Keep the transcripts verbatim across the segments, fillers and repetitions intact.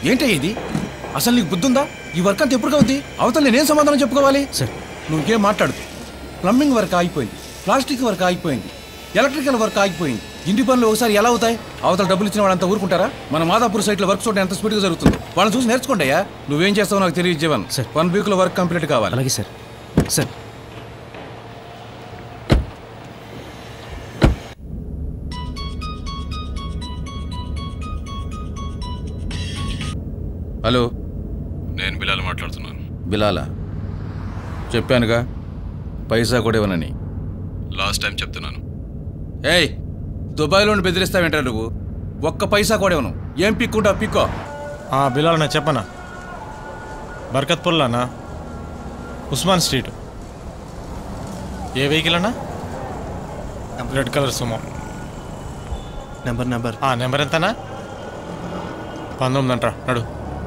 ఏంటి ఇది? అసలు నీకు బుద్ధి ఉందా? ఈ వర్క్ అంతా ఎప్పుడు అవుతుంది? అవతల నేనేం సమాధానం చెప్పుకోవాలి? సార్ నువ్వేం మాట్లాడు. ప్లంబింగ్ వర్క్ ఆగిపోయింది, ప్లాస్టిక్ వర్క్ ఆగిపోయింది, ఎలక్ట్రికల్ వర్క్ ఆగిపోయింది. ఇంటి పనులు ఒకసారి ఎలా అవుతాయి? అవతల డబ్బులు ఇచ్చిన వాళ్ళంతా ఊరుకుంటారా? మన మాదాపూర్ సైట్లో వర్క్ చూడడం ఎంత స్పీడ్గా జరుగుతుందో వాళ్ళని చూసి నేర్చుకుంటాయా. నువ్వేం చేస్తావో నాకు తెలియజేవన్. సార్ వన్ వీక్లో వర్క్ కంప్లీట్ కావాలి. అలాగే సార్. సార్ హలో, నేను బిలాల్ మాట్లాడుతున్నాను. బిలాలా? చెప్పానుగా పైసా కూడా ఇవ్వనని. లాస్ట్ టైం చెప్తున్నాను. ఏయ్, దుబాయ్లో బెదిరిస్తావేంటారు నువ్వు? ఒక్క పైసా కూడా ఇవ్వను. ఏం పిక్కుంటావు పిక్కో. బిలాల్ అన్న చెప్పనా? బర్కత్పూర్లో అన్నా, ఉస్మాన్ స్ట్రీట్. ఏ వెహికల్ అన్నా? Red colour Sumo. Number number number ఎంతనా? పంతొమ్మిది అంటారా? నడు.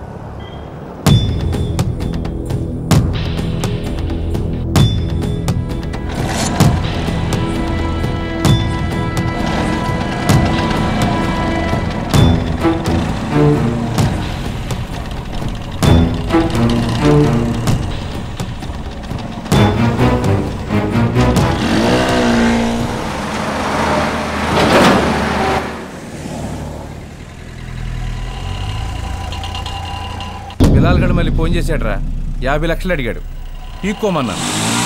బిలాల్ గడు మళ్ళీ ఫోన్ చేశాడ్రా. యాభై లక్షలు అడిగాడు. పీక్కోమన్నాను.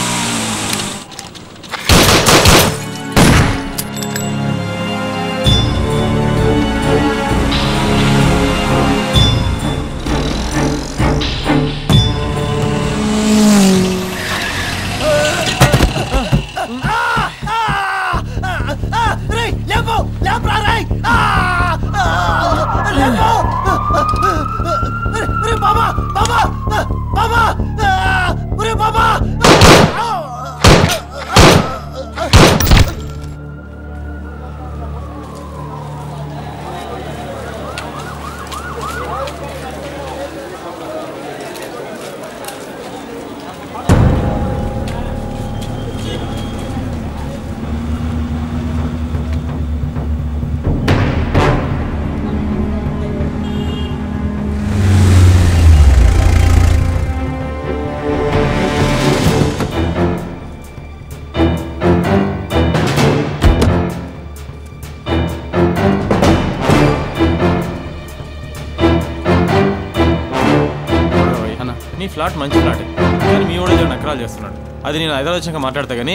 ఫ్లాట్ మంచి ఫ్లాటే, కానీ మీ కూడా నకరాలు చేస్తున్నాడు. అది నేను హైదరాబాద్ వచ్చాక మాట్లాడతా కానీ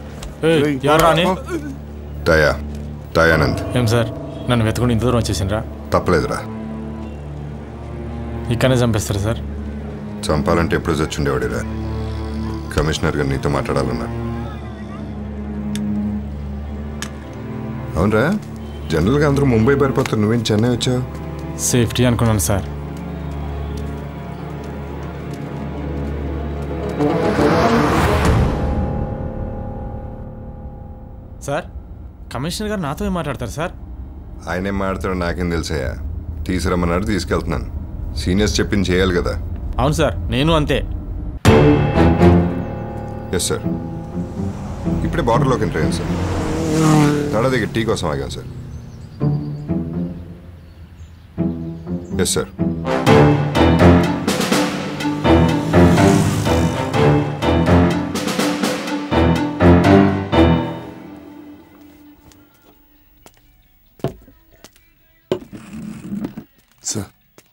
ఏం సార్ నన్ను వెతుకుని ఇంత దూరం వచ్చేసిండ్రా? తప్పలేదురా. ఇక్కడనే చంపేస్తారా సార్? చంపాలంటే ఎప్పుడు చచ్చుండేవాడిరా. కమిషనర్ గారు నీతో మాట్లాడాలన్నా. అవునరా, జనరల్గా అందరూ ముంబై పారిపోతారు, నువ్వేం చెన్నై వచ్చావు? సేఫ్టీ అనుకున్నాను సార్. సార్ కమిషనర్ గారు నాతో ఏం మాట్లాడతారు సార్? ఆయన ఏం మాట్లాడతాడో నాకేం తెలుసాయా? తీసుకురమ్మన్నాడు, తీసుకెళ్తున్నాను. సీనియర్స్ చెప్పింది చేయాలి కదా. అవును సార్, నేను అంతే. Yes sir. ఇప్పుడే బార్డర్లోకి ఎంటర్ అయ్యాను సార్. తడ దగ్గర టీ కోసం ఆగాను సార్. Yes sir. సార్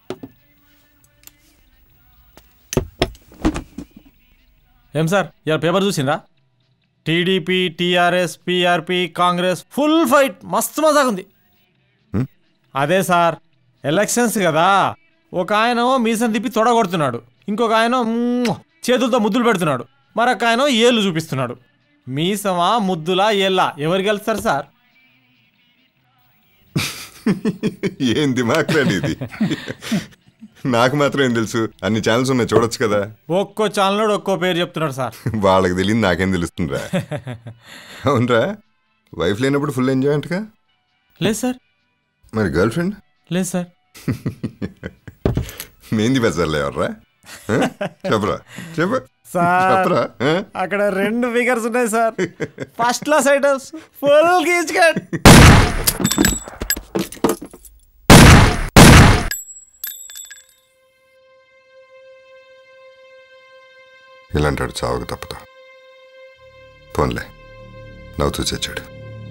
ఏం సార్ ఇవాళ పేపర్ చూసిండ్రా? TDP, TRS, PRP, Congress full fight, మస్తు మజాగుంది. అదే సార్, ఎలక్షన్స్ కదా. ఒక ఆయన మీసం తిప్పి తొడగొడుతున్నాడు, ఇంకొక ఆయన చేతులతో ముద్దులు పెడుతున్నాడు, మరొక ఆయన ఏళ్ళు చూపిస్తున్నాడు. మీసమా ముద్దులా ఏళ్ళా ఎవరు గెలుస్తారు సార్? ఏం దిమాగ్ ఇది? నాకు మాత్రం ఏం తెలుసు, అన్ని ఛానల్స్ ఉన్నాయి, చూడొచ్చు కదా. ఒక్కో ఛానల్ ఒక్కో పేరు చెప్తున్నాడు సార్. వాళ్ళకి తెలియదు, నాకేం తెలుస్తుందిరా. అవునరా, వైఫ్ లేనప్పుడు ఫుల్ ఎంజాయ్ అంటగా? లేదు సార్. మరి గర్ల్ ఫ్రెండ్? లేదు సార్. మెహందీ బజార్లో ఎవర్రా? చెప్పరా చెప్ప సార్. అక్కడ రెండు ఫిగర్స్ ఉన్నాయి sir. First class items, full గీచ్ కట్. ఇలాంటాడు చావకు తప్పదు. పోన్లే, నవ్వుతూ చచ్చాడు.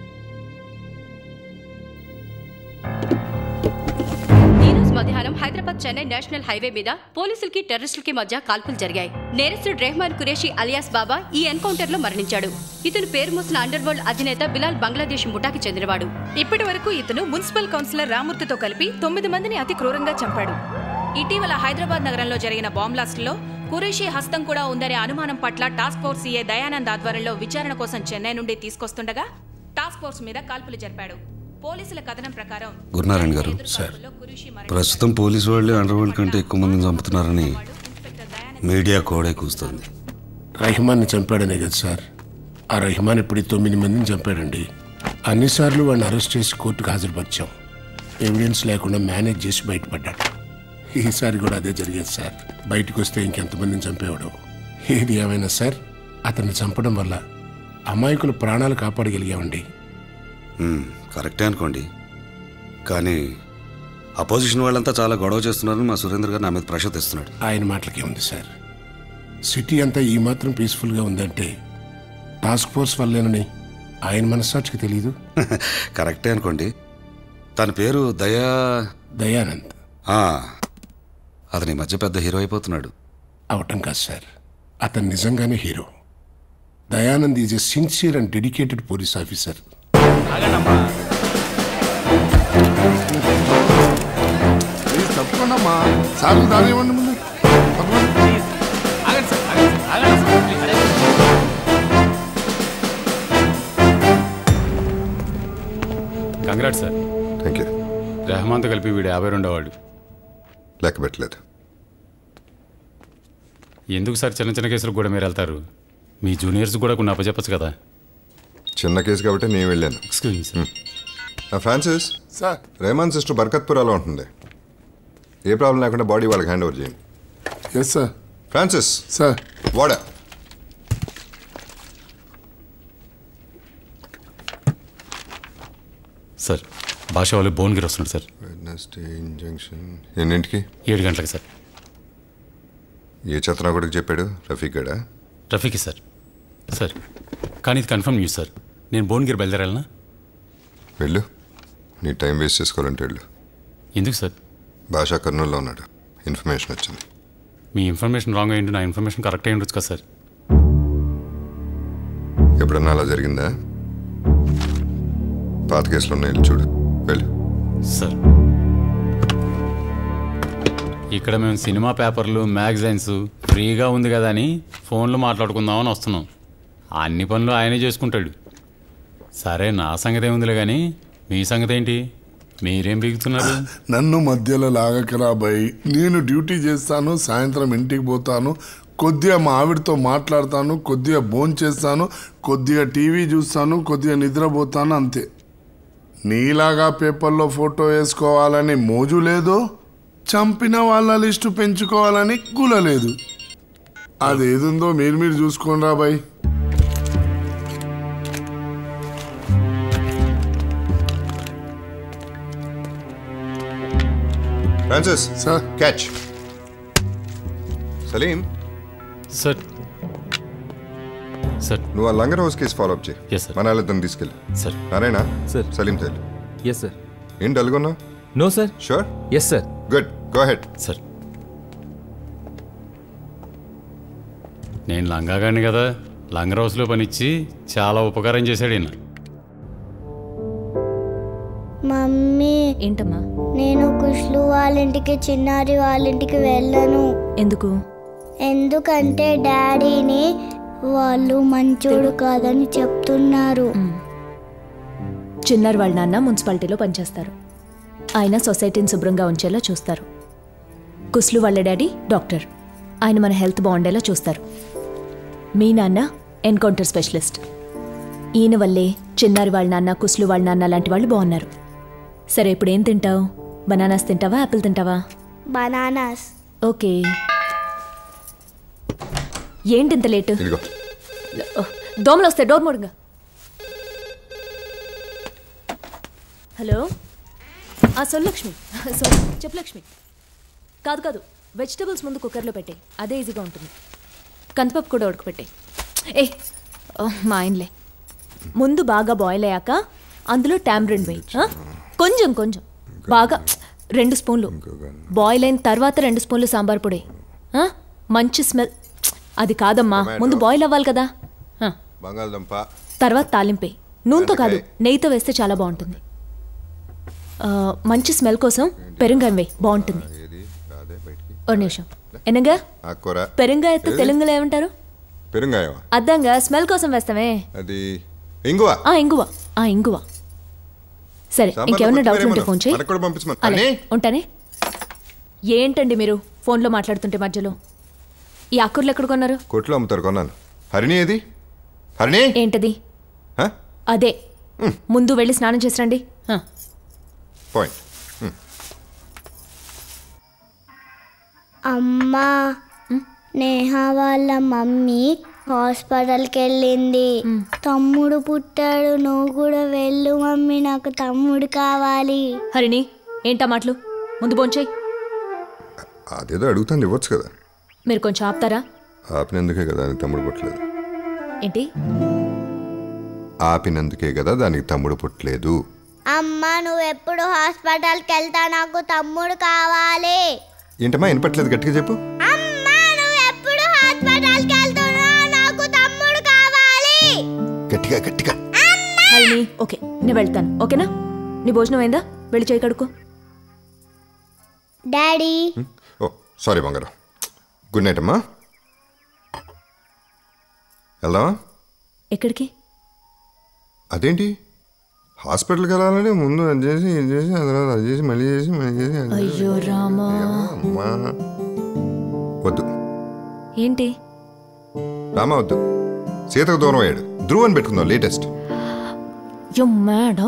మధ్యాహ్నం హైదరాబాద్ చెన్నై నేషనల్ హైవే మీద పోలీసులకి టెర్రరిస్టులకి మధ్య కాల్పులు జరిగాయి. నేరస్తుడు రెహమాన్ ఖురేషీ అలియాస్ బాబా ఈ ఎన్కౌంటర్ లో మరణించాడు. ఇతను పేరు మోసిన అండర్ వరల్డ్ అధినేత బిలాల్ బంగ్లాదేశ్ ముఠాకి చెందినవాడు. ఇప్పటి వరకు ఇతను మున్సిపల్ కౌన్సిలర్ రామూర్తితో కలిపి తొమ్మిది మందిని అతి క్రూరంగా చంపాడు. ఇటీవల హైదరాబాద్ నగరంలో జరిగిన బాంబ్ బ్లాస్టులో ఖురేషీ హస్తం కూడా ఉందనే అనుమానం పట్ల టాస్క్ ఫోర్స్ సీఏ దయానంద్ ఆధ్వర్యంలో విచారణ కోసం చెన్నై నుండి తీసుకొస్తుండగా టాస్క్ ఫోర్స్ మీద కాల్పులు జరిపాడు. పోలీసుల కథనం ప్రకారం గురునారాయణ గారు, సార్ ప్రస్తుతం పోలీసు వాళ్ళే అండర్ వరల్డ్ కంటే ఎక్కువ మందిని చంపుతున్నారని మీడియా కోడే కూస్తుంది. రెహమాన్ని చంపాడనే కదా సార్. ఆ రెహమాన్ ఇప్పుడు తొమ్మిది మందిని చంపాడండి. అన్నిసార్లు వాడిని అరెస్ట్ చేసి కోర్టుకు హాజరుపరిచాం. ఎవిడెన్స్ లేకుండా మేనేజ్ చేసి బయటపడ్డాడు. ఈసారి కూడా అదే జరిగేది సార్. బయటకు వస్తే ఇంకెంతమందిని చంపేవాడు. ఏది ఏమైనా సార్, అతన్ని చంపడం వల్ల అమాయకుల ప్రాణాలు కాపాడగలిగామండి. కరెక్టే అనుకోండి, కానీ అపోజిషన్ వాళ్ళంతా చాలా గొడవ చేస్తున్నారని మా సురేంద్ర గారు నా మీద ప్రెషర్ తెస్తున్నాడు. ఆయన మాటలకే ఉంది సార్. సిటీ అంతా ఈ మాత్రం పీస్ఫుల్గా ఉందంటే టాస్క్ ఫోర్స్ వల్లేనని ఆయన మనస్సాక్షికి తెలీదు. కరెక్టే అనుకోండి. తన పేరు దయా దయానంద్. అతని మధ్య పెద్ద హీరో అయిపోతున్నాడు. అవటం కాదు సార్, అతను నిజంగానే hero. Dayanand is a sincere and dedicated police officer. తప్పకుండా సార్ దానివ్వండి ముందు. Congrat sir. Thank you. రెహమాన్తో కలిపి వీడు యాభై రెండోవాడు. లెక్క పెట్టలేదు. ఎందుకు సార్ చిన్న చిన్న కేసులకు కూడా మీరు వెళ్తారు? మీ జూనియర్స్ కూడా కొన్ని అప్పచెప్పచ్చు కదా. చిన్న కేసు కాబట్టి నేను వెళ్ళాను. Excuse me sir. Francis sir, Rehman sister బర్కత్పురాలో ఉంటుంది. ఏ ప్రాబ్లం లేకుండా బాడీ వాళ్ళకి హ్యాండ్ ఓవర్ చేయండి. Yes sir. ఫ్రాన్సిస్ సార్, వాడా సార్, భాష వాళ్ళు భువనగిరి వస్తున్నాడు సార్. వెడ్నెస్డే ఇంజంక్షన్ ఎన్నింటికి? ఏడు గంటలకు సార్. ఏ చెత్తనా కూడా చెప్పాడు? రఫీక్ గడా? రఫీకి సార్. సార్ కానీ ఇది కన్ఫర్మ్ న్యూస్ సార్. నేను భువనగిరి బయలుదేరాలనా? వెళ్ళు. నీ టైం వేస్ట్ చేసుకోవాలంటే వెళ్ళు. ఎందుకు సార్? భాషా కర్నూలులో ఉన్నాడు. ఇన్ఫర్మేషన్ వచ్చింది. మీ ఇన్ఫర్మేషన్ రాంగ్ అయ్యింది, నా ఇన్ఫర్మేషన్ కరెక్ట్ అయ్యి ఉండొచ్చు కదా సార్. ఎప్పుడన్నా అలా జరిగిందా? పాత కేసులో ఉన్న ఇల్లు చూడు. వెళ్ళు సార్. ఇక్కడ మేము సినిమా పేపర్లు మ్యాగజైన్స్ ఫ్రీగా ఉంది కదా అని ఫోన్లో మాట్లాడుకుందామని వస్తున్నాం. అన్ని పనులు ఆయనే చేసుకుంటాడు. సరే, నా సంగతి ఏముందిలే కానీ మీ సంగతి ఏంటి? మీరేం బిగుతున్నారు? నన్ను మధ్యలో లాగకరా బాయ్. నేను డ్యూటీ చేస్తాను, సాయంత్రం ఇంటికి పోతాను, కొద్దిగా మా ఆవిడతో మాట్లాడతాను, కొద్దిగా భోజనం చేస్తాను, కొద్దిగా టీవీ చూస్తాను, కొద్దిగా నిద్రపోతాను, అంతే. నీలాగా పేపర్లో ఫోటో వేసుకోవాలని మోజు లేదు, చంపిన వాళ్ళ లిస్టు పెంచుకోవాలని గుల లేదు. అదేదుందో మీరు మీరు చూసుకోండి రా boy. Francis sir. Catch. Salim sir. Sir నువ్వు ఆ Langar House case follow up చేయి. Yes, sir. మన వాళ్ళిద్దరిని తీసుకెళ్ళి. సార్. నారాయణ సార్. సలీం తేలు. Yes sir. ఏం డల్గొన్నావు? No sir. Sure? Yes sir. Good, go ahead. Sir, నేను లంగాగాడిని కదా, లంగర్ హౌస్లో పనిచ్చి చాలా ఉపకారం చేశాడు ఈయన. మమ్మీ, ఏంటమ్మా? నేను కుష్లు వాళ్ళ ఇంటికి, చిన్నారి వాళ్ళ ఇంటికి వెళ్ళను. ఎందుకు? ఎందుకంటే డాడీని వాళ్ళు మంచోడు కాదని చెప్తున్నారు. చిన్నారి వాళ్ళ నాన్న మున్సిపాలిటీలో పనిచేస్తారు. ఆయన సొసైటీని శుభ్రంగా ఉంచేలా చూస్తారు. కుస్లు వాళ్ళ డాడీ డాక్టర్. ఆయన మన హెల్త్ బాగుండేలా చూస్తారు. మీ నాన్న ఎన్కౌంటర్ స్పెషలిస్ట్. ఈయన వల్లే చిన్నారి వాళ్ళ నాన్న, కుస్లు వాళ్ళ నాన్న లాంటి వాళ్ళు బాగున్నారు. సరే, ఇప్పుడు ఏం తింటావు? బనానాస్ తింటావా, యాపిల్ తింటావా? బనానాస్. ఓకే. ఏంటి ఇంత లేటు? ఇదిగో. దోమలు వస్తాయి, డోర్ మూడుగా. హలో, ఆ సొల్ లక్ష్మి. సారీ, చెప్పు లక్ష్మి. కాదు కాదు, వెజిటబుల్స్ ముందు కుక్కర్లో పెట్టే, అదే ఈజీగా ఉంటుంది. కందిపప్పు కూడా ఉడకపెట్టే. ఏ ఓ, మా ఆయనలే. ముందు బాగా బాయిల్ అయ్యాక అందులో టామరిన్ వేయి. ఆ? కొంచెం కొంచెం బాగా రెండు స్పూన్లు. బాయిల్ అయిన తర్వాత రెండు స్పూన్లు సాంబార్ పొడి. ఆ? మంచి స్మెల్. అది కాదమ్మా, ముందు బాయిల్ అవ్వాలి కదా. ఆ. బంగాళదుంప తర్వాత తాలింపే. నూనెతో కాదు, నెయ్యితో వేస్తే చాలా బాగుంటుంది. ఆ, మంచి స్మెల్ కోసం పెరుంగాయం వేయి, బాగుంటుంది. ఓ నిమిషం. ఎనగా పెరుంగాయతో తెలుగులో ఏమంటారు? పెరుంగాయం. అద్దంగా స్మెల్ కోసం వేస్తామే. అది ఇంగువ. ఆ ఇంగువ. ఆ ఇంగువ. సరే, ఇంకేమన్నా డౌట్లు ఉంటే ఫోన్ చేయి. అలాగే, ఉంటానే. ఏంటండి మీరు ఫోన్లో మాట్లాడుతుంటే మధ్యలో? ఈ ఆకుర్లు ఎక్కడ కొన్నారు? కొట్లో అమ్ముతారు, కొన్నాను. హరిణి ఏది? హరిణి ఏంటది? అదే, ముందు వెళ్ళి స్నానం చేసిరండి. పాయింట్. అమ్మా, నేహ వాళ్ళ మమ్మీ హాస్పిటల్కి వెళ్ళింది. తమ్ముడు పుట్టాడు, నువ్వు కూడా వెళ్ళు మమ్మీ, నాకు తమ్ముడు కావాలి. హరిణి, ఏంటా మాటలు? ముందు భోంచేయి. అదేదో అడుగుతాను, ఇవ్వచ్చు కదా. మీరు కొంచెం ఆపుతారా? ఆపినందుకే కదా దానికి తమ్ముడు పుట్టలేదు. ఏంటి? ఆపినందుకే కదా దానికి తమ్ముడు పుట్టలేదు. అమ్మా, నువ్వు ఎప్పుడు హాస్పిటల్కి వెళ్తా, నాకు తమ్ముడు కావాలి. ఏంటమ్మా వినపట్లేదు, గట్టిగా చెప్పు. అమ్మా, నువ్వు ఎప్పుడు హాస్పిటల్కి వెళ్తున్నా, నాకు తమ్ముడు కావాలి. గట్టిగా గట్టిగా. హరిణి, ఓకే, నేను వెళ్తాను. ఓకేనా? నీ భోజనం అయిందా? వెళ్ళి చేయి కడుక్కో. డాడీ. ఓ సారీ బంగారం. గుడ్ నైట్ అమ్మా. వెళ్దామా? ఎక్కడికి? అదేంటి హాస్పిటల్కి వెళ్ళాలంటే ముందు అది చేసి ఇది చేసి ఆ తర్వాత అది చేసి మళ్ళీ చేసి మళ్ళీ చేసి. అయ్యో రామా. వద్దు. ఏంటి? రామా వద్దు. సీతకు దూరం అయ్యాడు. ధ్రువ్ అని పెట్టుకుందాం, లేటెస్ట్. యో మేడం.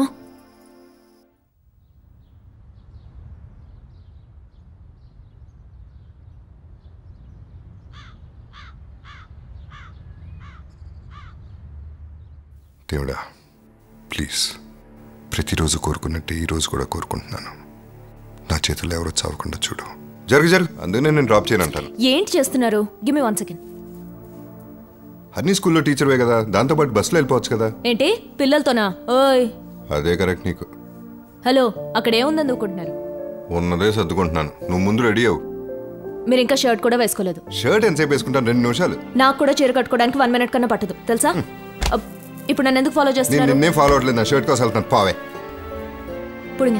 దేవుడా ప్లీజ్, ప్రతిరోజు కోరుకున్నట్టే ఈరోజు కూడా కోరుకుంటున్నాను. నా చేతుల్లో ఎవరో చావకుండా చూడు. జరుగు జరుగు, అందుకనే నేను డ్రాప్ చేయను అంటాను. ఏంటి చేస్తున్నారు? Give me one second. అన్ని స్కూల్లో టీచర్వే కదా, దాంతోపాటు బస్సులో వెళ్ళిపోవచ్చు కదా. ఏంటి పిల్లలతోనా? ఓయ్, అదే కరెక్ట్ నీకు. హలో, అక్కడ ఏముందని అనుకుంటున్నారు? ఉన్నదే సర్దుకుంటున్నాను, నువ్వు ముందు రెడీ అవ్వు. మీరు ఇంకా షర్ట్ కూడా వేసుకోలేదు. షర్ట్ ఎంతసేపు వేసుకుంటాను? రెండు నిమిషాలు. నాకు కూడా చీర కట్టుకోవడానికి వన్ మినిట్ కన్నా పట్టదు తెలుసా? ఇప్పుడు నన్ను ఎందుకు ఫాలో నేను చేస్తున్నారు? నిన్నే ఫాలో అవట్లేదు, నా షర్ట్ కోసం వెళ్తాను. పావే పుడింగ.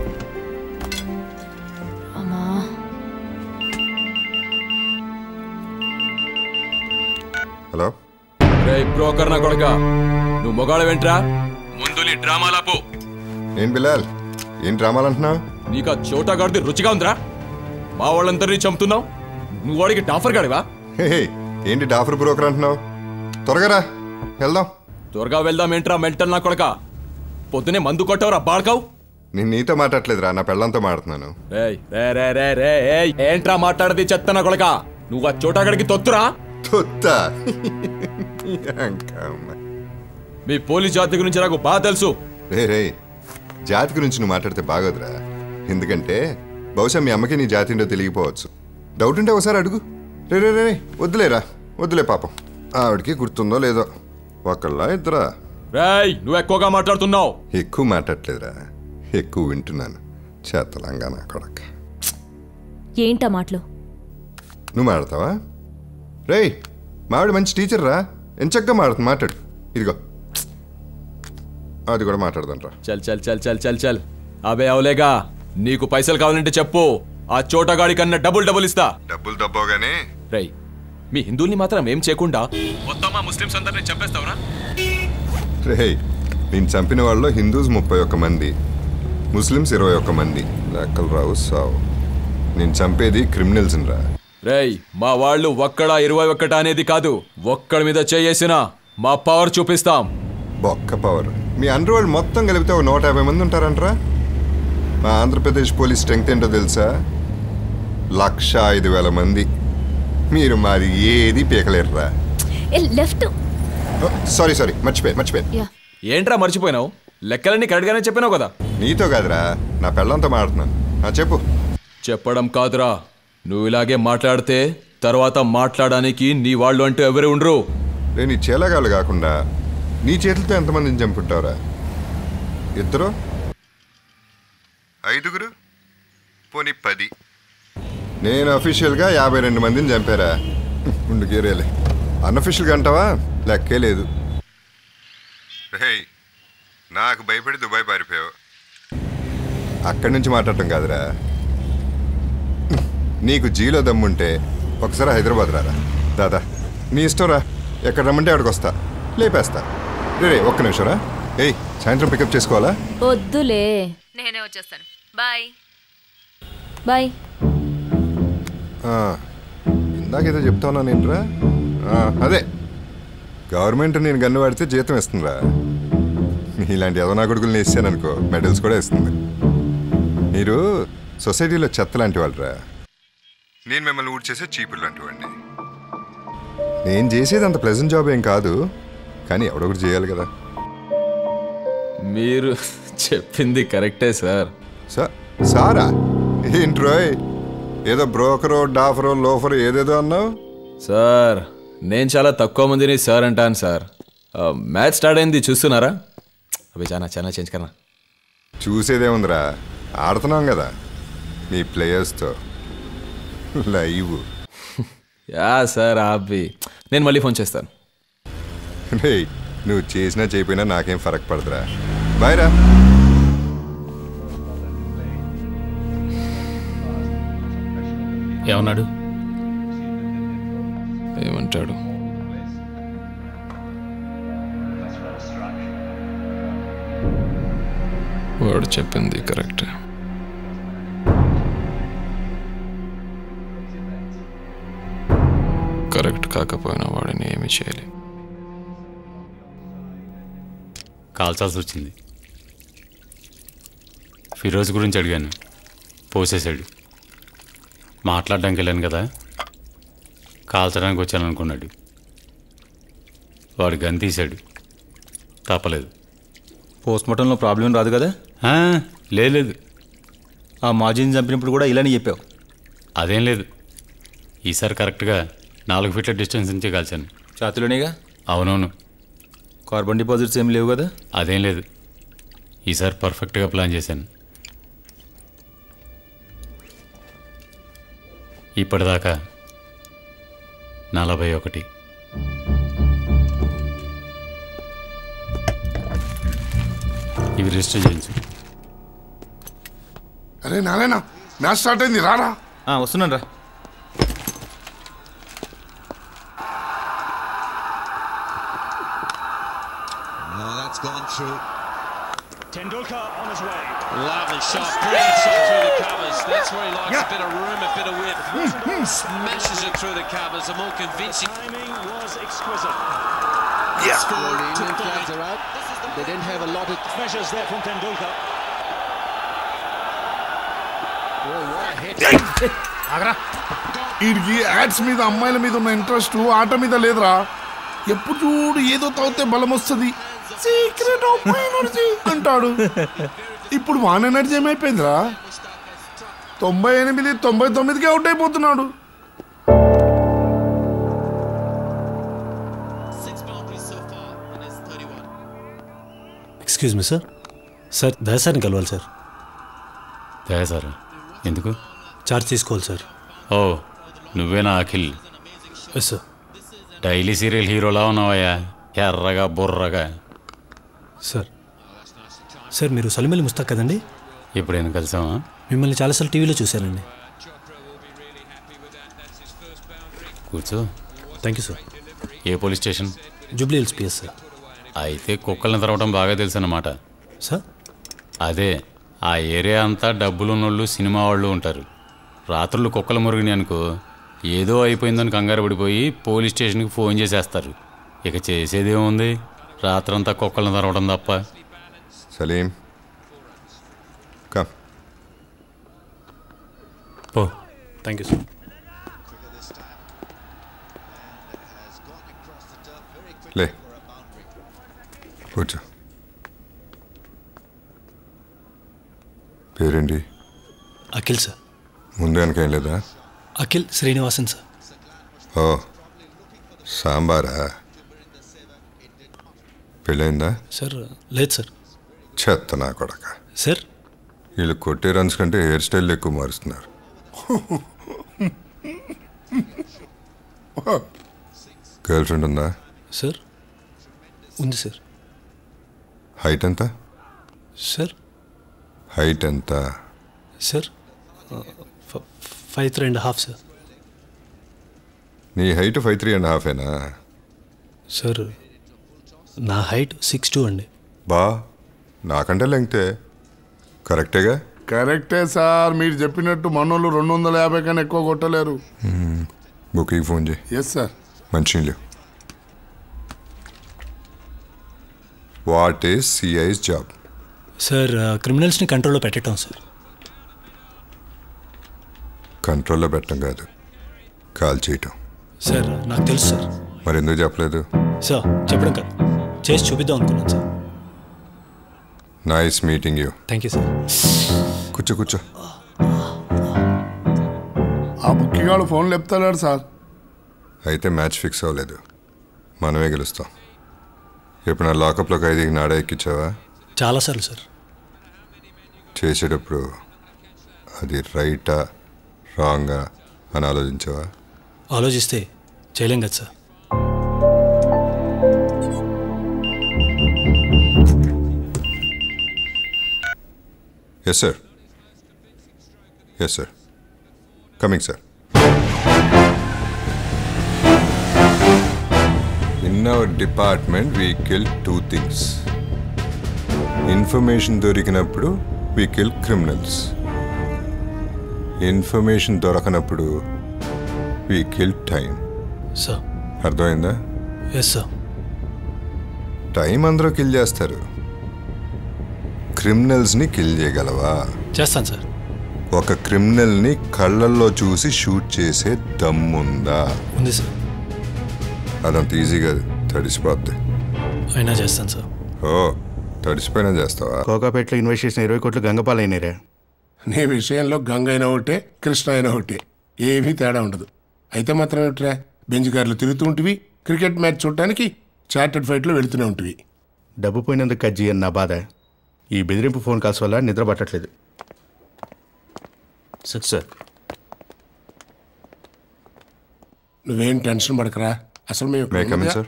అమ్మా, హలో. రే బ్రోకర్ నా కొడక, నువ్వు మొగాడు వెంట్రా? ముందు నీ డ్రామాలాపు. ఏం బిలాల్, ఏం డ్రామాలు అంటున్నావు? నీకు ఆ చోటా గాడిది రుచిగా ఉందిరా? మా వాళ్ళందరినీ చంపుతున్నావు. నువ్వు వాడికి డాఫర్ గాడివా? ఏంటి డాఫర్ బ్రోకర్ అంటున్నావు? త్వరగా రా, వెళ్దాం. త్వరగా వెళ్దాం ఏంట్రా మెంటల్ నా కొడక? పొద్దునే మందు కొట్టవరా బాడకావు? నేను నీతో మాట్లాడలేదురా, నా పెళ్ళంతో మాట్లాడుతున్నాను. ఏంట్రా మాట్లాడది చెత్త నా కొడక? నువ్వు ఆ చోటాగడికి తొత్తురా? తొత్తా? మీ పోలీస్ జాతి గురించి నాకు బాగా తెలుసు. రే రే, జాతి గురించి నువ్వు మాట్లాడితే బాగోదురా. ఎందుకంటే బహుశా మీ అమ్మకి నీ జాతి ఏంటో తెలియకపోవచ్చు. డౌట్ ఉంటే ఒకసారి అడుగు. రే రే రే వద్దులేరా, వద్దులే పాపం. ఆవిడకి గుర్తుందో లేదో. ఒకళ్ళ ఇద్దరా? రేయ్, నువ్వు ఎక్కువగా మాట్లాడుతున్నావు. ఎక్కువ మాట్లాడలేదురా, ఎక్కువ వింటున్నాను. చేతలంగా నా కొడక. ఏంటా మాటలు? నువ్వు మాడతావా? రేయ్, మావిడ మంచి టీచర్ రా, ఎంచక్కా మాడుతుంది. మాట్లాడు. ఇదిగో అది కూడా మాట్లాడదంట్రా. చల్ చల్ చల్ చల్ చల్ చల్ అబే అవలేగా. నీకు పైసలు కావాలంటే చెప్పు, ఆ చోటగాడి కన్నా డబుల్ డబుల్ ఇస్తా. డబ్బులు దబ్బోగానే. రేయ్, మీ హిందువుల్ని మాత్రం ఏం చేయకుండా మొత్తం మా ముస్లిమ్స్ అందరినీ చంపేస్తావురా? రేయ్, నేను చంపిన వాళ్ళు హిందూస్ ముప్పై ఒక్క మంది, ముస్లిమ్స్ ఇరవై ఒక్క మంది. లెక్కలు రావు సావు. నేను చంపేది క్రిమినల్స్ రా. రేయ్, మా వాళ్ళు ఒక్కడా ఇరవై ఒక్కట అనేది కాదు, ఒక్కడి మీద చేయేసినా మా పవర్ చూపిస్తాం. బొక్క పవర్. మీ అండర్ వరల్డ్ మొత్తం కలిపితే ఒక నూట యాభై మంది ఉంటారంటరా. మా ఆంధ్రప్రదేశ్ పోలీస్ స్ట్రెంగ్త్ ఏంటో తెలుసా? లక్ష ఐదు వేల మంది. మీరు మాది ఏది పీకలేరురా. లెఫ్ట్. సారీ సారీ మర్చిపోయాను మర్చిపోయాను. ఏంట్రా మర్చిపోయినావు? లెక్కలన్నీ కరెక్ట్గానే చెప్పినావు కదా. నీతో కాదురా, నా పెళ్ళంతో మాట్లాడుతున్నాను. చెప్పు. చెప్పడం కాదురా, నువ్వు ఇలాగే మాట్లాడితే తర్వాత మాట్లాడడానికి నీ వాళ్ళు అంటూ ఎవరు ఉండరు. నేను నీ చేలగాళ్ళు కాకుండా నీ చేతులతో ఎంతమందిని చంపుంటావురా? ఇద్దరు, ఐదుగురు, పోనీ పది. నేను అఫీషియల్గా యాభై రెండు మందిని చంపారా? ఉండు గేరేలే. అన్అఫీషియల్గా అంటావా? లెక్కే లేదు. రే, నాకు భయపడి దుబాయ్ పారిపోయావు. అక్కడి నుంచి మాట్లాడటం కాదురా. నీకు జీలో దమ్ముంటే ఒకసారి హైదరాబాద్ రారా. దాదా నీ ఇష్టం రా, ఎక్కడ రమ్మంటే అక్కడికి వస్తా, లేపేస్తా. రే రే ఒక్క నిమిషం రా. ఏయ్, సాయంత్రం పికప్ చేసుకోవాలా? వద్దులే, నేనే వచ్చేస్తాను. Bye bye. ఇందాకేదో చెప్తా ఉన్నాను ఏంట్రా? అదే గవర్నమెంట్ నేను గన్ను వాడితే జీతం ఇస్తుందిరా. ఇలాంటి ఏదో నా కొడుకులు ఇస్తాను అనుకో, మెడల్స్ కూడా ఇస్తుంది. మీరు సొసైటీలో చెత్త లాంటి వాళ్ళరా. నేను మిమ్మల్ని ఊడ్ చేసే చీపులు లాంటి వాడిని. నేను చేసేది అంత ప్లెజెంట్ జాబ్ ఏం కాదు, కానీ ఎవడొకటి చేయాలి కదా. మీరు చెప్పింది కరెక్టే సార్. సారా ఏంట్రోయ్, ఏదో బ్రోకరో డాఫరో లోఫరో ఏదేదో అన్నావు సార్. నేను చాలా తక్కువ మందిని సార్ అంటాను సార్. మ్యాచ్ స్టార్ట్ అయింది, చూస్తున్నారా? అవి చాలా చాలా చేంజ్ కన్నా. చూసేదేముందిరా, ఆడుతున్నాం కదా మీ ప్లేయర్స్తో లైవ్. యా సార్ అవి నేను మళ్ళీ ఫోన్ చేస్తాను. రే, నువ్వు చేసినా చేయపోయినా నాకేం ఫరక్ పడదురా. బాయ్ రా. ఏమన్నాడు? ఏమంటాడు? వాడు చెప్పింది కరెక్టే. కరెక్ట్ కాకపోయినా వాడిని ఏమి చేయలేదు. కాల్చాల్సి వచ్చింది. ఫిరోజ్ గురించి అడిగాను, పోసేశాడు. మాట్లాడడానికి వెళ్ళాను కదా, కాల్చడానికి వచ్చాను అనుకున్నాడు. వాడు గన్ తీశాడు, తప్పలేదు. పోస్ట్మార్టంలో ప్రాబ్లం రాదు కదా? లేదు. ఆ మాజీని చంపినప్పుడు కూడా ఇలానే చెప్పావు. అదేం లేదు, ఈసారి కరెక్ట్గా నాలుగు ఫీట్ల డిస్టెన్స్ నుంచి కాల్చాను. చేతిలోనేగా? అవునవును. కార్బన్ డిపాజిట్స్ ఏం లేవు కదా? అదేం లేదు, ఈసారి పర్ఫెక్ట్గా ప్లాన్ చేశాను. ఇప్పటిదాకా నలభై ఒకటి. ఇవి రిజిస్టర్ చేయించు. అరే నారాయణ, మ్యాచ్ స్టార్ట్ అయింది, రారా. వస్తున్నాను రా. Tendulkar on his way. Lovely shot, brilliant shot through the covers. That's where he likes yeah. a bit of room, a bit of width. Mm-hmm. Smashes it through the covers. A more convincing. The timing was exquisite. Yeah. Scored. The Indian flags are out. They didn't have a lot of measures there from Tendulkar. Oh, what a hit. వీడికి ads మీద అమ్మాయిల మీద ఉన్న interest ఆట మీద లేదురా. ఎప్పుడు చూడు ఏదో తాగితే బలం వస్తుంది, సీక్రెట్ ఆఫ్ మై ఎనర్జీ అంటాడు. ఇప్పుడు వాన్ ఎనర్జీ ఏమైపోయిందిరా? తొంభై ఎనిమిది తొంభై తొమ్మిదికి అవుట్ అయిపోతున్నాడు. Excuse me sir. సార్ దయసారిని కలవాలి సార్. దయసారా? ఎందుకు? చార్జ్ తీసుకోవాలి సార్. ఓ, నువ్వేనా Akhil? Yes sir. Daily serial హీరోలా ఉన్నావయ్యా, ఎర్రగా బుర్రగా. సార్ సార్ మీరు సలిమల్లి ముస్తాక్ కదండి? ఎప్పుడైనా కలిసామా? మిమ్మల్ని చాలాసార్లు టీవీలో చూశానండి. కూర్చో. Thank you sir. ఏ police station? Jubilee Hills PS sir. అయితే కుక్కల్ని తరవడం బాగా తెలుసు అన్నమాట. సార్ అదే, ఆ ఏరియా అంతా డబ్బులున్నోళ్ళు సినిమా వాళ్ళు ఉంటారు. రాత్రులు కుక్కల మురుగుని అనుకో, ఏదో అయిపోయిందని కంగారు పడిపోయి పోలీస్ స్టేషన్కి ఫోన్ చేసేస్తారు. ఇక చేసేదేముంది, రాత్రంతా కుక్కలను తరవడం తప్ప. Salim come. Oh thank you sir. లే కూర్చో. పేరేంటి? అఖిల్ సార్. ముందు వెనకేం లేదా? అఖిల్ శ్రీనివాసన్ సార్. ఓ సాంబారా పెళ్ళైందా? సార్ లేదు సార్. చెత్త నా కొడక. సార్ వీళ్ళు కొట్టే రన్స్ కంటే హెయిర్ స్టైల్ ఎక్కువ మారుస్తున్నారు. గర్ల్ ఫ్రెండ్ ఉందా? సార్ ఉంది సార్. హైట్ ఎంత? సార్ హైట్ ఎంత? Sir five three and half sir. నీ హైట్ ఫైవ్ త్రీ అండ్ హాఫేనా? సార్ నా హైట్ సిక్స్ టూ అండి. బా నాకంటే లెంగ్తే కరెక్టేగా? కరెక్టే సార్, మీరు చెప్పినట్టు మనోళ్ళు రెండు వందల యాభై కన్నా ఎక్కువ కొట్టలేరు. బుక్కి ఫోన్ చేయి. Yes sir. మంచినీళ్ళు. What is CI's job? Sir క్రిమినల్స్ని కంట్రోల్లో పెట్టడం సార్. కంట్రోల్లో పెట్టడం కాదు, కాల్ చేయటం. సార్ నాకు తెలుసు సార్. మరి ఎందుకు చెప్పలేదు? సార్ చెప్పడం కాదు, చేసి చూపిద్దాం అనుకున్నాను sir. Nice meeting you. Thank you sir. కూర్చో కూర్చో. ఆ బుక్కిగాడు ఫోన్ లేపుతాడు సార్. అయితే మ్యాచ్ ఫిక్స్ అవ్వలేదు, మనమే గెలుస్తాం. ఎప్పుడు నా లాకప్లో ఖైదీకి నాడా ఎక్కించావా? చాలాసార్లు సార్. చేసేటప్పుడు అది రైటా రాంగా అని ఆలోచించావా? ఆలోచిస్తే చేయలేం కదా sir. Yes sir. Yes sir. Coming sir. In our department we kill two things. Information దొరికినప్పుడు వీ కిల్ క్రిమినల్స్. ఇన్ఫర్మేషన్ దొరకనప్పుడు వీ కిల్ టైం. సార్ అర్థమైందా? Yes sir. టైం అందరూ కిల్ చేస్తారు, క్రిమినల్స్ని కిల్ చేయగలవా? చేస్తాను సార్. ఒక క్రిమినల్ని కళ్ళల్లో చూసి షూట్ చేసే దమ్ముందా? ఉంది సార్. అదంత ఈజీగా తడిసిపోద్ది. అయినా చేస్తాను సార్. ఓ తడిసిపోయినా చేస్తావా? కోకాపేటలో ఇన్వెస్ట్ చేసిన ఇరవై కోట్లు గంగపాలైనరే. నీ విషయంలో గంగ అయినా ఒకటే, కృష్ణ అయినా ఒకటే, ఏమీ తేడా ఉండదు. అయితే మాత్రం ఏమిట్రా, బెంచ్ కార్లు తిరుగుతూ ఉంటివి, క్రికెట్ మ్యాచ్ చూడటానికి చార్టెడ్ ఫ్లైట్లో వెళుతూనే ఉంటివి. డబ్బు పోయినందుకు కజ్జి అని నా బాధ. ఈ బెదిరింపు ఫోన్ కాల్స్ వల్ల నిద్ర పట్టట్లేదు. సార్ సార్ నువ్వేం టెన్షన్ పడకరా, అసలు మేము మే కమిన్ సార్.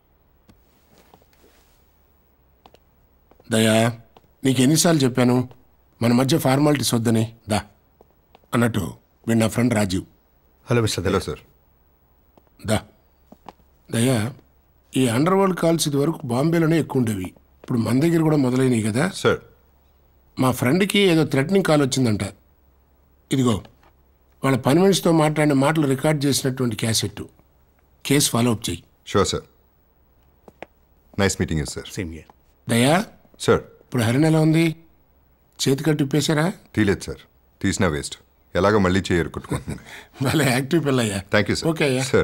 దయా, నీకు ఎన్నిసార్లు చెప్పాను మన మధ్య ఫార్మాలిటీస్ వద్దని. దా అన్నట్టు వీడు నా friend Rajiv. Hello mister. Hello sir. దా దయా, ఈ అండర్ వరల్డ్ కాల్స్ ఇది వరకు బాంబేలోనే ఎక్కువ ఉండేవి, ఇప్పుడు మన దగ్గర కూడా మొదలైనవి కదా సార్. మా ఫ్రెండ్కి ఏదో థ్రెటనింగ్ కాల్ వచ్చిందంట. ఇదిగో వాళ్ళ పని మనిషితో మాట్లాడిన మాటలు రికార్డ్ చేసినటువంటి క్యాసెట్. కేసు ఫాలో అప్ చెయ్యి. Sure sir. Nice meeting you sir. Same here. Daya sir. ఇప్పుడు హరిణ ఎలా ఉంది? చేతి కట్టు ఇప్పేశారా? తీలేదు సార్, తీసినా వేస్ట్, ఎలాగో మళ్ళీ చేయరు కొట్టుకుంటుంది. మళ్ళీ యాక్టివ్ పిల్లయ్యా. Thank you sir. ఓకే అయ్యా. సార్.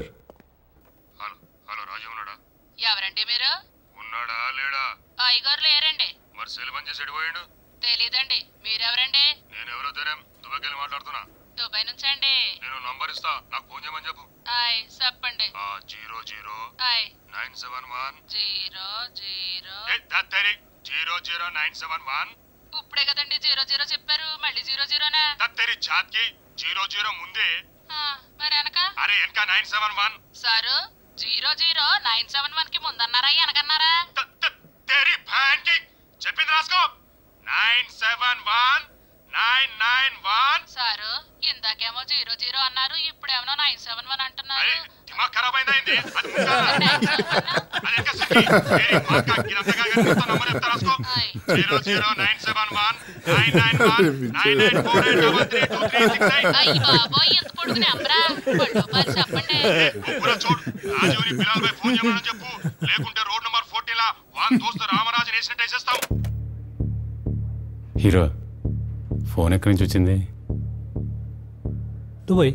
ఎవరండి మీరు? ఉన్నాడా లేడా? అయ్యగారు లేరండి. మరి సెల్ బంద్ చేసి ఎడిపోయాడు? తెలీదండి. మీరెవరండి? నేను ఎవరో తెలియం, దుబాయ్కి వెళ్ళి మాట్లాడుతున్నా. దుబాయ్ నుంచండి. నేను నంబర్ ఇస్తా, నాకు ఫోన్ చేయమని చెప్పు. ఆయ్ చెప్పండి. జీరో జీరో ఆయ్ nine seven one zero zero zero zero nine seven one. ఇప్పుడే కదండి జీరో జీరో చెప్పారు, మళ్ళీ జీరో జీరోనా? తెరి చాత్కి జీరో జీరో ముందే. మరి వెనక? అరే వెనక nine seven one. Sir zero zero nine seven one కి ముందన్నారా వెనకన్నారా? తెరి ఫ్యాన్ కి చెప్పింది రాసుకో. Nine seven one nine nine one. Sir ఇందాకేమో zero zero అన్నారు, ఇప్పుడేమో నైన్ సెవెన్ వన్ అంటున్నారు. దిమాగ్ ఖరాబ్ అయింది. Zero zero nine seven one nine nine one nine nine four eight double three two three six eight. అయ్యి బాబోయ్, ఎంత పొడుగు నెంబరా? పళ్ళు చెప్పండి. చూడు, రాజీవ్ని బిలాల్ భాయ్ ఫోన్ చేయమని చెప్పు, లేకుంటే రోడ్ నెంబర్ ఫోర్టీన్ లా వాన్ దోస్తు రామరాజు వేసినట్టు వేసేస్తాం. హీరో ఫోన్ ఎక్కడి నుంచి వచ్చింది? దుబాయ్.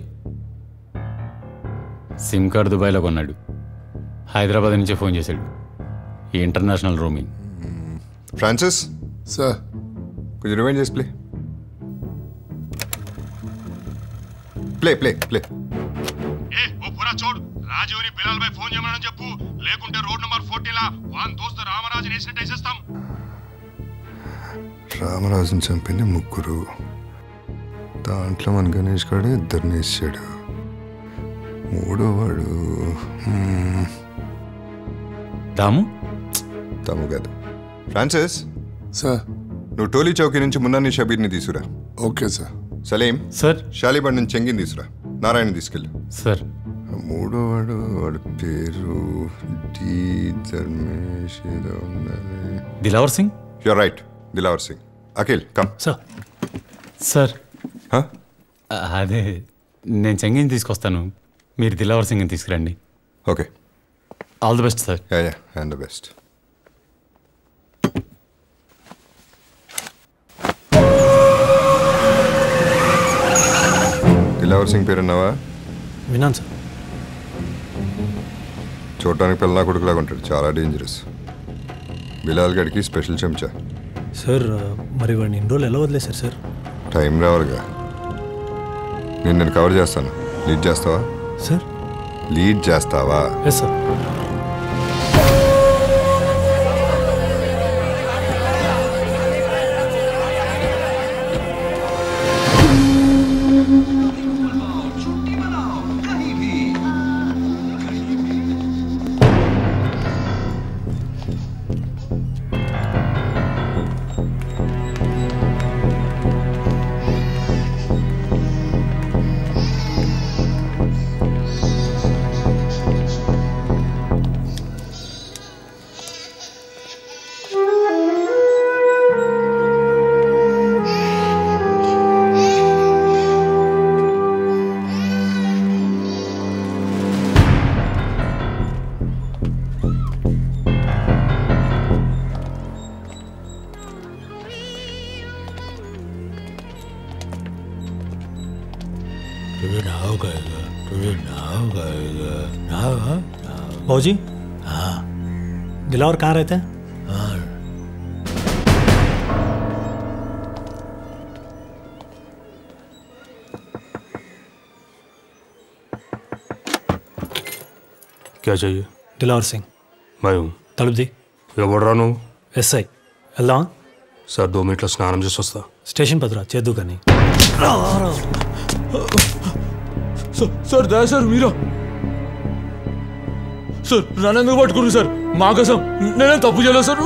సిమ్ కార్డ్ దుబాయ్లో కొన్నాడు, హైదరాబాద్ నుంచే ఫోన్ చేశాడు. ఈ ఇంటర్నేషనల్ రోమింగ్. ఫ్రాన్సిస్ సార్, కొంచెం రివైండ్ చేసి ప్లే ప్లే ప్లే ప్లే. ఏ ఓ పూరా చూడు, రాజీవ్ని బిలాల్ భాయ్ ఫోన్ చేయమని చెప్పు, లేకుంటే రోడ్ నంబర్ ఫోర్టీలా వాన్ దోస్తు రామరాజుని వేసినట్టు వేసేస్తాం. రామరాజుని చంపింది ముగ్గురు, దాంట్లో మన గణేష్ గారు ఇద్దరిని ఇచ్చాడు. మూడో వాడు దాము దాము కాదు, ఫ్రాన్సిస్. సార్ నువ్వు టోలీ చౌకీ నుంచి మున్నాని షబీర్ని తీసుకురా. Okay sir. సలీం సార్. షాలిబాడ్ నుంచి చెంగిని తీసుకురా. నారాయణ తీసుకెళ్ళు. సార్. మూడో వాడు వాడి పేరు డి ధర్మేష్ ఏదో ఉన్నది. Dilawar Singh. You're right, Dilawar Singh. Akhil come. Sir. Sir అదే నేను చెంగిని తీసుకొస్తాను, మీరు దిలావర్ సింగ్ని తీసుకురండి. Okay. All the best sir. Yeah yeah and the best. Dilawar Singh పేరున్నావా? విన్నాను సార్. చూడటానికి పిల్లనా కొడుకులాగా ఉంటాడు, చాలా డేంజరస్. బిలాల్ గడికి స్పెషల్ చెంచా. సార్ మరి వాడిని ఇన్ని రోజులు ఎలా వదిలేశారు సార్? టైం రావాలిగా. నేను నేను కవర్ చేస్తాను, లీడ్ చేస్తావా? సార్ లీడ్ చేస్తావా? Yes sir. भाजी हाँ दिलावर कहाँ रहते हैं? हाँ क्या चाहिए? दिलावर सिंह. मैं हूँ. तलब दी. ఎవడరాను? ఎస్ఐ. వెళ్దామా? సార్ దో మినిట్లో స్నానం చేసి వస్తా. స్టేషన్ పదరా చేద్దు కానీ. సార్ దయా సార్ మీరా? సార్ నన్ను ఎందుకు పట్టుకున్నారు సార్? మా కోసం నేనే తప్పు చేయలేదు సార్.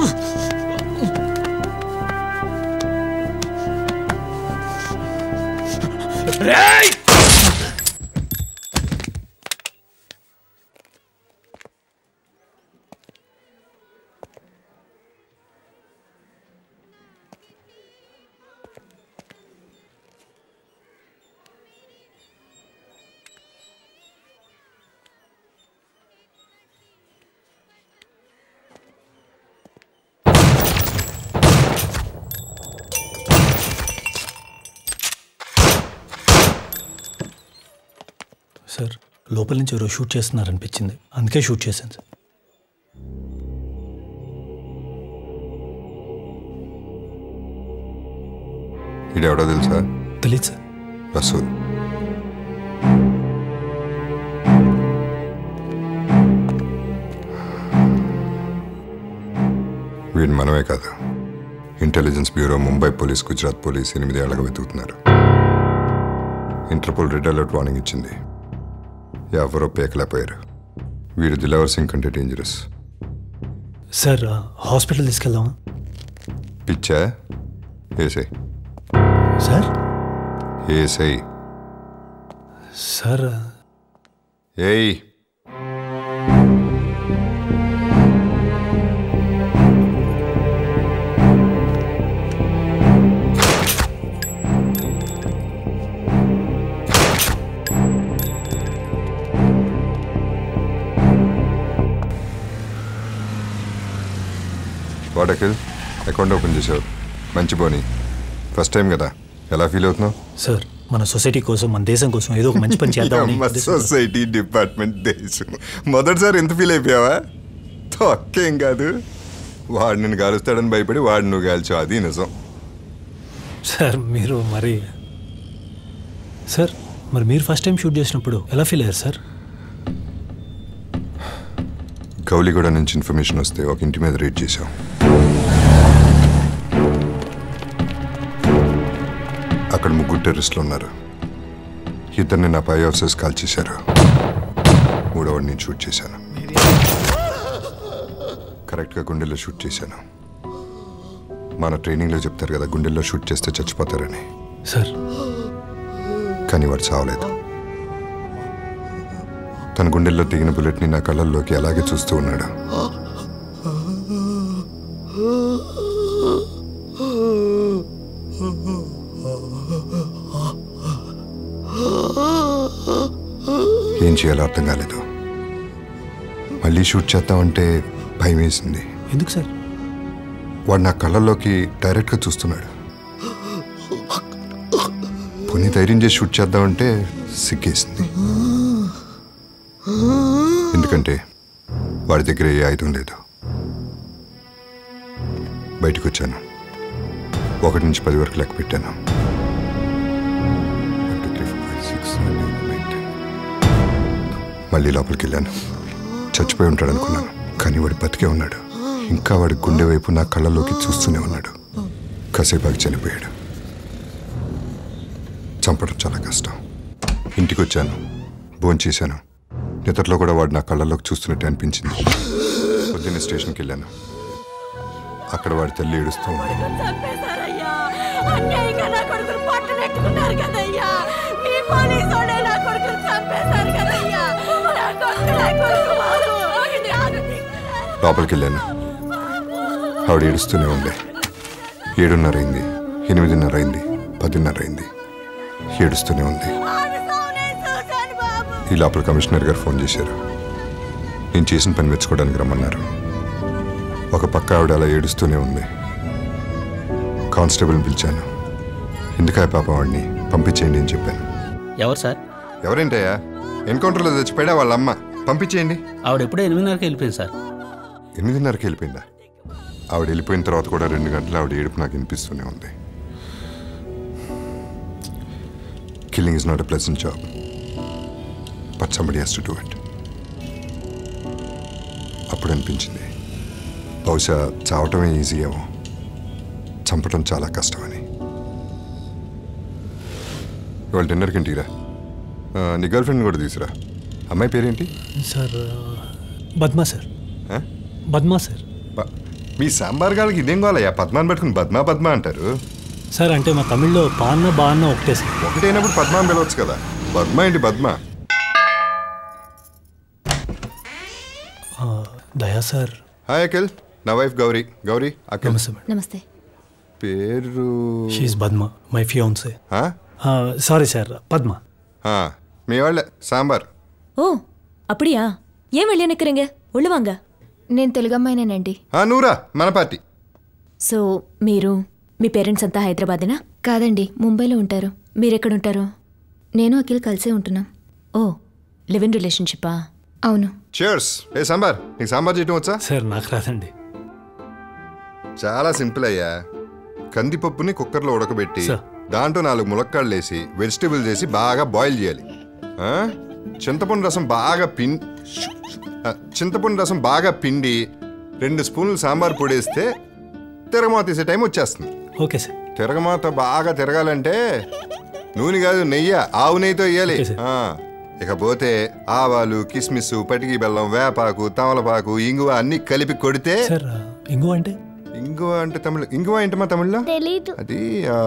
సార్ లోపల నుంచి ఎవరో షూట్ చేస్తున్నారనిపించింది, అందుకే షూట్ చేశాను సార్. ఇడెవడో తెలుసా? తెలీదు సార్. రసూల్. వీడు మనమే కాదు, intelligence bureau, Mumbai police, Gujarat police ఎనిమిది ఏళ్ళగా వెతుకుతున్నారు. ఇంటర్పోల్ రెడ్ అలర్ట్ వార్నింగ్ ఇచ్చింది, ఎవరో పేకలేకపోయారు. వీడు దిలావర్ సింగ్ కంటే డేంజరస్. Sir hospital తీసుకెళ్దామా? పిచ్చా? ఏసై. సార్ ఏసై. సార్ ఏయ్ వాడకిల్ అకౌంట్ ఓపెన్ చేసావు, మంచి పోనీ. ఫస్ట్ టైం కదా, ఎలా ఫీల్ అవుతున్నావు? సార్ మన సొసైటీ కోసం, మన దేశం కోసం ఏదో ఒక మంచి పని చేద్దాం. సొసైటీ, డిపార్ట్మెంట్, దేశం. మొదటిసారి ఎంత ఫీల్ అయిపోయావా? తొక్కేం కాదు. వాడు నిన్ను కాలుస్తాడని భయపడి వాడు నువ్వు కాల్చావు, అది నిజం. సార్ మీరు మరి సార్ మరి మీరు ఫస్ట్ టైం షూట్ చేసినప్పుడు ఎలా ఫీల్ అయ్యారు సార్? గౌలిగూడ నుంచి ఇన్ఫర్మేషన్ వస్తే ఒక ఇంటి మీద రేడ్ చేశాం. అక్కడ ముగ్గురు టెర్రరిస్టులు ఉన్నారు. ఇద్దరిని నా పై ఆఫీసర్స్ కాల్ చేశారు. మూడవని నేను షూట్ చేశాను. కరెక్ట్గా గుండెల్లో షూట్ చేశాను. మన ట్రైనింగ్లో చెప్తారు కదా, గుండెల్లో షూట్ చేస్తే చచ్చిపోతారని. సార్ కానీ వాడు చావలేదు. తన గుండెల్లో దిగిన బుల్లెట్ని నా కళ్ళల్లోకి అలాగే చూస్తూ ఉన్నాడు. ఏం చేయాలో అర్థం కాలేదు. మళ్ళీ షూట్ చేద్దామంటే భయం వేసింది. ఎందుకు సార్? వాడు నా కళ్ళల్లోకి డైరెక్ట్గా చూస్తున్నాడు. పోనీ ధైర్యం చేసి షూట్ చేద్దామంటే సిగ్గేసింది. ఎందుకంటే వాడి దగ్గర ఏ ఆయుధం లేదు. బయటకు వచ్చాను. ఒకటి నుంచి పది వరకు లెక్క పెట్టాను. మళ్ళీ లోపలికి వెళ్ళాను. చచ్చిపోయి ఉంటాడు అనుకున్నాను, కానీ వాడు బతికే ఉన్నాడు. ఇంకా వాడి గుండె వైపు నా కళ్ళలోకి చూస్తూనే ఉన్నాడు. కాసేపాకి చనిపోయాడు. చంపడం చాలా కష్టం. ఇంటికి వచ్చాను, భోంచేశాను. నిద్రలో కూడా వాడు నా కళ్ళలోకి చూస్తున్నట్టు అనిపించింది. పొద్దున్నే స్టేషన్కి వెళ్ళాను. అక్కడ వాడి తల్లి ఏడుస్తూ ఉంది. లోపలికి వెళ్ళాను. ఆవిడ ఏడుస్తూనే ఉండే. ఏడున్నర అయింది, ఎనిమిదిన్నర అయింది, పదిన్నర అయింది. ఏడుస్తూనే ఉంది. ఈ లోపల కమిషనర్ గారు ఫోన్ చేశారు. నేను చేసిన పని మెచ్చుకోవడానికి రమ్మన్నారు. ఒక పక్క ఆవిడ అలా ఏడుస్తూనే ఉంది. కానిస్టేబుల్ని పిలిచాను. ఎందుకాయ పాపం వాడిని పంపించేయండి అని చెప్పాను. ఎవరు సార్? ఎవరేంటయ్యా, ఎన్కౌంటర్లో చచ్చిపోయా వాళ్ళ అమ్మ. పంపించేయండి. ఆవిడ ఎప్పుడో ఎనిమిదిన్నరకి వెళ్ళిపోయింది సార్. ఎనిమిదిన్నరకి వెళ్ళిపోయిందా? ఆవిడ వెళ్ళిపోయిన తర్వాత కూడా రెండు గంటలు ఆవిడ ఏడుపు నాకు వినిపిస్తూనే ఉంది. Killing is not a pleasant job, but somebody has to do it. అప్పుడు అనిపించింది బహుశా చావటమే ఈజీ ఏమో, చంపటం చాలా కష్టమని. ఇవాళ డిన్నర్కి ఇంటికి రా. నీ గర్ల్ ఫ్రెండ్ కూడా తీసురా. అమ్మాయి పేరేంటి sir? Padma sir. Padma sir. మీ సాంబార్ గారికి ఇదేం కావాలయ్యా? పద్మాని పెట్టుకుని పద్మా పద్మా అంటారు సార్. అంటే మా తమిళ్లో బాన్న బాన్న ఒకటే సార్. ఒకటైనప్పుడు పద్మా అని పిలవచ్చు కదా. పద్మా ఏంటి పద్మా? దయా సార్. హాయ్ అఖిల్, నా వైఫ్ గౌరీ. గౌరీ అఖిల్. నమస్తే. పేరు she's Padma, my fiancee. Sorry sir, Padma. మీ వాళ్ళే సాంబార్. ఓ అప్పుడియా? ఏం వెళ్ళి నిక్కరింగ ఉళ్ళవాంగ. నేను తెలుగు అమ్మాయినేనండి. నూరా మన పార్టీ. సో మీరు, మీ పేరెంట్స్ అంతా హైదరాబాదేనా? కాదండి, ముంబైలో ఉంటారు. మీరెక్కడుంటారు? నేను అఖిల్ కలిసే ఉంటున్నాం. ఓ, లివ్ ఇన్ రిలేషన్షిప్పా? అవును. cheers. ఏ సాంబార్, నీకు సాంబార్ చేయటం వచ్చా? సార్ నాకు రాదండి. చాలా సింపుల్ అయ్యా. కందిపప్పుని కుక్కర్లో ఉడకబెట్టి దాంట్లో నాలుగు ములక్కాళ్ళు వేసి వెజిటేబుల్ చేసి బాగా బాయిల్ చేయాలి. చింతపండు రసం బాగా పిండి చింతపండు రసం బాగా పిండి రెండు స్పూన్లు సాంబార్ పొడేస్తే తిరగమాత తీసే టైం వచ్చేస్తుంది. Okay sir. తిరగమాత బాగా తిరగాలంటే నూనె కాదు, నెయ్యి, ఆవు నెయ్యితో వేయాలి. ఇకపోతే ఆవాలు, కిస్మిస్, పటికి బెల్లం, వేపాకు, తమలపాకు, ఇంగువ అన్ని కలిపి కొడితే. ఇంగువ అంటే? ఇంగువ అంటే తమిళ. ఇంగువ ఏంటి మా తమిళ్లో? అది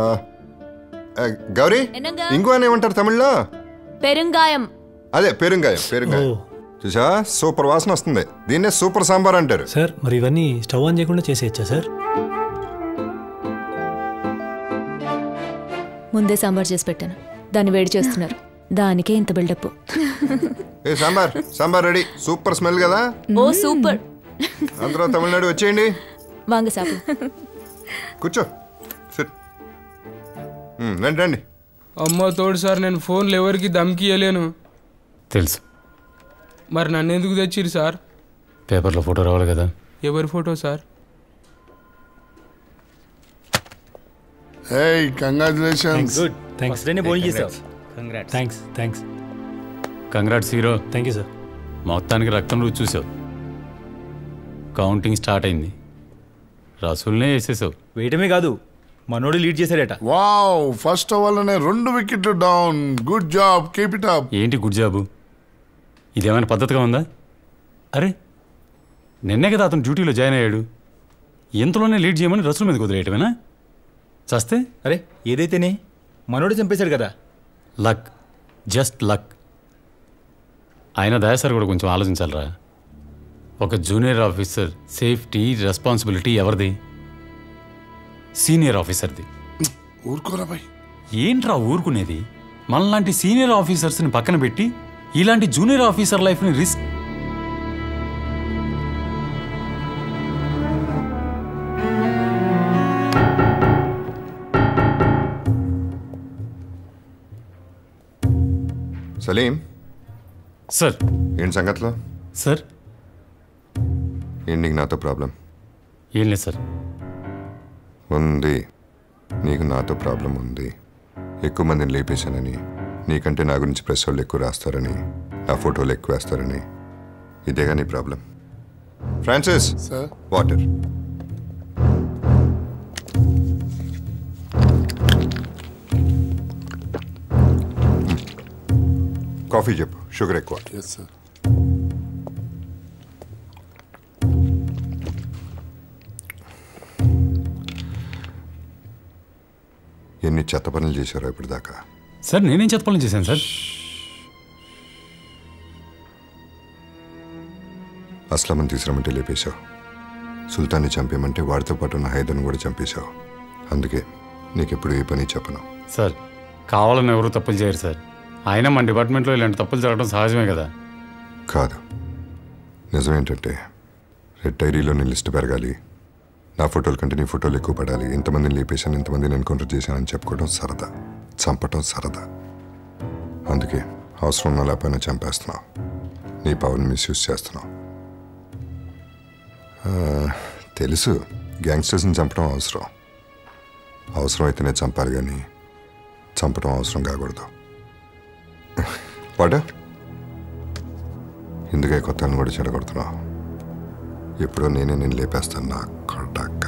గౌరీ, ఇంగువ అని ఏమంటారు తమిళ్లో? పెరుంగాయం. అదే పెరుంగాయం. పెరుంగాయం చూసా, సూపర్ వాసన వస్తుంది. దీన్నే సూపర్ సాంబార్ అంటారు. సార్ మరి ఇవన్నీ స్టవ్ ఆన్ చేయకుండా చేసేయచ్చా సార్? ముందే సాంబార్ చేసి పెట్టాను, దాన్ని వేడి చేస్తున్నారు. దానికే ఇంత బిల్డప్. ఏ sambar, sambar ready. Super smell కదా. Oh super. అందరూ తమిళనాడు వచ్చేయండి. వాంగ సాపు. కూర్చో. రండి రండి. అమ్మ తోడు సార్, నేను ఫోన్లు ఎవరికి దమ్కి ఇవ్వలేను. తెలుసు. మరి నన్ను ఎందుకు తెచ్చిరు సార్? పేపర్లో ఫోటో రావాలి కదా. ఎవరి photo sir? Hey, congratulations. Good. Thanks. First భోజనం చేసావు. Congrats. Thanks thanks congrats hero. Thank you sir. మొత్తానికి రక్తం రుచి చూసావు. కౌంటింగ్ స్టార్ట్ అయింది. రసూల్నే వేసేసావు. వేయటమే కాదు, మనోడు లీడ్ చేశాడట. వావ్, ఫస్ట్ ఓవర్లోనే రెండు వికెట్లు down. Good job, keep it up. ఏంటి గుడ్ జాబు? ఇదేమైనా పద్ధతిగా ఉందా? అరే నిన్నే కదా అతను డ్యూటీలో జాయిన్ అయ్యాడు. ఇంతలోనే లీడ్ చేయమని రసూల్ మీద కుదిరేయటమేనా? చస్తే అరే ఏదైతేనే మనోడు చంపేశాడు కదా. Luck, just luck. ఆయన దయాసారి కూడా కొంచెం ఆలోచించాలరా. ఒక జూనియర్ ఆఫీసర్ సేఫ్టీ రెస్పాన్సిబిలిటీ ఎవరిది? సీనియర్ ఆఫీసర్ది. ఊరుకోరా బాయ్. ఏంట్రా ఊరుకునేది? మనలాంటి సీనియర్ ఆఫీసర్స్ని పక్కన పెట్టి ఇలాంటి జూనియర్ ఆఫీసర్ లైఫ్ని రిస్క్. సలీం సార్. ఏంటి సంగతిలో? సార్ ఏంటి నీకు నాతో ప్రాబ్లం? ఏం లేదు సార్. ఉంది, నీకు నాతో ప్రాబ్లం ఉంది. ఎక్కువ మందిని లేపేశానని, నీకంటే నా గురించి ప్రెస్ వాళ్ళు ఎక్కువ రాస్తారని, నా ఫోటోలు ఎక్కువ వేస్తారని. ఇదేగా నీ ప్రాబ్లం. Francis, water. కాఫీ చెప్పు, షుగర్ ఎక్కువ. Yes sir. ఎన్ని చెత్త పనులు చేశారో ఇప్పటిదాకా? సార్ నేనేం చెత్త పనులు చేశాను సార్? అస్లామని తీసుకురమంటే లేపేశావు. సుల్తాన్ని చంపేమంటే వాడితో పాటు ఉన్న హైదర్ని కూడా చంపేశావు. అందుకే నీకెప్పుడు ఏ పని చెప్పను. సార్ కావాలని ఎవరు తప్పులు చేయరు సార్. అయినా మన డిపార్ట్మెంట్లో ఇలాంటి తప్పులు జరగడం సహజమే కదా. కాదు, నిజమేంటంటే రెడ్ డైరీలోని లిస్ట్ పెరగాలి. నా ఫోటోల కంటే నీ ఫోటోలు ఎక్కువ పడాలి. ఇంతమందిని లేపేశాను, ఇంతమందిని ఎన్కౌంటర్ చేశానని చెప్పుకోవడం సరదా, చంపటం సరదా. అందుకే అవసరం ఉన్న లేకపోయినా చంపేస్తున్నావు. నీ పవర్ని మిస్యూజ్ చేస్తున్నావు. తెలుసు, గ్యాంగ్స్టర్స్ని చంపడం అవసరం. అవసరం అయితేనే చంపాలి, కానీ చంపడం అవసరం కాకూడదు. వాట ఇందుకే కొత్తని కూడా చెడగొడుతున్నావు. ఎప్పుడో నేనే నేను లేపేస్తాను నా కొడక.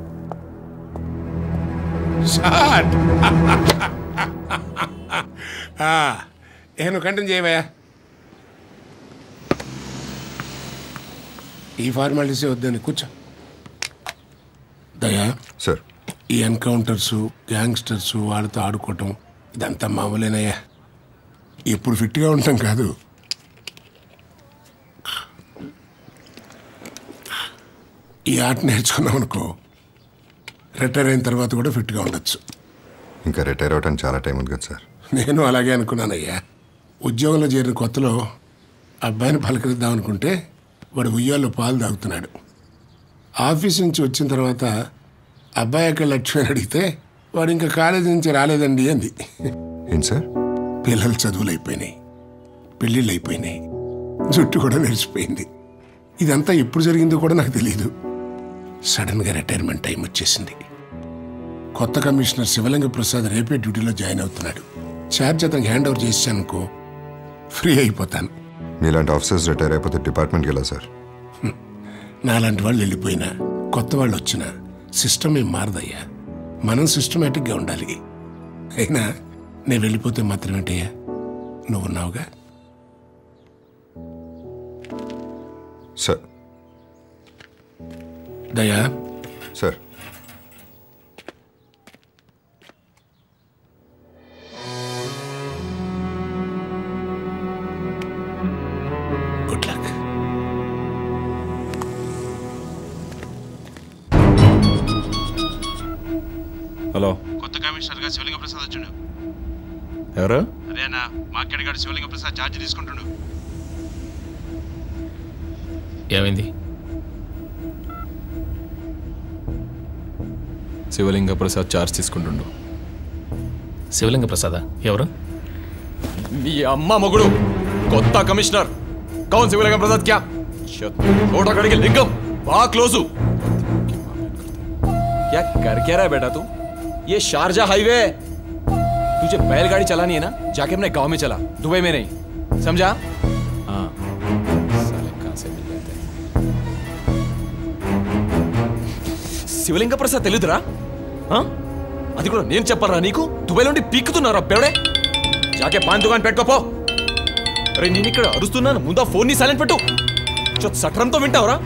నేను కంటిన్యూ చేయవా? ఈ ఫార్మాలిటీస్ వద్దని కూర్చో. దయా సార్, ఈ ఎన్కౌంటర్స్, గ్యాంగ్స్టర్స్ వాళ్ళతో ఆడుకోవటం ఇదంతా మామూలేనయ్యా. ఎప్పుడు ఫిట్గా ఉంటాం కాదు. ఈ ఆట నేర్చుకున్నాం అనుకో, రిటైర్ అయిన తర్వాత కూడా ఫిట్గా ఉండొచ్చు. ఇంకా రిటైర్ అవడానికి చాలా టైం ఉంది కదా సార్. నేను అలాగే అనుకున్నానయ్యా. ఉద్యోగంలో చేరిన కొత్తలో అబ్బాయిని పలకరిద్దాం అనుకుంటే వాడు ఉయ్యాల్లో పాలు తాగుతున్నాడు. ఆఫీస్ నుంచి వచ్చిన తర్వాత అబ్బాయి అక్కడ లక్ష్యం అడిగితే వాడు ఇంకా కాలేజీ నుంచి రాలేదండి అంది. ఏంటి సార్? పిల్లల చదువులు అయిపోయినాయి, పెళ్ళిళ్ళు అయిపోయినాయి, జుట్టు కూడా మెరిసిపోయింది. ఇదంతా ఎప్పుడు జరిగిందో కూడా నాకు తెలియదు. సడన్గా రిటైర్మెంట్ టైం వచ్చేసింది. కొత్త కమిషనర్ శివలింగ ప్రసాద్ రేపే డ్యూటీలో జాయిన్ అవుతున్నాడు. ఛార్జ్ అతనికి హ్యాండ్ ఓవర్ చేశానుకో ఫ్రీ అయిపోతాను. మీలాంటి ఆఫీసర్స్ రిటైర్ అయిపోతే డిపార్ట్మెంట్కి వెళ్ళా సార్. నాలాంటి వాళ్ళు వెళ్ళిపోయినా కొత్త వాళ్ళు వచ్చినా సిస్టమ్ ఏం మారదయ్యా. మనం సిస్టమేటిక్గా ఉండాలి. అయినా నేను వెళ్ళిపోతే మాత్రమేంటయ్యా, నువ్వున్నావుగా. Sir. Daya sir. Good luck. Hello, కొత్త కమిషనర్ గా శివలింగ ప్రసాద్ వచ్చాడు. ఎవరు? అదేనా మార్కెట్ గారు శివలింగ ప్రసాద్ ఛార్జ్ తీసుకుంటుండు. ఏమైంది? శివలింగ ప్రసాద్ ఛార్జ్ తీసుకుంటుండు. శివలింగ ప్రసాద్ ఎవరు? మీ అమ్మ మొగుడు, కొత్త కమిషనర్. కౌన్ శివలింగ ప్రసాద్? క్యా छोटा करके लिंगम वहां क्लोज हूं। क्या कर क्या रहा है बेटा तू? ये शारजा हाईवे, तुझे बैलगाड़ी चलानी है ना, जाके अपने गांव में चला, दुबई में नहीं, समझा? हाँ, साले कहां से मिल जाते हैं। శివలింగ ప్రసాద్ తెలియదురా? అది కూడా నేను చెప్పారా నీకు? దుబాయ్ నుండి పీక్కుతున్నారా పెవడే? జాకే పాన్ దుకాన్ పెట్టుకోపో. అరే నేను ఇక్కడ అరుస్తున్నాను, ముందా ఫోన్ ని సైలెంట్ పెట్టు. సట్రంతో వింటావరా?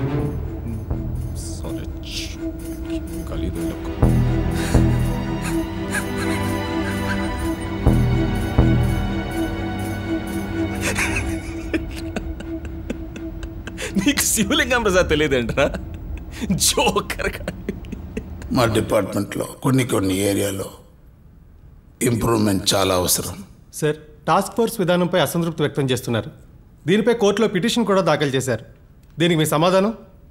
నీకు శివలింగం ప్రసాద్ తెలియదేంట్రా? జోకర్. మా డిపార్ట్మెంట్లో కొన్ని కొన్ని ఏరియాలో ఇంప్రూవ్మెంట్ చాలా అవసరం. సార్, టాస్క్ ఫోర్స్ విధానంపై అసంతృప్తి వ్యక్తం చేస్తున్నారు. దీనిపై కోర్టులో పిటిషన్ కూడా దాఖలు చేశారు. దీనికి మీ సమాధానం?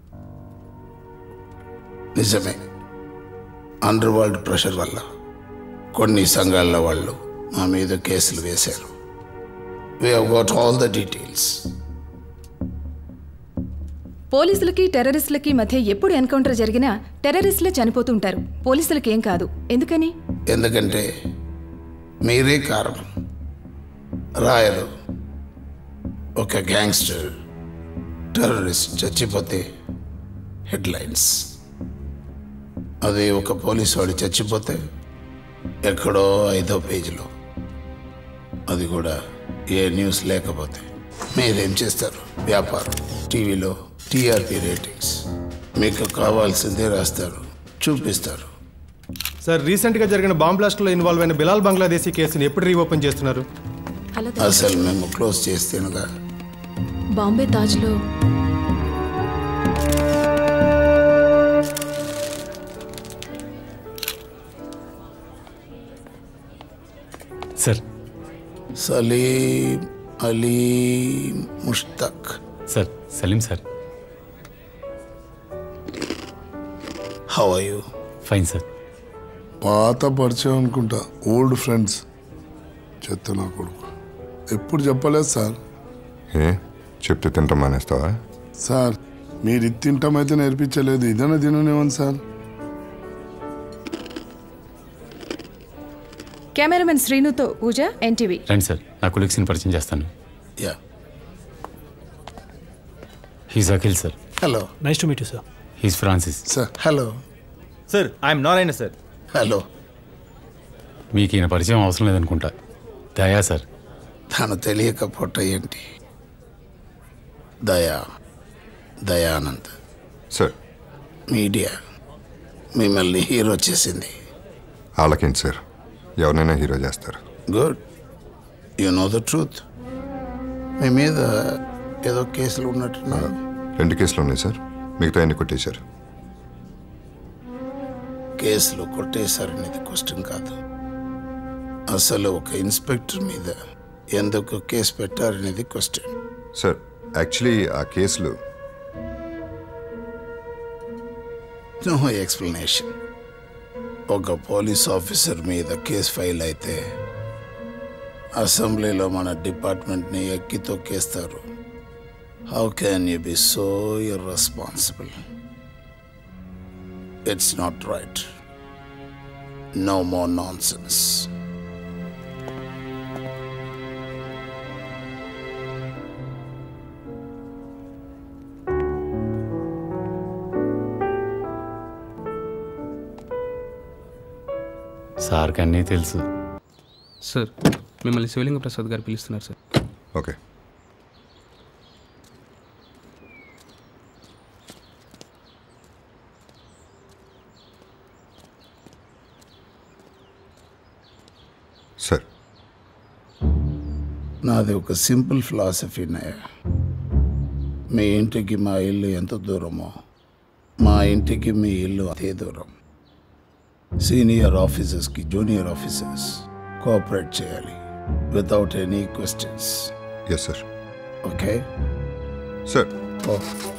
నిజమే, అండర్ వరల్డ్ ప్రెషర్ వల్ల కొన్ని సంఘాల వాళ్ళు మా మీద కేసులు వేశారు. We have got all the details. పోలీసులకి టెర్రరిస్టులకి మధ్య ఎప్పుడు ఎన్కౌంటర్ జరిగినా టెర్రరిస్టులే చనిపోతుంటారు, పోలీసులకి ఏం కాదు. ఎందుకని? ఎందుకంటే మీరే కారణం. రాయలు ఒక గ్యాంగ్స్టర్ టెర్రరిస్ట్ చచ్చిపోతే హెడ్లైన్స్, అదే ఒక పోలీసు వాడు చచ్చిపోతే ఎక్కడో ఐదో పేజీలో, అది కూడా ఏ న్యూస్ లేకపోతే. మీరేం చేస్తారు? వ్యాపారం, టీవీలో టీఆర్పీ రేటింగ్స్. మీకు కావాల్సిందే రాస్తారు, చూపిస్తారు. సార్, రీసెంట్గా జరిగిన బాంబ్ బ్లాస్ట్లో ఇన్వాల్వ్ అయిన బిలాల్ బంగ్లాదేశీ కేసుని ఎప్పుడు రీఓపెన్ చేస్తున్నారు? అసలు మేము క్లోజ్ చేస్తేనుగా. బాంబే తాజ్లో sir, Salim Ali Mushtaq. Sir, Salim sir. How are you? Fine sir. పాత పరిచయం అనుకుంటా, ఓల్డ్ ఫ్రెండ్స్. చెత్త నా కొడుకు. ఎప్పుడు చెప్పలేదు సార్. ఏ చెప్తే తింటాం మానేస్తావా? సార్, మీరు ఇది తింటామైతే నేర్పించలేదు, ఇదైనా తిననేమని సార్. కెమెరామెన్ శ్రీనుతో పూజ, ఎన్టీవీ. రండి సార్, నా కొలీగ్స్ని పరిచయం చేస్తాను. Yeah, he's Akhil sir. Hello, nice to meet you sir. He's Francis sir. Hello sir, I'm Narayana sir. Hello. మీకు ఈయన పరిచయం అవసరం లేదనుకుంటా. దయా సార్. తను తెలియకపోట ఏంటి? దయా, దయానంద్ సార్. మీడియా మిమ్మల్ని హీరో చేసింది. వాళ్ళకేంటి సార్, ఎవరినైనా హీరో చేస్తారు. Good, you know the truth. మీ మీద ఏదో కేసులు ఉన్నట్టున్నారు. రెండు కేసులు ఉన్నాయి సార్, మిగతా అన్ని కొట్టేశారు. కేసులు కొట్టేశారనేది క్వశ్చన్ కాదు, అసలు ఒక ఇన్స్పెక్టర్ మీద ఎందుకు కేసు పెట్టారనేది క్వశ్చన్. సార్, యాక్చువల్లీ ఆ కేసులు నో ఎక్స్ప్లెనేషన్. ఒక పోలీస్ ఆఫీసర్ మీద కేసు ఫైల్ అయితే అసెంబ్లీలో మన డిపార్ట్మెంట్ని ఎక్కి తొక్కేస్తారు. How can you be so irresponsible? It's not right. No more nonsense. సార్కి అన్నీ తెలుసు. సార్, మిమ్మల్ని శివలింగ ప్రసాద్ గారు పిలుస్తున్నారు సార్. ఓకే. సార్, నాది ఒక సింపుల్ ఫిలాసఫీ నాయ. మీ ఇంటికి మా ఇల్లు ఎంత దూరమో మా ఇంటికి మీ ఇల్లు అదే దూరం. సీనియర్ ఆఫీసర్స్కి జూనియర్ ఆఫీసర్స్ కోఆపరేట్ చేయాలి without any questions. Yes sir. Okay sir. Oh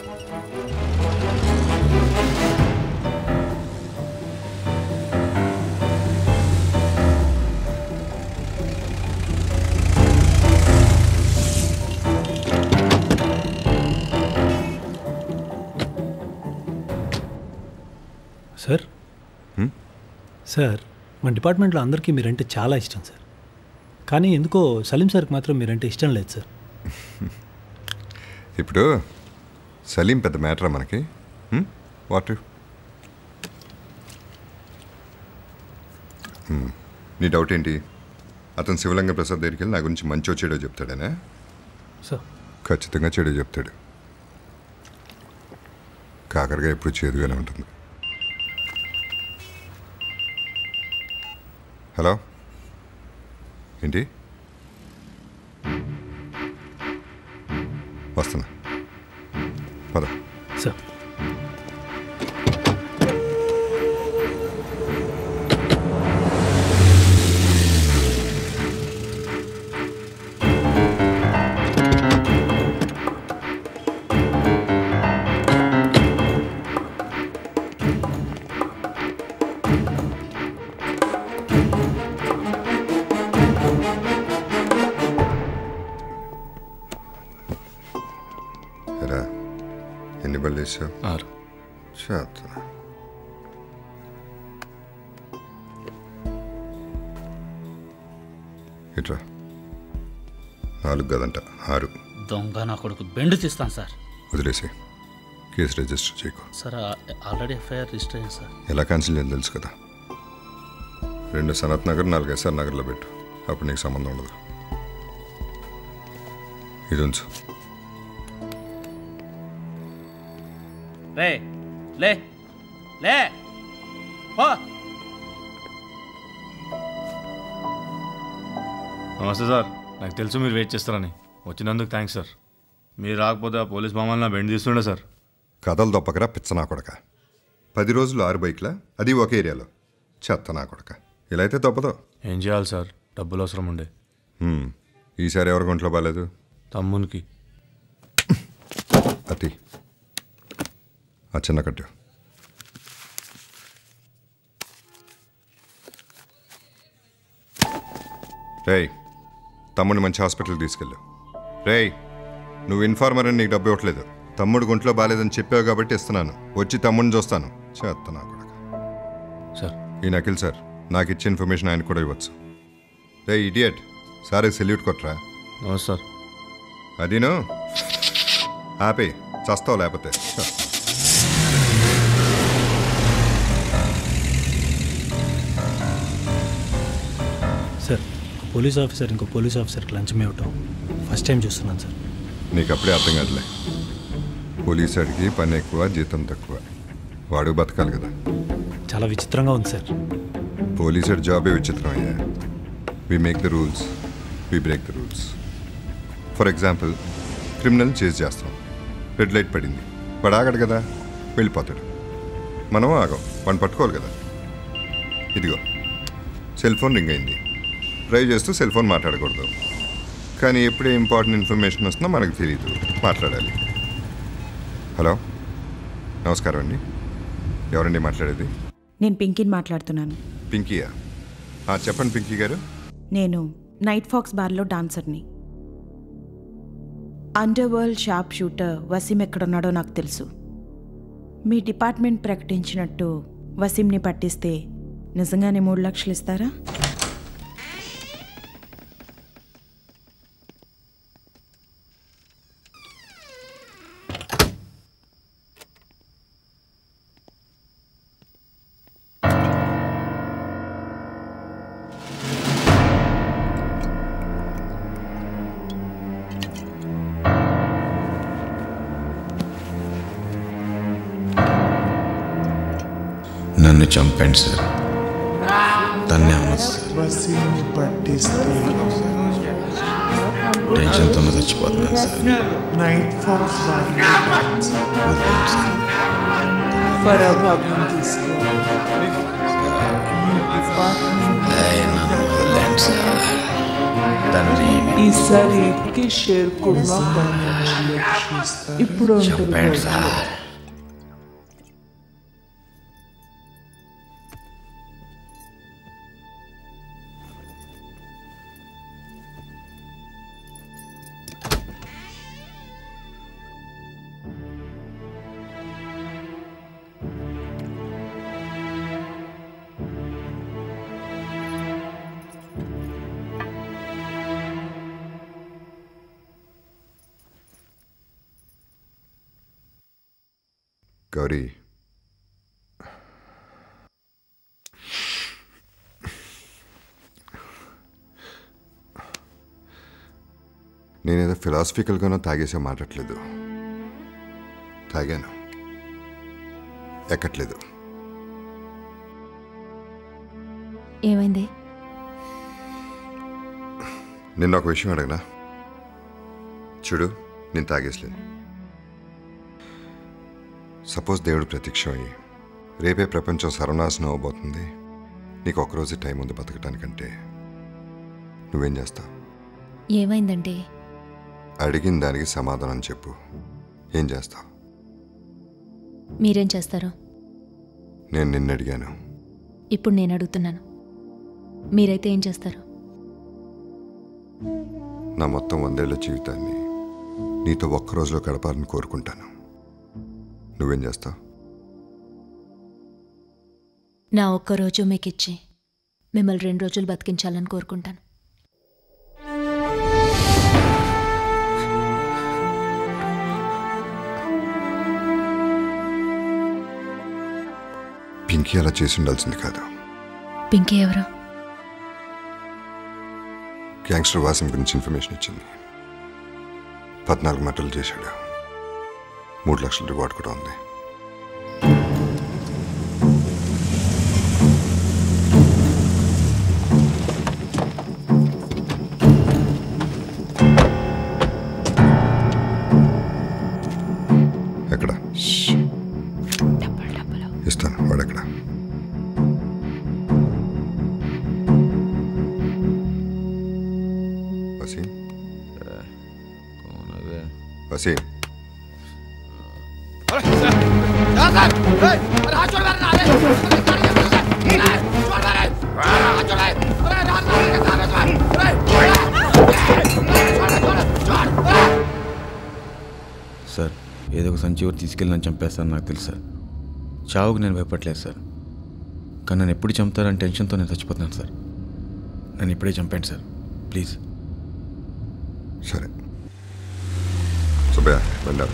sir, sir మన డిపార్ట్మెంట్లో అందరికీ మీరంటే చాలా ఇష్టం సార్. కానీ ఎందుకో సలీం సార్కి మాత్రం మీరంటే ఇష్టం లేదు సార్. ఇప్పుడు సలీం పెద్ద మ్యాటరా మనకి? వాట్ హ్మ్. నీ డౌట్ ఏంటి? అతను శివలింగ ప్రసాద్ దగ్గరికి వెళ్ళి నా గురించి మంచో చెడో చెప్తాడనే? సార్ ఖచ్చితంగా చెడో చెప్తాడు. కాకరగా ఎప్పుడు చేదుగానే ఉంటుంది. హలో, ఏంటి? వస్తున్నా, పద. సార్ ఎరా, ఎన్ని బళ్ళు వేసావు? ఆరు. చేత ఇట్రా. నాలుగు కదంట, ఆరు. దొంగ నా కొడుకు బెండు తీస్తాను సార్. వదిలేసి కేసు రిజిస్టర్ చేయకు. సార్ ఆల్రెడీ ఎఫ్ఐఆర్ రిజిస్టర్ అయ్యింది సార్. ఎలా క్యాన్సిల్ చేయాలి తెలుసు కదా. రెండు సనత్ నగర్, నాలుగు ఎస్ఆర్ నగర్లో పెట్టు. అప్పుడు నీకు సంబంధం ఉండదు. ఇది ఉంచు. లే లే లే పో. నమస్తే సార్. నాకు తెలుసు మీరు వెయిట్ చేస్తారని. వచ్చినందుకు థ్యాంక్స్ సార్. మీరు రాకపోతే ఆ పోలీస్ మామూలు నా బెండ్ తీస్తుండే సార్. కథలు దొప్పకరా పిచ్చ నా కొడక. పది రోజులు ఆరు బైక్లా, అది ఒక ఏరియాలో. చెత్త నా కొడక. ఇలా అయితే తప్పదు. ఏం చేయాలి సార్? డబ్బులు అవసరం ఉండే. హ్మ్. ఈసారి ఎవరి ఒంట్లో బాగాలేదు? తమ్మునికి. అతి ఆ చిన్న కట్టు. రేయ్, తమ్ముడిని మంచి హాస్పిటల్కి తీసుకెళ్ళు. రేయ్, నువ్వు ఇన్ఫార్మర్ అని నీకు డబ్బు ఇవ్వట్లేదు. తమ్ముడు గుంట్లో బాగాలేదని చెప్పావు కాబట్టి ఇస్తున్నాను. వచ్చి తమ్ముడిని చూస్తాను. చేస్తా నా కొడక. సార్, ఈ నకిల్ సార్ నాకు ఇచ్చే ఇన్ఫర్మేషన్ ఆయన కూడా ఇవ్వచ్చు. రే ఇడియట్, సారే సెల్యూట్ కొట్టరా. నమస్తే సార్. అదీను ఆపే, చస్తావు లేకపోతే. సార్, పోలీస్ ఆఫీసర్ ఇంకో పోలీస్ ఆఫీసర్కి లంచం ఇవ్వటం ఫస్ట్ టైం చూస్తున్నాను సార్. నీకు అప్పుడే అర్థం కాదులే. పోలీస్ వాడికి పని ఎక్కువ, జీతం తక్కువ. వాడు బతకాలి కదా. చాలా విచిత్రంగా ఉంది సార్. పోలీస్ వాడి జాబే విచిత్రం అయ్యా. We make the rules, we break the rules. For example, criminal chase చేస్తాం. రెడ్ లైట్ పడింది, వాడు ఆగడు కదా, వెళ్ళిపోతాడు. మనం ఆగం, వాడిని పట్టుకోవాలి కదా. ఇదిగో సెల్ ఫోన్ రింగ్ అయింది. డ్రైవ్ చేస్తూ సెల్ ఫోన్ మాట్లాడకూడదు. కానీ ఎప్పుడే ఇంపార్టెంట్ ఇన్ఫర్మేషన్ వస్తుందో మనకు తెలియదు, మాట్లాడాలి. హలో, నమస్కారం అండి. ఎవరండి మాట్లాడేది? నేను పింకీని మాట్లాడుతున్నాను. పింకీయా? చెప్పండి పింకీ గారు. నేను నైట్ ఫాక్స్ బార్లో డాన్సర్ని. Underworld sharp shooter Waseem ఎక్కడున్నాడో నాకు తెలుసు. మీ డిపార్ట్మెంట్ ప్రకటించినట్టు వసీంని పట్టిస్తే నిజంగానే మూడు లక్షలు ఇస్తారా? నన్ను చంపండి సార్. తన్నే అమ్మదు సార్. టెన్షన్తో చచ్చిపోతున్నాను సార్. ఈసారి ఎక్కి షేర్కున్నా ఇప్పుడు చంపండి సార్. గౌరీ, నేనేదో ఫిలాసఫికల్గానో తాగేసే మాట్లాడలేదు. తాగాను, ఎక్కట్లేదు. ఏమైంది? నిన్న ఒక విషయం అడగనా? చూడు, నేను తాగేసలేను. సపోజ్ దేవుడు ప్రత్యక్షమయ్యి రేపే ప్రపంచం సర్వనాశనం అవబోతుంది, నీకు ఒకరోజు టైం ఉంది బతకటానికంటే, నువ్వేం చేస్తావు? ఏమైందండి? అడిగిన దానికి సమాధానం చెప్పు. ఏం చేస్తావు? మీరేం చేస్తారు? నేను నిన్ను అడిగాను. ఇప్పుడు నేను అడుగుతున్నాను, మీరైతే ఏం చేస్తారు? నా మొత్తం వందేళ్ల జీవితాన్ని నీతో ఒక్కరోజులో గడపాలని కోరుకుంటాను. నువ్వేం చేస్తావు? నా ఒక్కరోజు మీకు ఇచ్చి మిమ్మల్ని రెండు రోజులు బతికించాలని కోరుకుంటాను. పింకీ అలా చేసి ఉండాల్సింది కాదు. పింకీ ఎవరు? గ్యాంగ్స్టర్ వాసిం గురించి ఇన్ఫర్మేషన్ ఇచ్చింది. పద్నాలుగు మటలు చేశాడు. మూడు లక్షల రివార్డ్ కూడా ఉంది. ఎక్కడ ఇస్తాను? వాడెక్కడ? వసీం వసీం సార్, ఏదో ఒక సంచి ఎవరు తీసుకెళ్ళి నన్ను చంపేస్తాను నాకు తెలుసు సార్. చావుకు నేను భయపడలేదు సార్, కానీ నన్ను ఎప్పుడు చంపుతారని టెన్షన్తో నేను చచ్చిపోతున్నాను సార్. నన్ను ఇప్పుడే చంపండి సార్, ప్లీజ్. సరే సుబ్బయ్య, వెళ్ళా.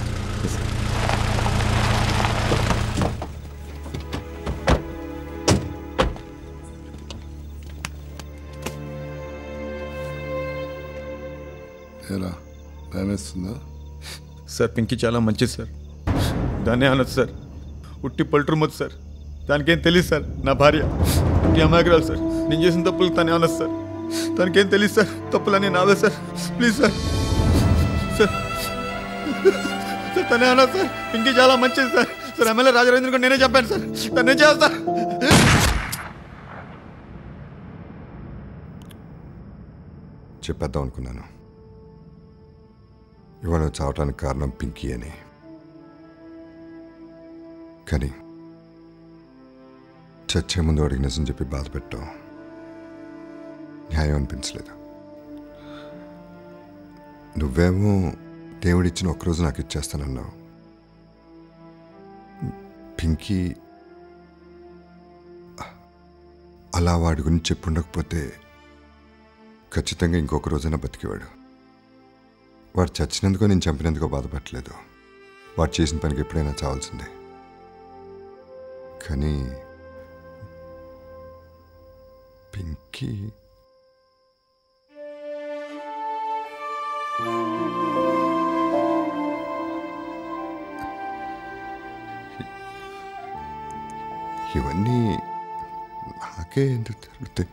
ఎలా భయమేస్తుందా? సార్, పింకీ చాలా మంచిది సార్. దాన్నే అనొచ్చు సార్, ఉట్టి పల్టురుమొచ్చు సార్. దానికేం తెలియదు సార్. నా భార్య ఉట్టి అమాయకురాలు సార్. నేను చేసిన తప్పులు తనే అనొచ్చు సార్. తనకేం తెలియదు సార్. తప్పులన్నీ నావే sir. Please sir. Sir sir తనే అనొచ్చు సార్. పింకీ చాలా మంచిది సార్. సార్ ఎమ్మెల్యే రాజరేంద్ర కూడా నేనే చెప్పాను సార్. తనే చేస్తా. చెప్పేద్దాం అనుకున్నాను, ఇవాళ చావటానికి కారణం పింకీ అని. కానీ చచ్చే ముందు వాడికి నిజం చెప్పి బాధ పెట్టాం న్యాయం అనిపించలేదు. నువ్వేమో దేవుడిచ్చిన ఒక్కరోజు నాకు ఇచ్చేస్తానన్నావు. పింకీ అలా వాడి గురించి చెప్పుండకపోతే ఖచ్చితంగా ఇంకొక రోజైనా బతికేవాడు. వాడు చచ్చినందుకో నేను చంపినందుకో బాధపడలేదు. వాడు చేసిన పనికి ఎప్పుడైనా చావాల్సిందే. కానీ పింకీ ఇవన్నీ నాకే ఎందుకు జరుగుతాయి?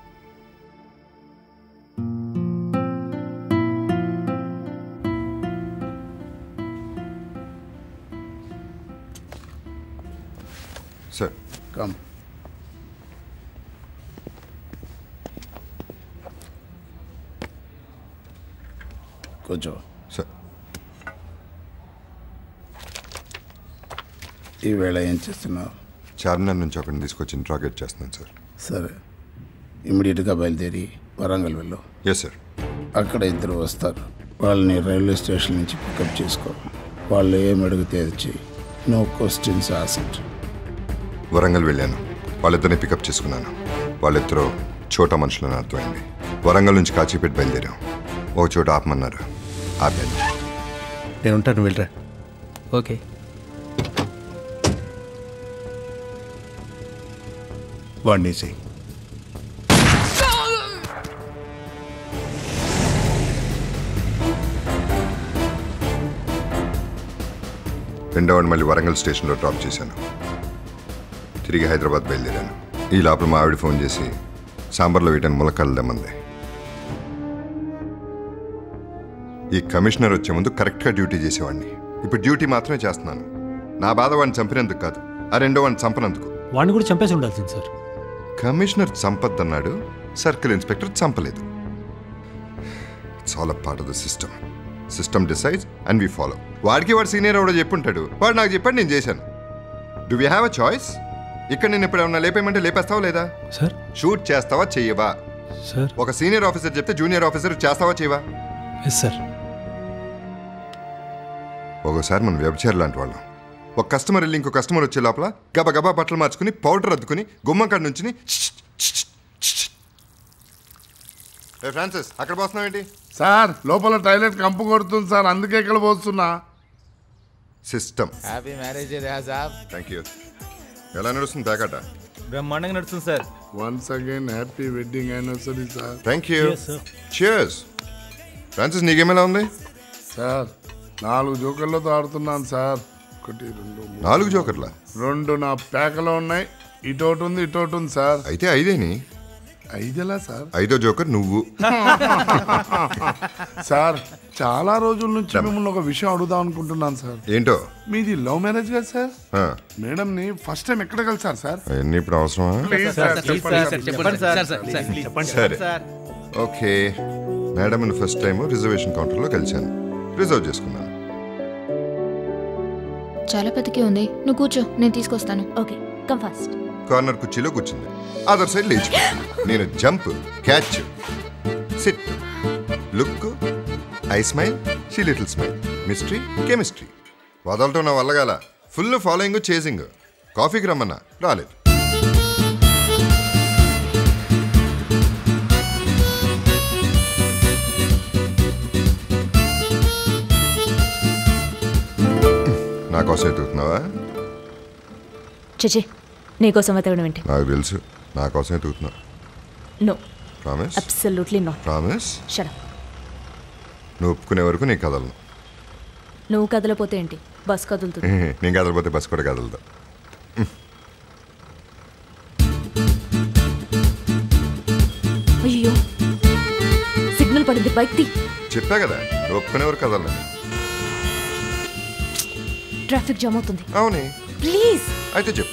Sir come. కూర్చో. సార్, ఈవేళ ఏం చేస్తున్నావు? చార్మినార్ నుంచి ఒకరిని తీసుకొచ్చి ఇంట్రాగేట్ చేస్తున్నాను సార్. సరే, ఇమ్మీడియట్గా బయలుదేరి వరంగల్ వెళ్ళు. Yes sir. అక్కడ ఇద్దరు వస్తారు. వాళ్ళని రైల్వే స్టేషన్ నుంచి పికప్ చేసుకో. వాళ్ళు ఏం అడిగితే అది చెయ్యి. No questions asked. వరంగల్ వెళ్ళాను. వాళ్ళిద్దరిని పికప్ చేసుకున్నాను. వాళ్ళిద్దరూ చోట మనుషులని అర్థమైంది. వరంగల్ నుంచి కాచిపేట బయలుదేరాం. ఒక చోట ఆపమన్నారు. ఆపాను. నేను ఉంటాను, వెళ్ళరా. ఓకే. వాడిని చెయ్యి. రెండో వాడిని మళ్ళీ వరంగల్ స్టేషన్లో డ్రాప్ చేశాను. తిరిగి హైదరాబాద్ బయలుదేరాను. ఈ లోపల మా ఆవిడ ఫోన్ చేసి సాంబార్లో వేయటానికి ములక్కాడలు దమ్మంది. ఈ కమిషనర్ వచ్చే ముందు కరెక్ట్గా డ్యూటీ చేసేవాడిని. ఇప్పుడు డ్యూటీ మాత్రమే చేస్తున్నాను. నా బాధ వాడిని చంపినందుకు కాదు, ఆ రెండో వాడిని చంపనందుకు. వాడిని కూడా చంపేసి ఉండాల్సింది సార్. కమిషనర్ చంపద్దన్నాడు, సర్కిల్ ఇన్స్పెక్టర్ చంపలేదు. It's all a part of the system. System decides and we follow. వాడికి వాడు సీనియర్ ఎవడో చెప్పుంటాడు, వాడు నాకు చెప్పాడు, నేను చేశాను. Do we have a choice? ఇక్కడ నేను ఇప్పుడు ఏమన్నా లేపేయమంటే లేపేస్తావా లేదా? సార్ షూట్ చేస్తావా చెయ్యవా? సార్ ఒక సీనియర్ ఆఫీసర్ చెప్తే జూనియర్ ఆఫీసర్ చేస్తావా చేయవా? Yes sir. ఒకసారి మనం వ్యభిచారి లాంటి వాళ్ళం. ఒక కస్టమర్ వెళ్ళి ఇంకో కస్టమర్ వచ్చే లోపల గబా గబా బట్టలు మార్చుకుని పౌడర్ అద్దుకుని గుమ్మం కాడ నుంచి ఫ్రాన్సిస్ అక్కడ పోస్తున్నావు ఏంటి? సార్ లోపల టాయిలెట్ కంపు కొడుతుంది సార్, అందుకే ఇక్కడ పోస్తున్నా. System. Happy marriage sir. Thank you. ఎలా నడుస్తుంది ప్యాకట? బ్రహ్మాండంగా నడుస్తుంది sir. Once again happy wedding anniversary sir. Thank you. Cheers. Francis నీకేమేలా ఉంది? సార్ నాలుగు జోకర్లతో ఆడుతున్నాను సార్. ఒకటి రెండు నాలుగు జోకర్ల? రెండు నా ప్యాకలో ఉన్నాయి, ఇటోటి ఉంది ఇటోటి ఉంది సార్. అయితే ఐదేని? ఐదేలా సార్? ఐదో జోకర్ నువ్వు. సార్ చాలా రోజుల నుంచి మిమ్మల్ని ఒక విషయం అడుగుదాం అనుకుంటున్నాను సార్. ఏంటో? మీది లవ్ మ్యారేజ్ కదా సార్? మేడం ని ఫస్ట్ టైం ఎక్కడ కలిసారు సార్? అవన్నీ ఇప్పుడు అవసరమా? సరే okay. Madam first time reservation కౌంటర్లో కలిశాను, రిజర్వ్ చేసుకున్నాను. చాలా పెద్దకే ఉంది, నువ్వు కూర్చో, నేను తీసుకొస్తాను. Okay come fast. కార్నర్ కుర్చీలో కూర్చుంది, అదర్ సైడ్ లేచి నేను jump, catch, sit, look, I smile, she little smile, mystery, chemistry. వదలటం నా వల్లగాల. Full following, chasing. కాఫీకి రమ్మన్నా రాలేదు. నా కోసం ఎదుగుతున్నావా? చచ్చే నీకోసం వెతకడం ఏంటి? నాకు తెలుసు, నా కోసం ఎదుగుతున్నావు. No. Promise? Absolutely not. Promise? Shut up. నువ్వు ఒప్పుకునే వరకు నీకు కదలను. నువ్వు కదలపోతే ఏంటి, బస్ కదులుతుంది. నేను కదలపోతే బస్ కూడా కదలదు. అయ్యో సిగ్నల్ పడింది, బైక్ తీ. చెప్పా కదా నువ్వు ఒప్పుకునే వరకు కదలను. ట్రాఫిక్ జామ్ అవుతుంది. అవునే. ప్లీజ్. అయితే చెప్పు.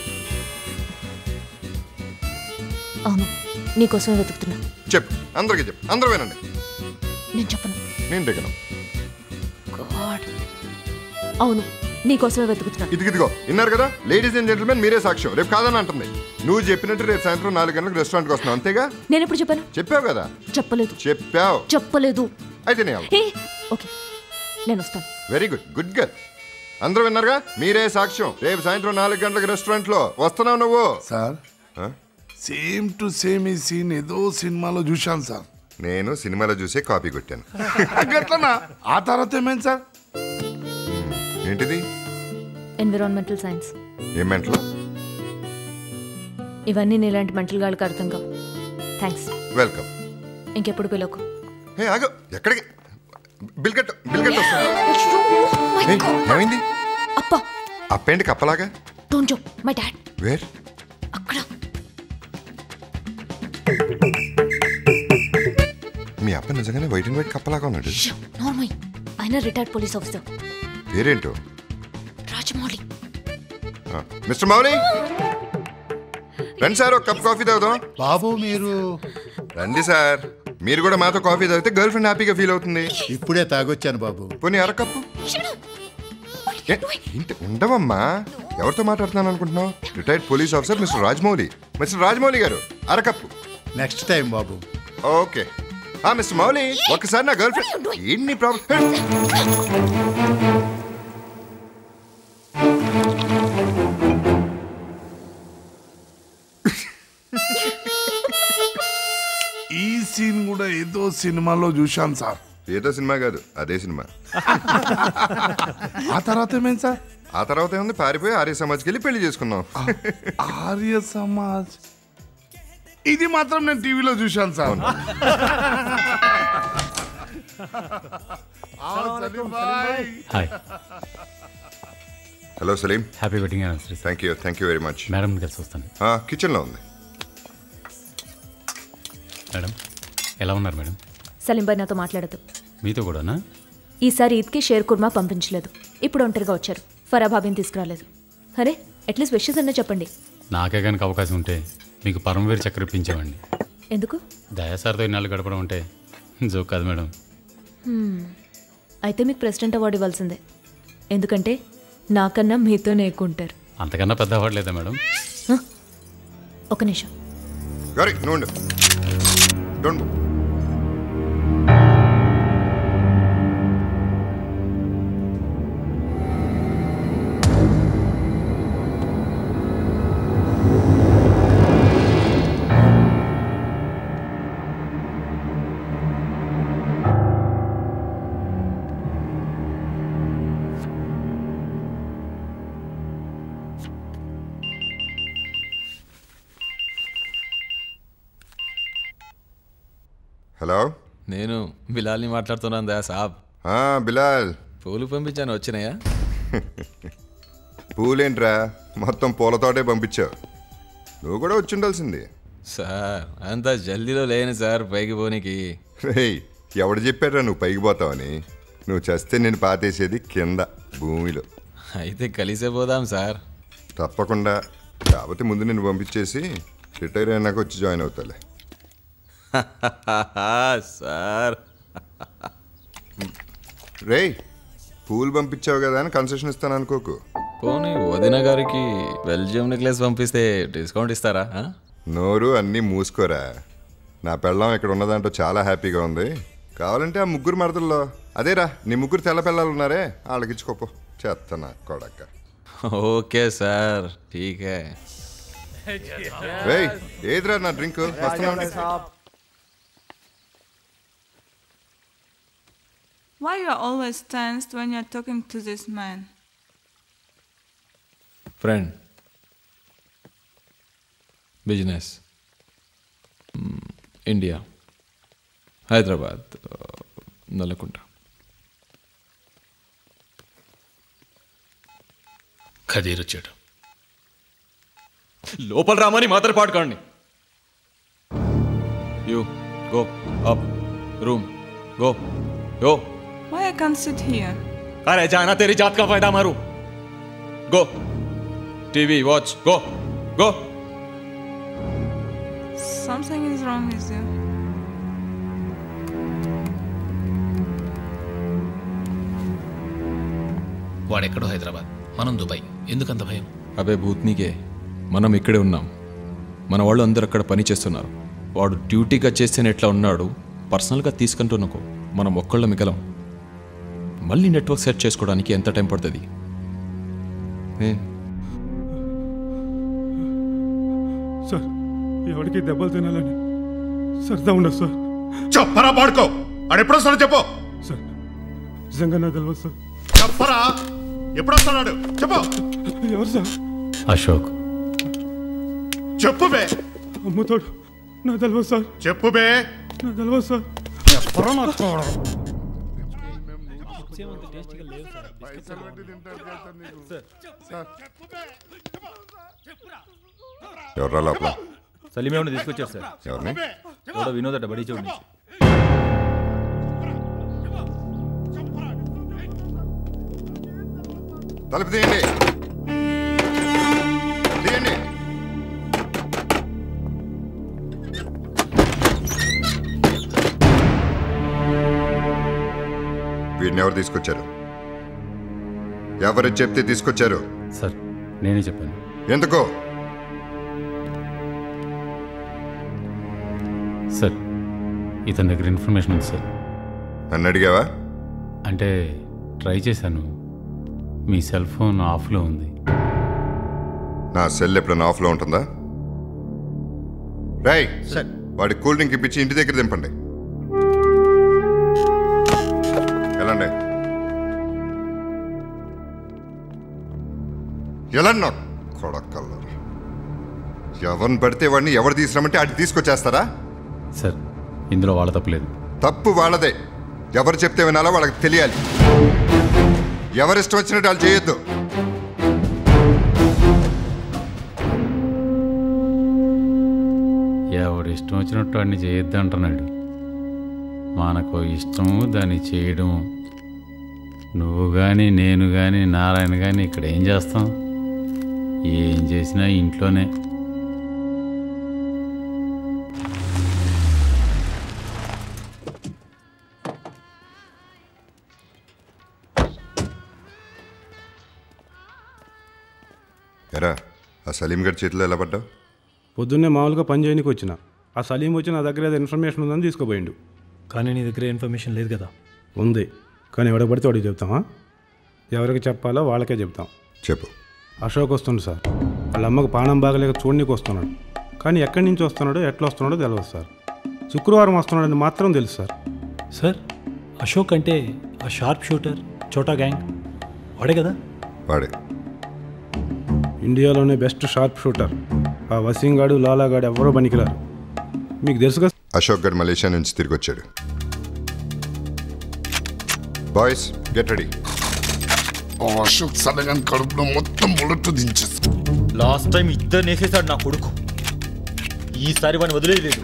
అవును నీకోసమే వెతుకుతున్నా. చెప్పు, అందరికీ చెప్పు, అందరూ వినండి. నేను చెప్పను. నేను దిగను. గాడ్. అవును నీకోసమే వెతుకుతున్నా. ఇదిగిదిగో విన్నారు కదా లేడీస్ అండ్ జెంటిల్మెన్, మీరే సాక్ష్యం. రేపు కాదని అంటుంది. నువ్వు చెప్పినట్టు రేపు సాయంత్రం నాలుగు గంటలకు రెస్టారెంట్కి వస్తున్నావు, అంతేగా? నేను ఎప్పుడు చెప్పాను? చెప్పావు కదా. చెప్పలేదు. చెప్పావు. చెప్పలేదు. అయితే నేను ఓకే నేను వస్తాను. Very good, good girl. అందరూ విన్నారుగా, మీరే సాక్ష్యం. రేపు సాయంత్రం నాలుగు గంటలకు రెస్టారెంట్ లో వస్తున్నావు నువ్వు. సార్ సేమ్ టు సేమ్ ఈ సీన్ ఏదో సినిమాలో చూశాను సార్. నేను సినిమాలో చూసే కాపీ కొట్టాను. అట్లనా? ఆ తర్వాత ఏమైంది సార్? ఏంటిది? Environmental science. ఏం మెంటల్? ఇవన్నీ నీలాంటి మెంటల్ గాళ్ళకి అర్థం కావు. థ్యాంక్స్. వెల్కమ్. ఇంకెప్పుడు పిలకు. హే ఆగు, ఎక్కడికి? Bill cut, bill cut. ఏమైంది? అప్ప. అప్పేంటి కప్పలాగా? Don't joke, my dad. Where? అక్కడ. మీ అప్ప నిజంగానే వైట్ అండ్ వైట్ కప్పలాగా ఉన్నాడు. నార్మల్. ఆయన రిటైర్డ్ పోలీస్ ఆఫీసర్. పేరేంటో? రాజమౌళి. మిస్టర్ మౌలి, రండి సార్, ఒక కప్ కాఫీ తాగుదాం. బాబు మీరు రండి సార్, మీరు కూడా మాతో కాఫీ తాగితే గర్ల్ ఫ్రెండ్ హ్యాపీగా ఫీల్ అవుతుంది. ఇప్పుడే తాగొచ్చాను బాబు. పోనీ అరకప్పు. ఏంటి ఉండవమ్మా, ఎవరితో మాట్లాడుతున్నాను అనుకుంటున్నావు? Retired police officer mister Rajamouli. Mister Rajamouli గారు అరకప్పు. నెక్స్ట్ టైం బాబు. ఓకే. మిస్టర్ మౌలి, ఒకసారి నా గర్ల్ ఫ్రెండ్. ఏంటి ప్రాబ్లం? ఈ సీన్ కూడా ఏదో సినిమాలో చూశాను సార్. ఏదో సినిమా కాదు, అదే సినిమా. ఆ తర్వాత ఏమైంది సార్? ఆ తర్వాత ఏముంది, పారిపోయి ఆర్య సమాజ్కి వెళ్ళి పెళ్లి చేసుకున్నాం. ఆర్య సమాజ్ ఇది మాత్రం నేను టీవీలో చూశాను sir. Hi. Hello Salim. Happy wedding anniversary. Thank you thank you very much. Madam కలిసి వస్తాను. కిచెన్లో ఉంది. మేడం ఎలా ఉన్నారు మేడం? సలీం భాయ్ నాతో మాట్లాడదు. మీతో కూడానా? ఈసారి ఈద్కి షేర్ కుర్మా పంపించలేదు. ఇప్పుడు ఒంటరిగా వచ్చారు. ఫరా భాబీని తీసుకురాలేదు. అరే అట్లీస్ట్ విషెస్ అన్నా చెప్పండి. నాకే కనుక అవకాశం ఉంటే మీకు పరమవీర్ చక్ర ఇప్పించేవాడిని. ఎందుకు? దయాసార్తో ఇన్నాళ్ళు గడపడం అంటే జోక్ కాదు మేడం. అయితే మీకు ప్రెసిడెంట్ అవార్డు ఇవ్వాల్సిందే. ఎందుకంటే నాకన్నా మీతోనే ఎక్కువ ఉంటారు. అంతకన్నా పెద్ద అవార్డు లేదా మేడం? ఒక నిమిషం. హలో, నేను బిలాల్ని మాట్లాడుతున్నాను దా సాబ్. బిలాల్, పూలు పంపించాను, వచ్చినాయా? పూలేంట్రా, మొత్తం పూలతోటే పంపించావు. నువ్వు కూడా వచ్చి ఉండాల్సింది. సార్ అంత జల్దీలో లేను సార్ పైకి పోనీకి. రేయ్, ఎవడు చెప్పాడ్రా నువ్వు పైకి పోతావని? నువ్వు చస్తే నేను పాతేసేది కింద భూమిలో. అయితే కలిసే పోదాం సార్. తప్పకుండా. కాకపోతే ముందు నేను పంపించేసి రిటైర్ అయినాక వచ్చి జాయిన్ అవుతాలే. సార్ రేయ్, పూలు పంపించావు కదా అని కన్సెషన్ ఇస్తాను అనుకోకు. పోనీ వదిన గారికి బెల్జియం నెక్లెస్ పంపిస్తే డిస్కౌంట్ ఇస్తారా? నోరు అన్నీ మూసుకోరా. నా పెళ్ళం ఇక్కడ ఉన్నదంటూ చాలా హ్యాపీగా ఉంది. కావాలంటే ఆ ముగ్గురు మరదల్లో అదేరా నీ ముగ్గురు తెల్ల పిల్లలు ఉన్నారే, వాళ్ళకి ఇచ్చుకోపో. చేస్తానా కొడక్క. Okay sir, ఠీకే. రేయ్, ఏదిరా నా drink? Why you are always tensed when you are talking to this man? Friend. Business. Mm, India. Hyderabad. Uh, Nalakunta. Khadeer వచ్చాడు. లోపల రామని మాత్రం పాడుకోండి. You go up room go go. Why I can't sit here? अरे जाना तेरी जात का फायदा मारू. Go TV watch go go. Something is wrong with you. వాడెక్కడో హైదరాబాద్, మనం దుబాయ్. ఎందుకంత భయం? అబే భూత్నికే, మనం ఇక్కడే ఉన్నాం. మన వాళ్ళు అందరు అక్కడ పని చేస్తున్నారు. వాడు డ్యూటీగా చేస్తేనే ఎట్లా ఉన్నాడు, పర్సనల్గా తీసుకుంటున్నాకో మనం ఒక్కళ్ళ మిగలం. మళ్ళీ నెట్వర్క్ సెట్ చేసుకోవడానికి ఎంత టైం పడుతుంది? సార్, ఎవరికి దెబ్బలు తినాలని సరదా ఉండదు సార్. చెప్పరా పాడుకో. ఆడెప్పుడు వస్తాడో చెప్పు. సార్ నిజంగా నాకు తెలియదు సార్. చెప్పరా, ఎప్పుడు వస్తున్నాడు చెప్పు. ఎవరు సార్? అశోక్. చెప్పు బే. అమ్ముతాడు. నా తెలియదు సార్. చెప్పు బే. నా తెలియదు సార్. చెప్పరా నాకు. ఎవరా లోపల? సలీమేమని తీసుకొచ్చారు సార్. ఎవరిని? ఎవడో వినోద్ అట బడి చూడండి. తలుపు తీయండి, తీయండి. వీడిని ఎవరు తీసుకొచ్చారు? ఎవరు చెప్తే తీసుకొచ్చారు? సార్ నేనే చెప్పాను. ఎందుకో? సార్ ఇతని దగ్గర ఇన్ఫర్మేషన్ ఉంది సార్. నన్ను అడిగావా? అంటే ట్రై చేశాను. మీ సెల్ ఫోన్ ఆఫ్లో ఉంది. నా సెల్ ఎప్పుడైనా ఆఫ్లో ఉంటుందా? రాయ్ సార్, వాడి కూల్ డ్రింక్ ఇప్పించి ఇంటి దగ్గర దింపండి. ఎలాండి ఎలా కొడక్కల్లా ఎవరిని పడితే వాడిని ఎవరు తీసుకురామంటే అటు తీసుకొచ్చేస్తారా? సార్ ఇందులో వాళ్ళ తప్పులేదు. తప్పు వాళ్ళదే. ఎవరు చెప్తే వినాలో వాళ్ళకి తెలియాలి. ఎవరిష్టం వచ్చినట్టు వాళ్ళు చేయొద్దు. ఎవడు ఇష్టం వచ్చినట్టు వాడిని చేయొద్దు అంటున్నాడు. మనకు ఇష్టం దాన్ని చేయడం. నువ్వు కానీ నేను కానీ నారాయణ కానీ ఇక్కడ ఏం చేస్తాం? ఏం చేసినా ఇంట్లోనే. ఎరా ఆ సలీం గడి చేతిలో ఎలా పడ్డావు? పొద్దున్నే మామూలుగా పని చేయడానికి వచ్చిన ఆ సలీం వచ్చి నా దగ్గర ఏదో ఇన్ఫర్మేషన్ ఉందని తీసుకోపోయిండు. కానీ నీ దగ్గర ఇన్ఫర్మేషన్ లేదు కదా? ఉంది, కానీ ఎవడ పడితే వాడికి చెప్తామా? ఎవరికి చెప్పాలో వాళ్ళకే చెప్తాం. చెప్పు. అశోక్ వస్తుండు సార్. వాళ్ళ అమ్మకు పానం బాగలేక చూడనీకి వస్తున్నాడు. కానీ ఎక్కడి నుంచి వస్తున్నాడో ఎట్లా వస్తున్నాడో తెలియదు సార్. శుక్రవారం వస్తున్నాడని మాత్రం తెలుసు సార్. సార్ అశోక్ అంటే ఆ షార్ప్ షూటర్ చోటా గ్యాంగ్ వాడే కదా? వాడే. ఇండియాలోనే బెస్ట్ షార్ప్ షూటర్. ఆ వసీం గాడు లాలాగాడు ఎవరో పనికిరారు. మీకు తెలుసుగా? అశోక్ గడ్ మలేషియా నుంచి తిరిగి వచ్చాడు. Boys get ready. అశోక్ సడగన్ కడుపులో మొత్తం బుల్లెట్ దించేసి లాస్ట్ టైం ఇద్దరు నేసేసాడు నా కొడుకు. ఈసారి వాడిని వదిలేదు.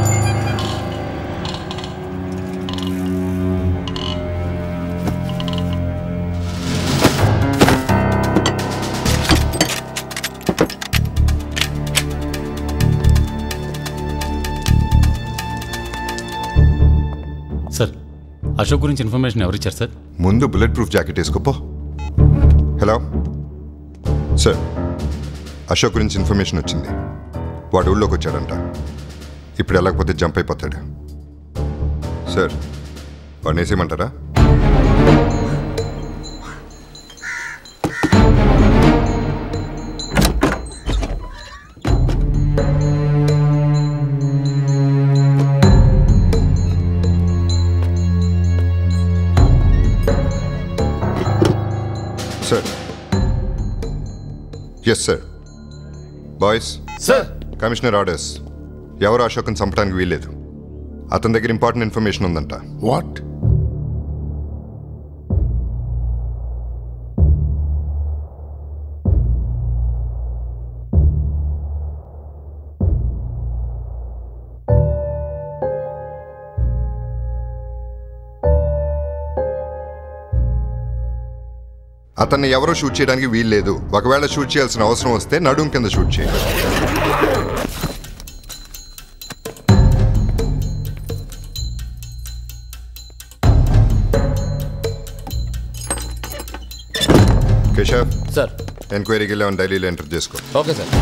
సార్ అశోక్ గురించి ఇన్ఫర్మేషన్ ఎవరు ఇచ్చారు సార్? ముందు బుల్లెట్ ప్రూఫ్ జాకెట్ వేసుకోపో. హలో సార్, అశోక్ గురించి ఇన్ఫర్మేషన్ వచ్చింది. వాడు ఊళ్ళోకి వచ్చాడంట. ఇప్పుడు వెళ్ళకపోతే జంప్ అయిపోతాడు. సార్ వాడిని వేసేయమంటారా? Sir. Yes sir. Boys sir, commissioner orders. ఎవరు అశోక్ని చంపడానికి వీల్లేదు. అతని దగ్గర ఇంపార్టెంట్ ఇన్ఫర్మేషన్ ఉందంట. వాట్? అతన్ని ఎవరో షూట్ చేయడానికి వీల్లేదు. ఒకవేళ షూట్ చేయాల్సిన అవసరం వస్తే నడుం కింద షూట్ చేయాలి. కేశవ్ సార్, ఎంక్వైరీకి వెళ్ళామని డైలీలో ఎంటర్ చేసుకో. Okay sir.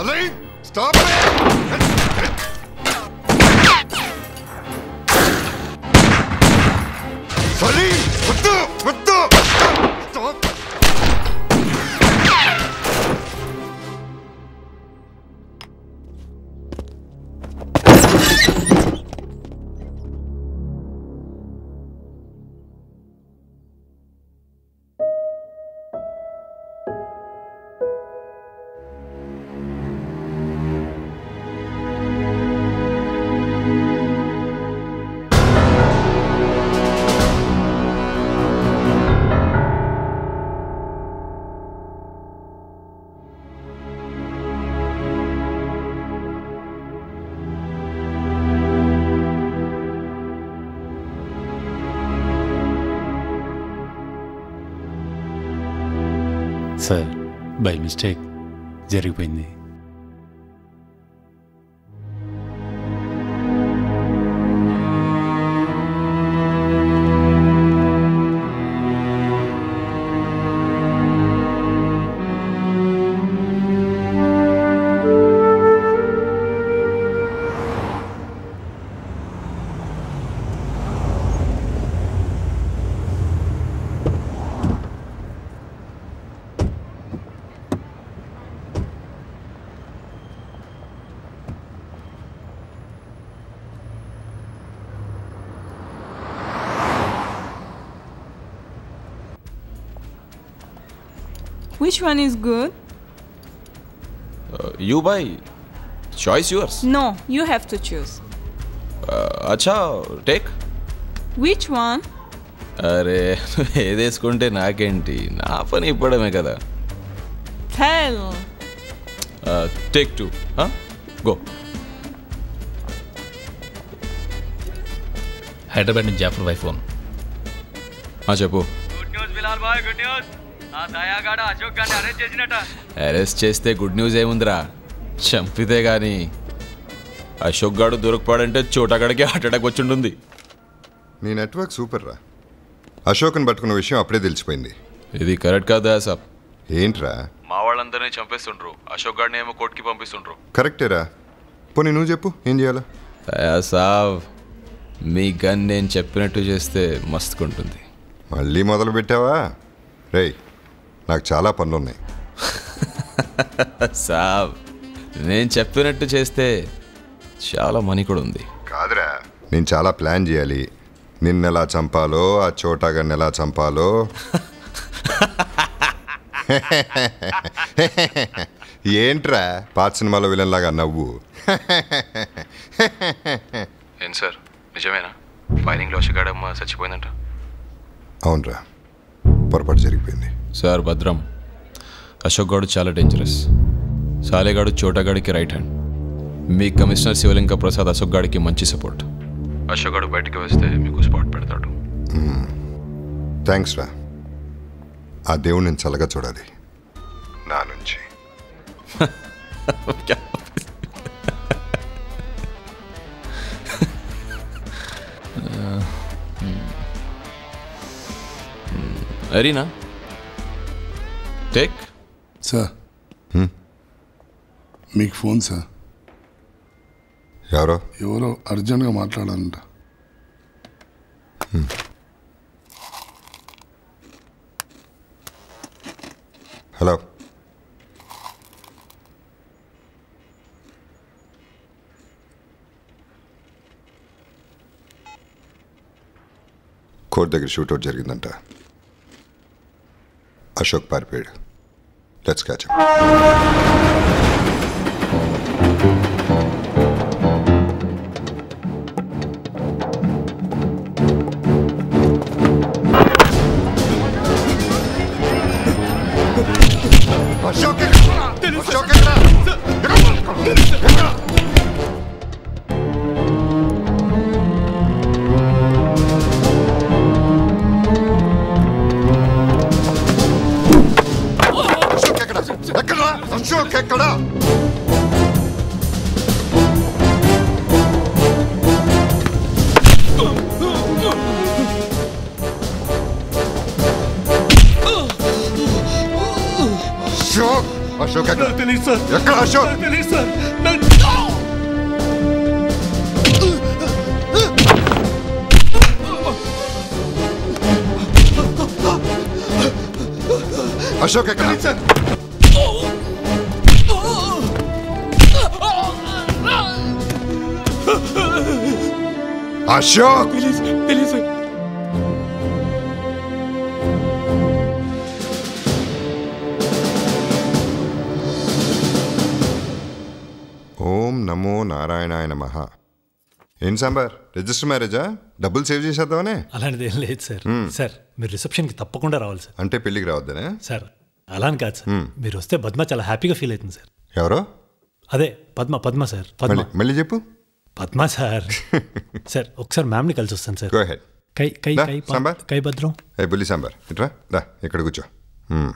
Salim, stop it! Salim, వద్దు వద్దు stop. సార్ బై మిస్టేక్ జరిగిపోయింది. Which one is good? Uh, you buy. Choice yours. No, you have to choose. Uh, acha, take. Which one? అరే ఏదేసుకుంటే నాకేంటి, నా పని ఇప్పడమే కదా. Tell. Take two. Go. Hyderabad నుంచి జాఫర్ బై ఫోన్. చెప్పు. గుడ్ న్యూస్ బిలాల్ బాయ్, గుడ్ న్యూస్. ఆ దయాగాడ అశోక్ గారిని అరెస్ట్ చేసినట. అరెస్ట్ చేస్తే గుడ్ న్యూస్ ఏముందిరా, చంపితే గాని అశోక్ గాడు దొరకపాడంటే చోటగాడికి హార్ట్ అటాక్ వచ్చి ఉంటుంది. నీ నెట్వర్క్ సూపర్ రా. అశోక్ని పట్టుకున్న విషయం అప్పుడే తెలిసిపోయింది. ఇది కరెక్ట్ కాదా సాబ్? ఏంట్రా? మా వాళ్ళందరినీ చంపేస్తుండ్రు, అశోక్ గాడిని ఏమో కోర్టుకి పంపిస్తుండ్రు. కరెక్టేరా. పోనీ నువ్వు చెప్పు ఏం చేయాలో. సాబ్ మీ గన్ నేను చెప్పినట్టు చేస్తే మస్తుకుంటుంది. మళ్ళీ మొదలు పెట్టావా? రేయ్ నాకు చాలా పనులు ఉన్నాయి. సాబ్ నేను చెప్పినట్టు చేస్తే చాలా మనీ కూడా ఉంది. కాదురా, నేను చాలా ప్లాన్ చేయాలి. నిన్నెలా చంపాలో, ఆ చోటాగాన్ని ఎలా చంపాలో. ఏంట్రా పాత సినిమాలో విలన్ లాగా నవ్వు? ఏం సార్ నిజమేనా ఫైరింగ్లో అశోక్ చచ్చిపోయిందంట? అవునరా, పొరపాటు జరిగిపోయింది. సార్ భద్రం, అశోక్ గౌడ్ చాలా డేంజరస్. సాలేగాడు చోటగాడికి రైట్ హ్యాండ్. మీ కమిషనర్ శివలింగ ప్రసాద్ అశోక్ గాడికి మంచి సపోర్ట్. అశోక్ గాడు బయటికి వస్తే మీకు స్పాట్ పెడతాడు. థ్యాంక్స్ రా. ఆ దేవుడు నేను చల్లగా చూడాలి నా నుంచి. అరీనా టేక్. సార్ మీకు ఫోన్ సార్. ఎవరో ఎవరో అర్జెంట్గా మాట్లాడాలంట. హలో. కోర్ట్ దగ్గర షూట్అవుట్ జరిగిందంట. అశోక్ పారిపోయాడు. Let's catch up. Ashok Ashok అశోక్ ఎక్కడా? తెలియదు సార్. ఎక్కడ అశోక్? తెలియదు సార్. అశోక్ ఎక్కడ? అశోక్ తెలియదు. ఓం నమో నారాయణాయ నమః. ఏం సాంబార్, రిజిస్టర్ మ్యారేజా? డబ్బులు సేవ్ చేసేద్దామనే? అలాంటిది ఏం లేదు సార్. సార్ మీరు రిసెప్షన్కి తప్పకుండా రావాలి సార్. అంటే పెళ్ళికి రావద్దనే? సార్ అలా అని కాదు సార్, మీరు వస్తే పద్మ చాలా హ్యాపీగా ఫీల్ అవుతుంది సార్. ఎవరో? అదే పద్మ పద్మ సార్. పద్మ. మళ్ళీ చెప్పు. పద్మ సార్. సార్ ఒకసారి మ్యామ్ని కలిసి వస్తాను సార్. Go head. కై కై దా, కై సాంబార్. కై భద్రం. ఏ బుల్లి సాంబార్ ఇట్రా రా, ఇక్కడ కూర్చో. మ్మ్.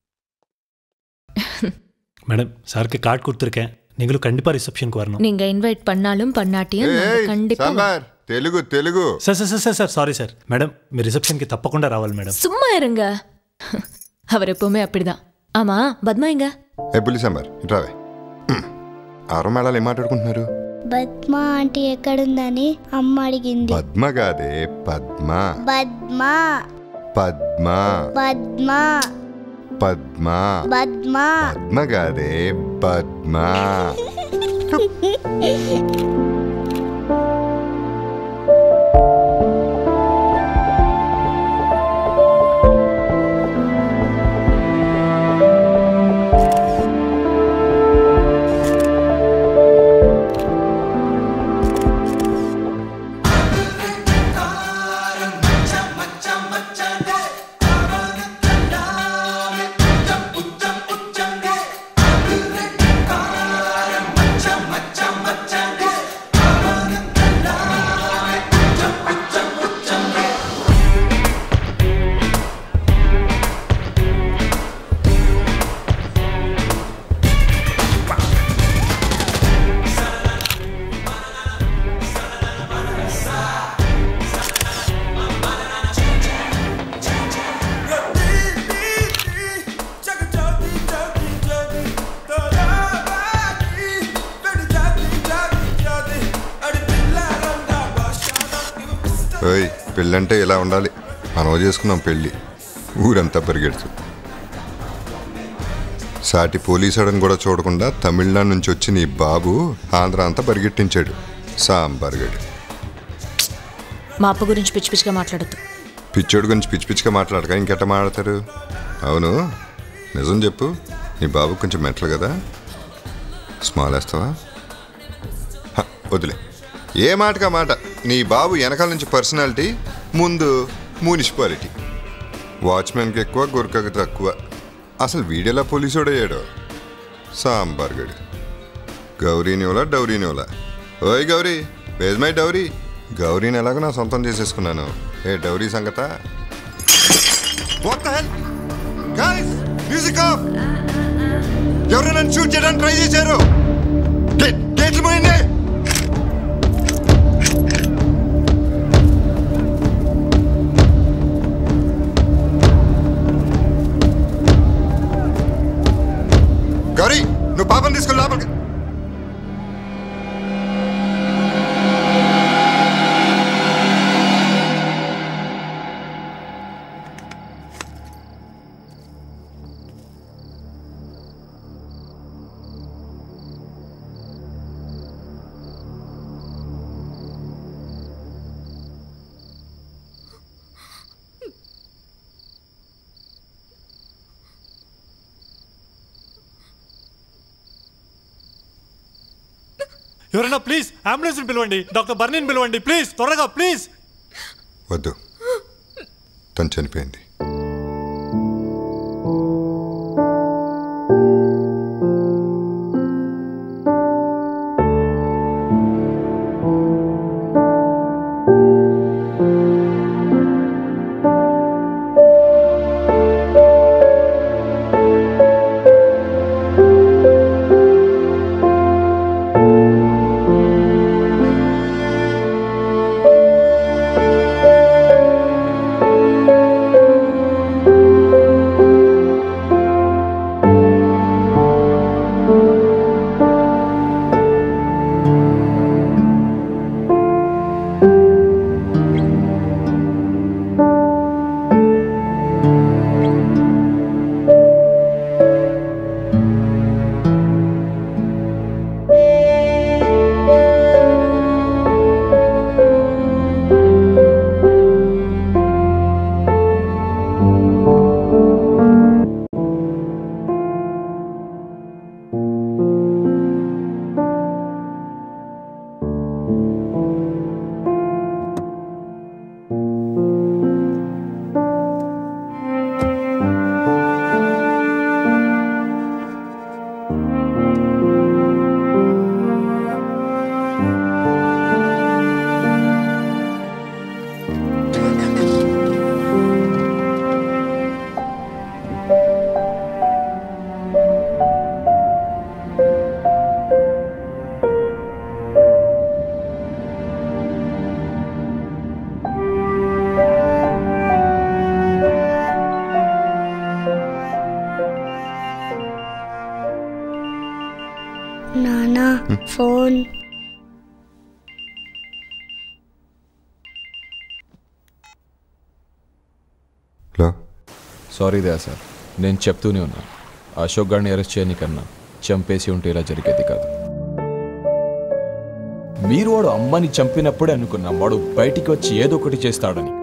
மேடம் சாருக்கு கார்டு கொடுத்துருக்கேன், நீங்களும் கண்டிப்பா ரிசப்ஷனுக்கு வரணும். நீங்க இன்வைட் பண்ணாலும் பண்ணாட்டியும் நாங்க கண்டிப்பா sambar Telugu Telugu. Sir sir sir sir sorry sir. Madam మీరు రిసెప్షన్కి తప్పకుండా రావాలి మేడం. சும்மா இருங்க, அவர் எப்பவுமே அப்படிதான். ஆமா பத்மா எங்க? ఏ బుల్లి సాంబార్ ఇట్రావే. ఆరో మేళాలు ఏం మాట్లాడుకుంటున్నారు? పద్మ ఆంటీ ఎక్కడుందని అమ్మ అడిగింది. పద్మ కాదే పద్మ. పద్మ పద్మ పద్మ పద్మ పద్మ పద్మ కాదే పద్మ. ఓయ్ పెళ్ళంటే ఇలా ఉండాలి. మనం చేసుకున్నాం పెళ్ళి, ఊరంతా పరిగెడుతూ. సాటి పోలీసుడని కూడా చూడకుండా తమిళనాడు నుంచి వచ్చి నీ బాబు ఆంధ్ర అంతా పరిగెట్టించాడు. సాంబార్ గడి. మా అప్ప గురించి పిచ్చి పిచ్చిగా మాట్లాడద్దు. పిచ్చోడు గురించి పిచ్చి పిచ్చిగా మాట్లాడక ఇంకెట్ట మాట్లాడతారు? అవును నిజం చెప్పు, నీ బాబు కొంచెం మెంటల్ కదా? స్మాల్ వేస్తావా? వదిలే, ఏ మాటకా మాట. నీ బాబు వెనకాల నుంచి పర్సనాలిటీ, ముందు మున్సిపాలిటీ. వాచ్మెన్కి ఎక్కువ, గురకకు తక్కువ. అసలు వీడియోలా పోలీసుడయ్యాడు. సాంబార్ గడి. గౌరీనివలా డౌరీనివలా? ఓయ్ గౌరీ, వేజ్ మై డౌరీ. గౌరీని ఎలాగో నా సొంతం చేసేసుకున్నాను. ఏ డౌరీ సంగత? ఎవరు నన్ను షూట్ చేయడానికి ట్రై చేశారు? గేట్లు పోయింది. గౌరీ, నువ్వు పాపం తీసుకుని లోపలికి. ఎవరైనా ప్లీజ్ అంబులెన్స్ పిలవండి, డాక్టర్ బర్నీని పిలవండి ప్లీజ్, త్వరగా ప్లీజ్. వద్దు, తను చనిపోయింది. Phone. Hello. Sorry Daya sir, నేను చెప్తూనే ఉన్నాను, అశోక్ గారిని అరెస్ట్ చేయనికన్నా చంపేసి ఉంటే ఇలా జరిగేది కాదు. మీరు వాడు అమ్మని చంపినప్పుడే అనుకున్నాం వాడు బయటికి వచ్చి ఏదో ఒకటి చేస్తాడని.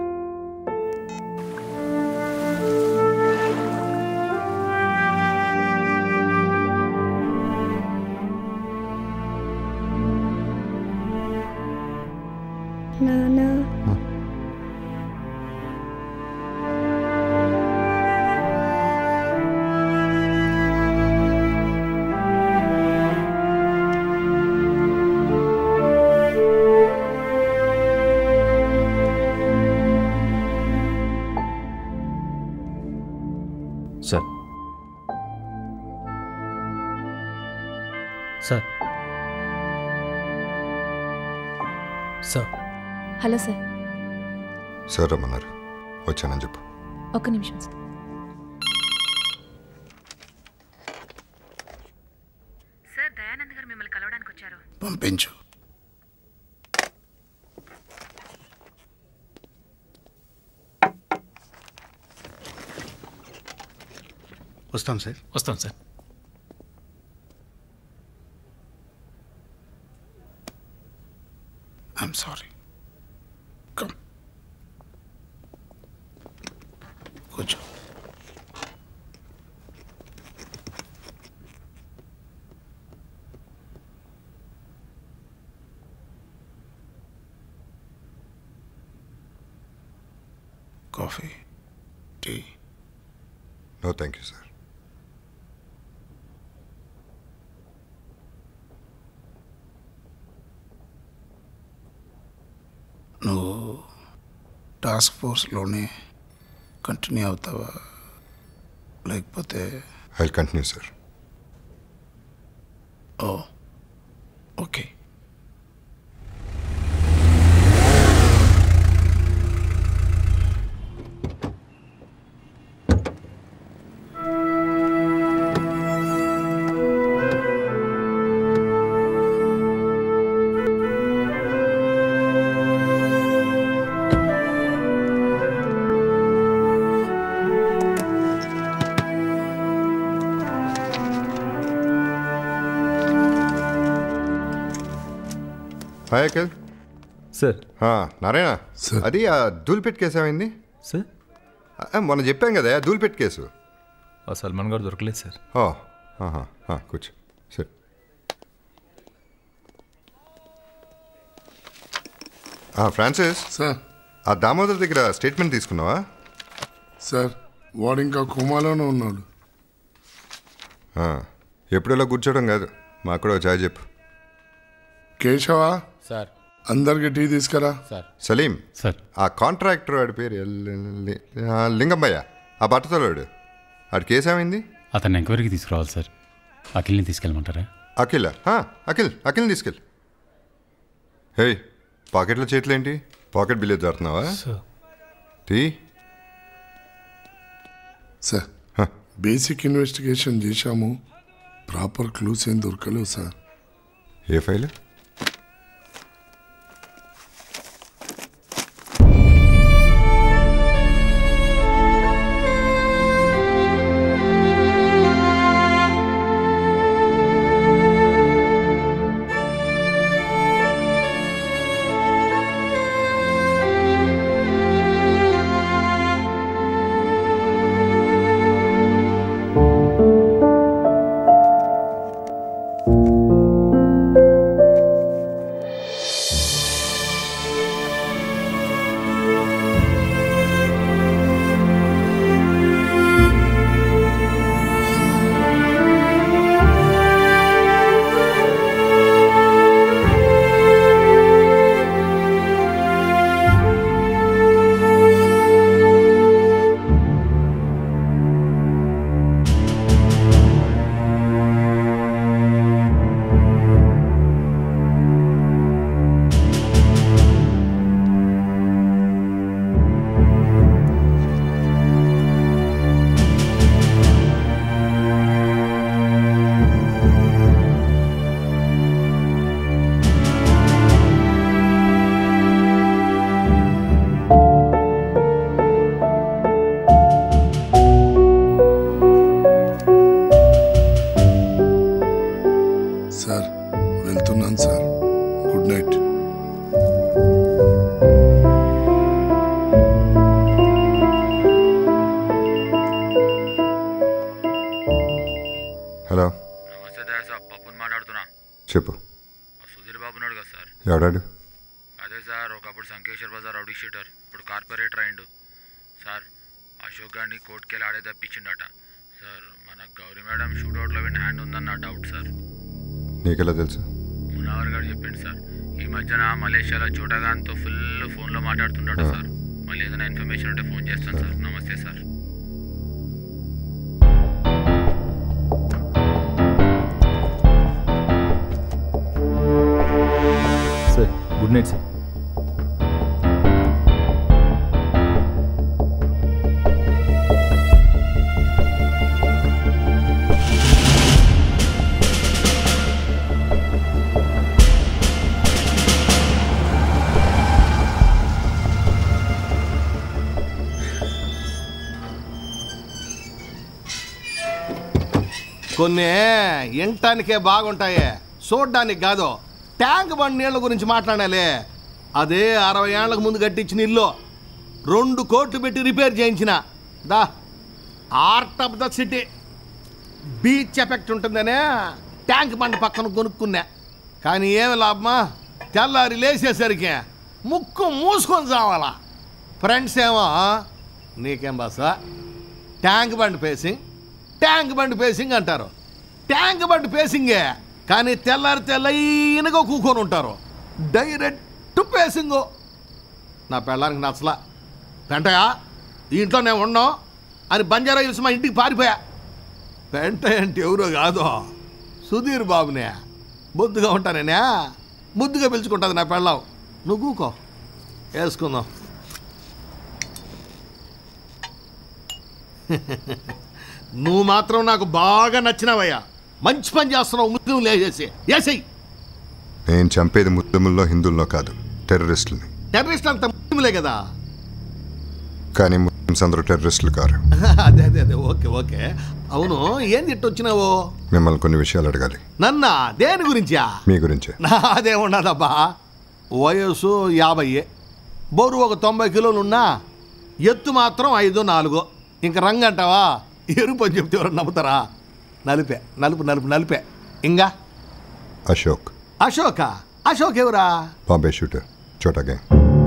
నానా sir sir sir hello sir. Sir రమ్మన్నారు, వచ్చానని చెప్పు. ఒక్క నిమిషం సార్. సార్ దయానంద్ గారు మిమ్మల్ని కలవడానికి వచ్చారు. పంపించు. వస్తాం సార్. వస్తాం సార్. I'm sorry. కమ్ కూర్చో. Coffee, tea? No thank you sir. నువ్వు టాస్క్ ఫోర్స్లోనే కంటిన్యూ అవుతావా లేకపోతే? I continue sir. Oh okay. Hi Akhil. Sir. Narayana, అది ఆ ధూల్పేట్ కేసు ఏమైంది సార్? మొన్న చెప్పాం కదా ధూల్పేట్ కేసు. ఆ సల్మాన్ గారు దొరకలేదు సార్. ఓ కూర్చో. సరే. ఫ్రాన్సిస్ సార్, ఆ దామోదర్ దగ్గర స్టేట్మెంట్ తీసుకున్నావా? సార్ వాడు ఇంకా కోమాలోనే ఉన్నాడు. ఎప్పుడు ఇలా కూర్చోవడం కాదు, మాకు కూడా చాయ్ చెప్పు. కేశవా సార్, అందరికి టీ తీసుకురా. సార్. సలీం సార్, ఆ కాంట్రాక్టర్ వాడి పేరు ఎల్- ఆ, లింగంబయ్య, ఆ బట్టతోడు, వాడి కేసు ఏమైంది? అతన్ని ఎంక్వైరీకి తీసుకురావాలి సార్. అఖిల్ని తీసుకెళ్ళమంటారా? అఖిల్ అఖిల్ అఖిల్ని తీసుకెళ్ళి. హే, పాకెట్లో చేతులు ఏంటి? పాకెట్ బిల్ జరుగుతున్నావా? టీ సార్, బేసిక్ ఇన్వెస్టిగేషన్ చేశాము, ప్రాపర్ క్లూస్ ఏం దొరకలేవు సార్. ఏ ఫైల్? Good night. హలో, నమస్తే దయా సార్, పప్పుని మాట్లాడుతున్నా. చెప్పు. సుధీర్ బాబు ఉన్నాడు కదా సార్. ఎవడాడు? అదే సార్, ఒకప్పుడు సంకేశ్వర్ బజార్ రౌడీ షీటర్, ఇప్పుడు కార్పొరేటర్ అయిండు సార్. అశోక్ గారిని కోర్టుకెళ్ళి ఆడే తప్పించిండట సార్. మన గౌరీ మేడం షూట్అవుట్లో విన్ హ్యాండ్ ఉందన్న డౌట్ సార్. నీకెలా తెలుసు? మునావర్ గారు చెప్పిండు సార్. ఈ మధ్యన మలేషియాలో చోటగాన్తో ఫుల్ ఫోన్లో మాట్లాడుతుంటాడు సార్. మళ్ళీ ఏదైనా ఇన్ఫర్మేషన్ ఉంటే ఫోన్ చేస్తాను సార్. నమస్తే sir. Sir good night sir. కొన్ని వినటానికే బాగుంటాయే, చూడ్డానికి కాదు. ట్యాంక్ బండ్ నీళ్ళ గురించి మాట్లాడాలి. అదే అరవై ఏళ్లకు ముందు కట్టించిన ఇల్లు, రెండు కోట్లు పెట్టి రిపేర్ చేయించిన the art of the city. Beach effect ఉంటుందనే ట్యాంక్ బండ్ పక్కన కొనుక్కున్నా. కానీ ఏమి లాభమా, తెల్లారి లేచేసరికి ముక్కు మూసుకొని చావాలా. ఫ్రెండ్స్ ఏమో నీకేం బాసా Tank Bund facing Tank Bund facing అంటారు. ట్యాంక్ బండ్ పేసింగే, కానీ తెల్లారి తెల్లయినగా కూకొని ఉంటారు. Direct facing. నా పెళ్ళానికి నచ్చలా. పెంటయా ఈ ఇంట్లో నేను ఉన్నాం అని బంజారా హిల్స్ మా ఇంటికి పారిపోయా. పెంట అంటే ఎవరో కాదు, సుధీర్ బాబునే. ముద్దుగా ఉంటానేనే, ముద్దుగా పిలుచుకుంటుంది నా పెళ్ళాం. నువ్వు కూకో, వేసుకుందాం. నువ్వు మాత్రం నాకు బాగా నచ్చినావయ్యా. మంచి పని చేస్తున్నావు. ముస్లిం లేచేసి ఏసెయ్యి. నేను చంపేది ముస్లింల్లో హిందువుల్లో కాదు, టెర్రరిస్టులని. టెర్రరిస్ట్ అంత ముస్లింలే కదా. కానీ ముస్లిమ్స్ అందరూ టెర్రరిస్టులు కారు. అదే అదే అదే ఓకే ఓకే. అవును, ఏం తిట్టు వచ్చినావు? మిమ్మల్ని కొన్ని విషయాలు అడగాలి. నన్నా? దేని గురించా? మీ గురించే. నాదేమున్నదబ్బా, వయసు యాభై, బరువు ఒక తొంభై కిలోలున్నా, ఎత్తు మాత్రం ఐదు నాలుగు. ఇంక రంగు అంటావా? ఎరుపు అని చెప్తే ఎవరు నమ్ముతారా? నలిపే, నలుపు నలుపు నలిపే. ఇంకా అశోక్. అశోక? అశోక్ ఎవరా? Bombay shooter, Chhota gang.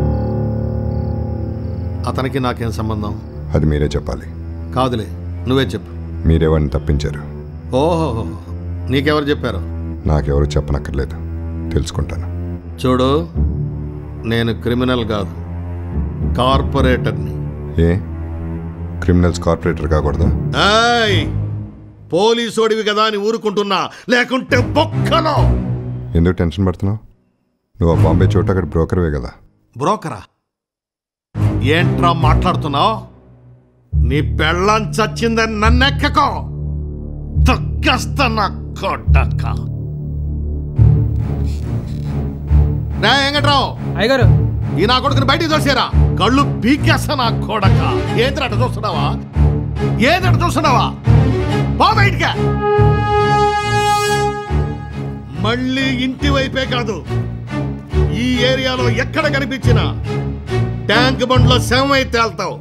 అతనికి నాకేం సంబంధం? అది మీరే చెప్పాలి. కాదులే, నువ్వే చెప్పు. మీరేవాడిని తప్పించారు. ఓహో, నీకెవరు చెప్పారు? నాకెవరు చెప్పనక్కర్లేదు, తెలుసుకుంటాను. చూడు, నేను క్రిమినల్ కాదు, కార్పొరేటర్ని. ఏ క్రిమినల్స్ కార్పొరేటర్ కాకూడదా? పోలీసోడివి కదా అని ఊరుకుంటున్నా, లేకుంటే బొక్కలో. ఎందుకు టెన్షన్ పడుతున్నావు? నువ్వు ఆ బాంబే చోట అక్కడ బ్రోకర్వే కదా. బ్రోకరా? ఏంట్రా మాట్లాడుతున్నావు? నీ పెళ్ళం చచ్చిందని నన్నెక్కకో, తగ్గస్తా నా కొట్టక్క. వెంకట్రావు అయ్యగారు, ఈ నా కొడుకుని బయటికి చూసారా? కళ్ళు పీకేస్తా నా కొడక. ఏంద్రట చూస్తున్నావా? ఏంద్రట చూస్తున్నావా? బా బయటికా. మళ్ళీ ఇంటి వైపే కాదు, ఈ ఏరియాలో ఎక్కడ కనిపించినా ట్యాంక్ బండ్లో శవమై తేల్తావు.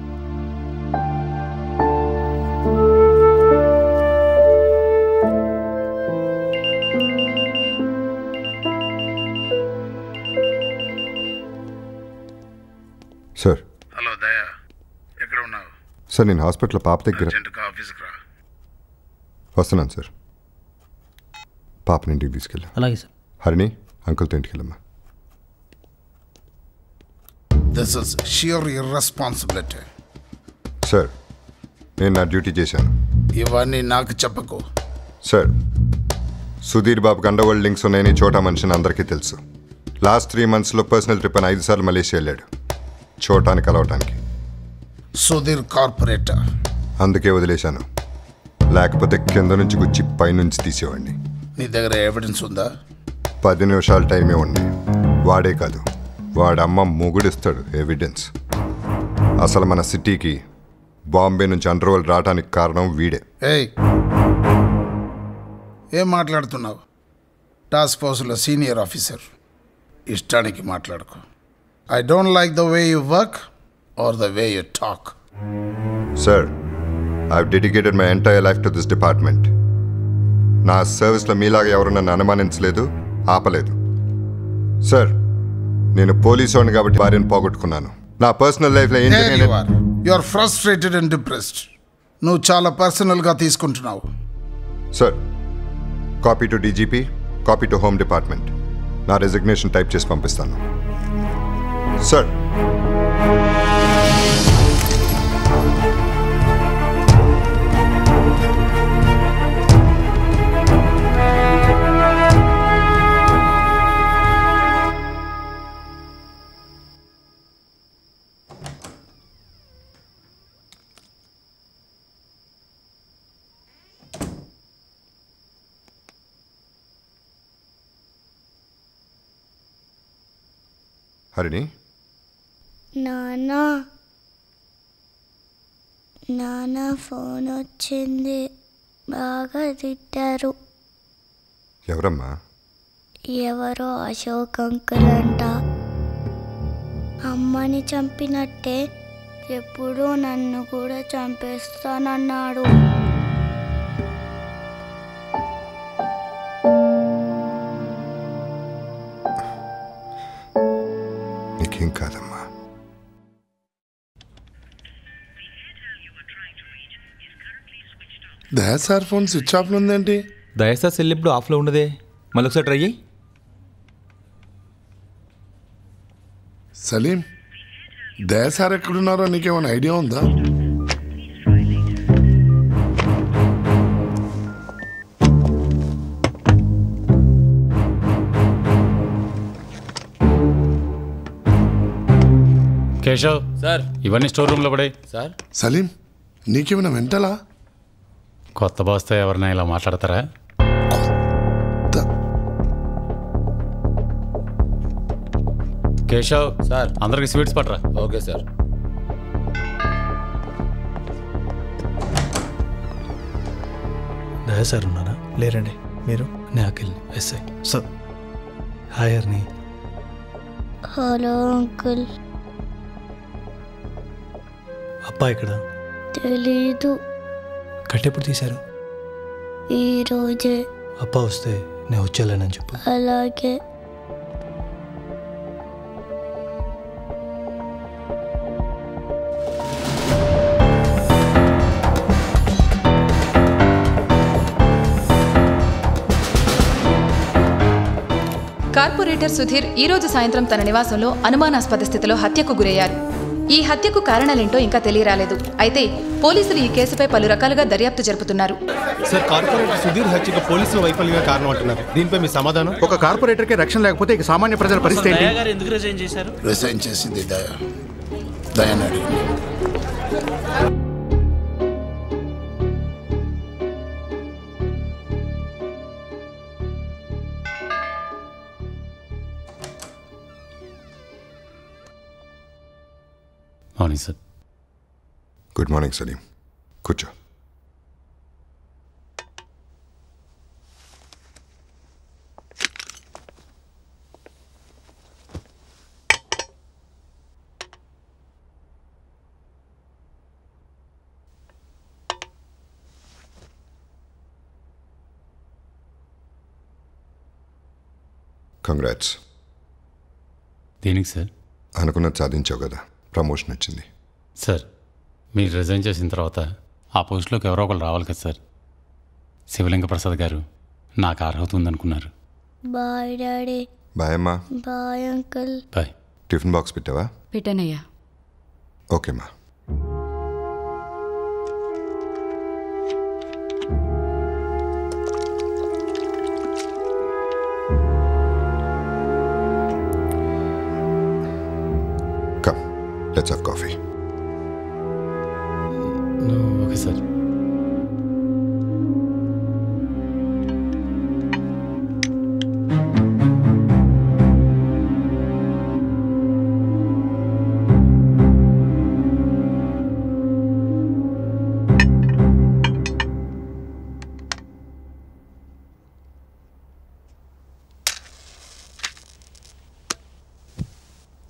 సార్. హలో దయా, ఎక్కడ ఉన్నావు? సార్ నేను హాస్పిటల్ పాప దగ్గర. అర్జెంటుగా ఆఫీస్కి రా. వస్తున్నాను సార్. పాపని ఇంటికి తీసుకెళ్ళా. అలాగే సార్. హరిణి, అంకుల్తో ఇంటికి వెళ్ళమ్మా. This is sheer irresponsibility. Sir, నేను నా డ్యూటీ చేశాను. ఇవన్నీ నాకు చెప్పకు. సార్, సుధీర్ బాబుకి అండర్వరల్డ్ లింక్స్ ఉన్నాయని చోటా మనిషిని అందరికీ తెలుసు. లాస్ట్ త్రీ మంత్స్లో పర్సనల్ ట్రిప్ అని ఐదు సార్లు మలేషియా వెళ్ళాడు చోటాని కలవటానికి. సుధీర్ కార్పొరేటర్. అందుకే వదిలేశాను, లేకపోతే కింద నుంచి గుచ్చి పైనుంచి తీసేవాడిని. నీ దగ్గర ఎవిడెన్స్ ఉందా? పది నిమిషాల టైమే ఉంది. వాడే కాదు, వాడమ్మ మొగుడిస్తాడు ఎవిడెన్స్. అసలు మన సిటీకి బాంబే నుంచి అండర్ వరల్డ్ రావడానికి కారణం వీడే. ఏయ్, ఏం మాట్లాడుతున్నావు? టాస్క్ ఫోర్స్లో సీనియర్ ఆఫీసర్. ఇష్టానికి మాట్లాడుకో. I don't like the way you work or the way you talk. Sir, I have dedicated my entire life to this department. నా సర్వీస్లో మీలాగా ఎవరు నన్ను అనుమానించలేదు, ఆపలేదు. సార్, నేను పోలీసు వాడిని కాబట్టి భార్యను పోగొట్టుకున్నాను. నా పర్సనల్ లైఫ్లో ఏం జరిగింది? You are frustrated and depressed. నువ్వు చాలా పర్సనల్గా తీసుకుంటున్నావు. Sir, copy to DGP, copy to home department. నా రెసిగ్నేషన్ టైప్ చేసి పంపిస్తాను. సార్, హరిణి. నానా నాన్న ఫోన్ వచ్చింది. బాగా తిట్టారు. ఎవరమ్మా? ఎవరో అశోక్ అంకుల్ అంట. అమ్మని చంపినట్టే ఎప్పుడూ నన్ను కూడా చంపేస్తానన్నాడు. నీకేం కాదమ్మా. దయాసార్ ఫోన్ స్విచ్ ఆఫ్లో ఉందేంటి? దయాసార్ సెల్ ఇప్పుడు ఆఫ్లో ఉండదే. మళ్ళీ ఒకసారి ట్రై అయ్యి. సలీం, దయాసార్ ఎక్కడున్నారో నీకేమైనా ఐడియా ఉందా? కేశవ్ సార్, ఇవన్నీ స్టోర్ రూమ్లో పడే. సార్, సలీం, నీకేమైనా వెంటలా? కొత్త బాస్తో ఎవరైనా ఇలా మాట్లాడతారా? కేశవ్ సార్, అందరికి స్వీట్స్ పట్టరా. Okay sir. దయా సార్ ఉన్నారా? లేరండి. మీరు? నేను Akhil, SI. Sir. Hi Harini. Hello uncle. అప్పా ఇక్కడ? తెలీదు. కట్టెప్పుడు తీశారు? ఈరోజే. అప్పా వస్తే నేను వచ్చేలేనని చెప్పు. అలాగే. కార్పొరేటర్ సుధీర్ ఈ రోజు సాయంత్రం తన నివాసంలో అనుమానాస్పద స్థితిలో హత్యకు గురయ్యారు. ఈ హత్యకు కారణాలేంటో ఇంకా తెలియరాలేదు. అయితే పోలీసులు ఈ కేసుపై పలు రకాలుగా దర్యాప్తు జరుపుతున్నారు. సార్, కార్పొరేటర్ సుధీర్ హత్యకు పోలీసుల వైఫల్యమే కారణం అంటున్నారు. దీనిపై మీ సమాధానం? ఒక కార్పొరేటర్ కి రక్షణ లేకపోతే ఇక సామాన్య ప్రజల పరిస్థితి ఏంటి? ఎందుకు రిజైన్ చేశారు? రిజైన్ చేసింది దయా. దయాని అడిగింది. Morning sir. Good morning Salim. కూర్చో. కంగ్రాట్స్. దేనికి సార్? అనుకున్నది సాధించావు కదా, ప్రమోషన్ వచ్చింది. సార్, మీరు రిజైన్ చేసిన తర్వాత ఆ పోస్టులోకి ఎవరో ఒకరు రావాలి కదా సార్. శివలింగ ప్రసాద్ గారు నాకు అర్హత ఉందనుకున్నారు. Bye daddy. బాయ్ అమ్మా. Bye uncle. Bye. Tiffin box పెట్టావా? పెట్టానయ్యా. ఓకేమ్మా. Come, let's have coffee. No, okay, sir.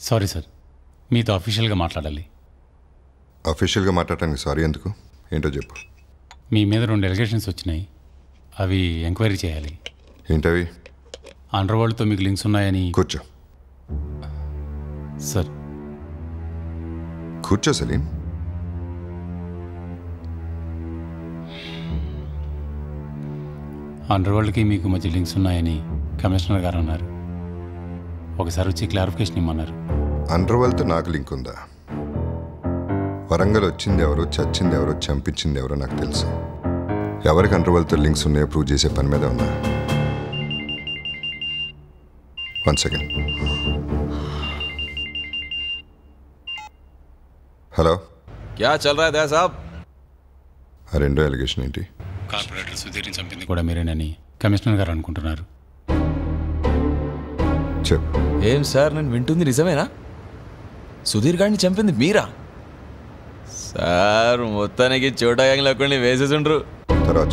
Sorry sir, మీతో అఫీషియల్గా మాట్లాడాలి. అఫీషియల్గా మాట్లాడటానికి సారీ ఎందుకు? ఏంటో చెప్పు. మీ మీద రెండు ఎలిగేషన్స్ వచ్చినాయి, అవి ఎంక్వైరీ చేయాలి. ఏంటవి? అండర్ వరల్డ్తో మీకు లింక్స్ ఉన్నాయని. కూర్చో సార్. కూర్చో సలీం. అండర్ వరల్డ్కి మీకు మధ్య లింక్స్ ఉన్నాయని కమిషనర్ గారు అన్నారు. ఒకసారి వచ్చి క్లారిఫికేషన్ ఇమ్మన్నారు. అండర్ వరల్డ్తో నాకు లింక్ ఉందా? వరంగల్ వచ్చింది ఎవరు, చచ్చింది ఎవరు, చంపించింది ఎవరో నాకు తెలుసు. ఎవరికి అండర్ వరల్డ్తో లింక్స్ ఉన్నాయో ప్రూవ్ చేసే పని మీద ఉన్నా. One second. హలో, క్యా చల్ రా దయా సాబ్? ఆ రెండో ఎలిగేషన్ ఏంటి? కార్పొరేటర్ సుధీర్ని చంపింది కూడా మీరేనని కమిషనర్ గారు అనుకుంటున్నారు. చెప్పు. ఏం సార్, నేను వింటుంది నిజమేనా? సుధీర్ గారిని చంపింది మీరా? సార్ మొత్తానికి చోటా గ్యాంగ్ లేకుండా వేసేసుండ్రు. తర్వాత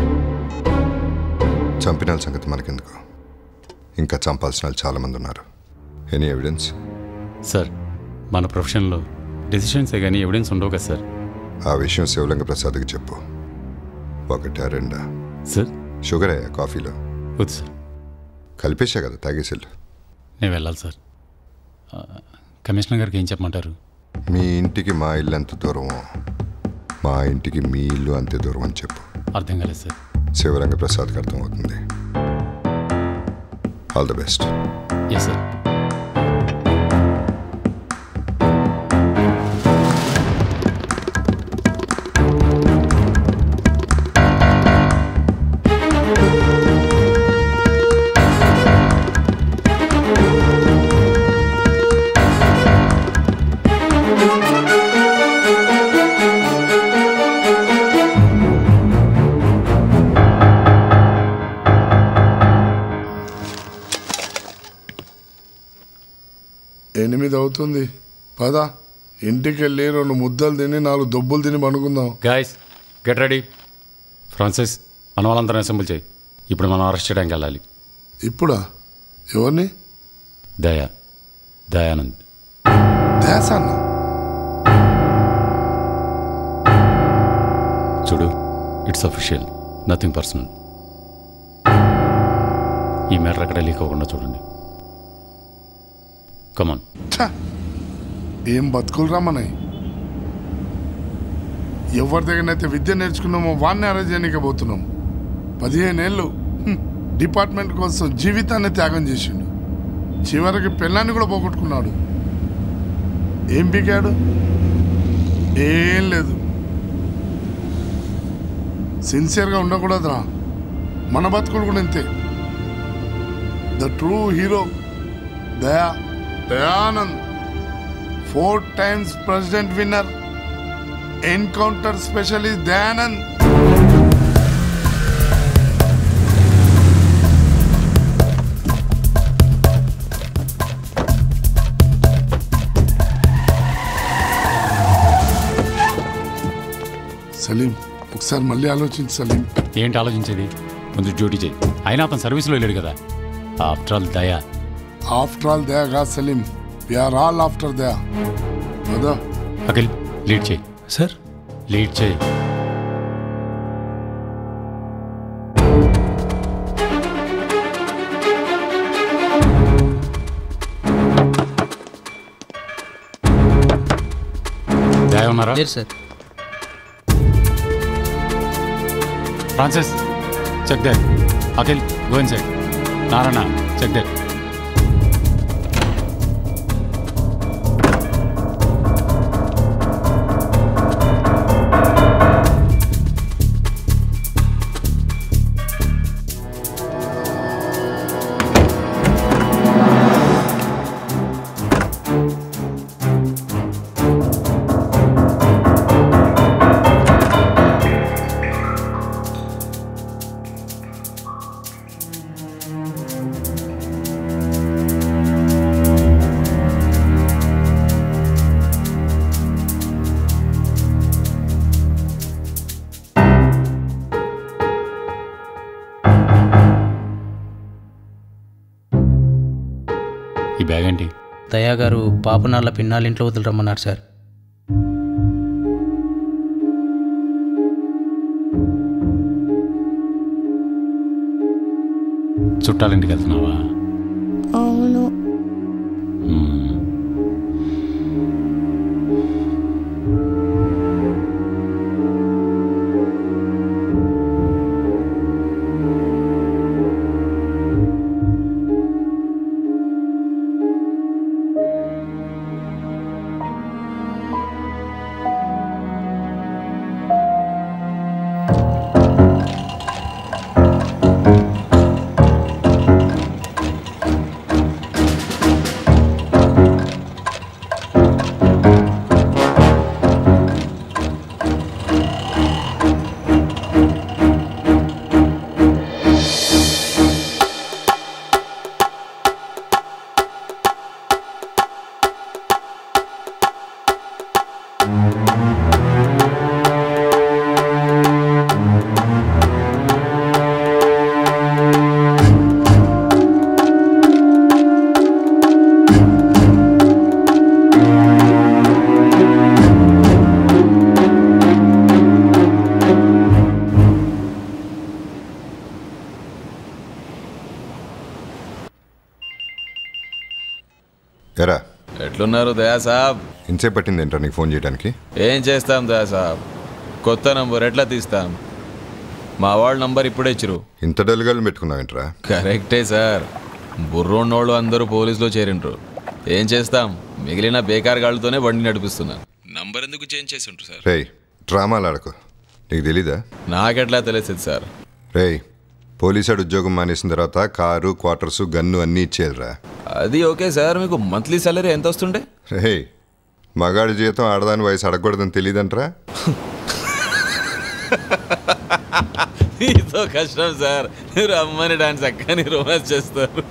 చంపిన వాళ్ళ సంగతి మనకెందుకు, ఇంకా చంపాల్సిన వాళ్ళు చాలామంది ఉన్నారు. Any evidence? సార్, మన ప్రొఫెషన్లో డెసిషన్సే కానీ ఎవిడెన్స్ ఉండవు కదా సార్. ఆ విషయం శివలింగ ప్రసాద్కి చెప్పు. ఒకటా రెండా? సార్, షుగర్ అయ్యా కాఫీలో? వద్దు సార్. కలిపేసా కదా, తాగేసేళ్ళు. నేను వెళ్ళాలి సార్. కమిషనర్ గారికి ఏం చెప్పమంటారు? మీ ఇంటికి మా ఇల్లు ఎంత దూరమో మా ఇంటికి మీ ఇల్లు అంతే దూరం అని చెప్పు. అర్థం కాలేదు సార్. శివరంగ ప్రసాద్కి అర్థమవుతుంది. All the best. Yes sir. ఎనిమిది అవుతుంది, పదా ఇంటికి వెళ్ళి రెండు ముద్దలు తిని నాలుగు దొబ్బులు తిని పనుకుందాం. Guys get ready. ఫ్రాన్సిస్, మన వాళ్ళందరం అసెంబ్ల్ చేయి. ఇప్పుడు మనం అరెస్ట్ చేయడానికి వెళ్ళాలి. ఇప్పుడా? ఎవరిని? దయా దయానంద్. దయాసన్న? చూడు, ఇట్స్ అఫీషియల్, నథింగ్ పర్సనల్. ఈ మ్యాటర్ అక్కడ లీక్ అవ్వకుండా చూడండి. కమాన్. ఏం బతుకులు రమ్మన్నాయి. ఎవరి దగ్గరనైతే విద్య నేర్చుకున్నామో వాడిని అరెస్ట్ చేయలేకపోతున్నాం. పదిహేనేళ్ళు డిపార్ట్మెంట్ కోసం జీవితాన్ని త్యాగం చేసిండు. చివరికి పెళ్ళాన్ని కూడా పోగొట్టుకున్నాడు. ఏం పీకాడు? ఏం లేదు. సిన్సియర్గా ఉండకూడదురా. మన బతుకులు కూడా ఇంతే. The true hero Daya Dayanand, four times president winner, encounter specialist Dayanand. Salim, ఒకసారి మళ్ళీ ఆలోచించు సలీం. ఏంటి ఆలోచించేది? ముందు డ్యూటీ చేయి. అయినా అతను సర్వీస్లో వెళ్ళాడు కదా. After all Daya. After all Daya కాదు Salim, we are all after Daya. కదా అఖిల్, లీడ్ చేయి. సార్, లీడ్ చేయి. దయా ఉన్నారా? సార్. ఫ్రాన్సిస్, చెక్ దే. Akhil, go inside. Narayana, check దే. ఈ బ్యాగ్ ఏంటి? దయా గారు పాపనాళ్ళ పిన్నాళ్ళ ఇంట్లో వదిలిరమ్మన్నారు సార్. చుట్టాలింటికి వెళ్తున్నావా? అవును. ఎరా ఎట్లున్నారు దయా సాబ్? ఇంతసేపు పట్టింది ఏంటో నీకు ఫోన్ చేయడానికి? ఏం చేస్తాం దయా సాబ్, కొత్త నంబర్ ఎట్లా తీస్తాం? మా వాళ్ళ నంబర్ ఇప్పుడే ఇచ్చిరు. ఇంత డల్గాలు పెట్టుకున్నావేంట్రా? కరెక్టే సార్, బుర్రోన్నోళ్ళు అందరూ పోలీసులో చేరిండ్రు. ఏం చేస్తాం, మిగిలిన బేకార్ గాళ్ళతోనే బండి నడిపిస్తున్నాను. నంబర్ ఎందుకు చేంజ్ చేసి ఉంటారు సార్? రేయ్ డ్రామాలు ఆడకు, నీకు తెలీదా? నాకెట్లా తెలిసింది సార్? రేయ్ పోలీసాడు ఉద్యోగం మానేసిన తర్వాత కారు, క్వార్టర్స్, గన్ను అన్నీ ఇచ్చేయాలిరా. అది ఓకే సార్, మీకు మంత్లీ సాలరీ ఎంత వస్తుండే? రే మగాడి జీతం ఆడదాని వయసు అడగకూడదని తెలియదంటరా? ఇదో కష్టం సార్, మీరు అమ్మని డాన్స్ అక్కని రొమాన్స్ చేస్తారు.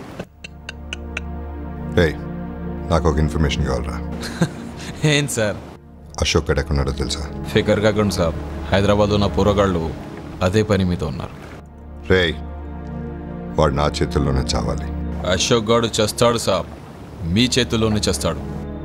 రే నాకు ఒక ఇన్ఫర్మేషన్ కావాలరా. ఏం సార్? అశోక్ గడ్ ఎక్కడున్నాడో తెలుసా? ఫికర్ కాకండి సార్, హైదరాబాద్ ఉన్న పూర్వగాళ్ళు అదే పని మీద ఉన్నారు. రే వాడు నా చేతుల్లోనే చావాలి. అశోక్ గాడు చేస్తాడు సాబ్, మీ చేతుల్లోనే చేస్తాడు.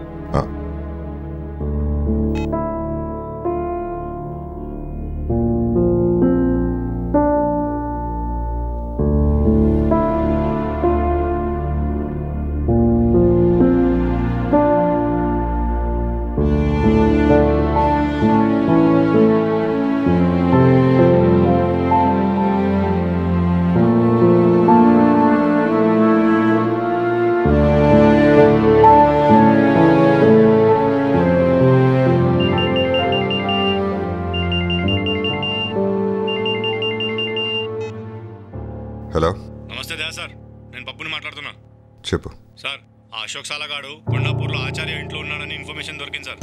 హలో, నమస్తే దయా సార్, నేను పప్పుని మాట్లాడుతున్నా. చెప్పు. సార్ ఆ అశోక్ సాలగాడు కొండాపూర్లో ఆచార్య ఇంట్లో ఉన్నాడని ఇన్ఫర్మేషన్ దొరికింది సార్.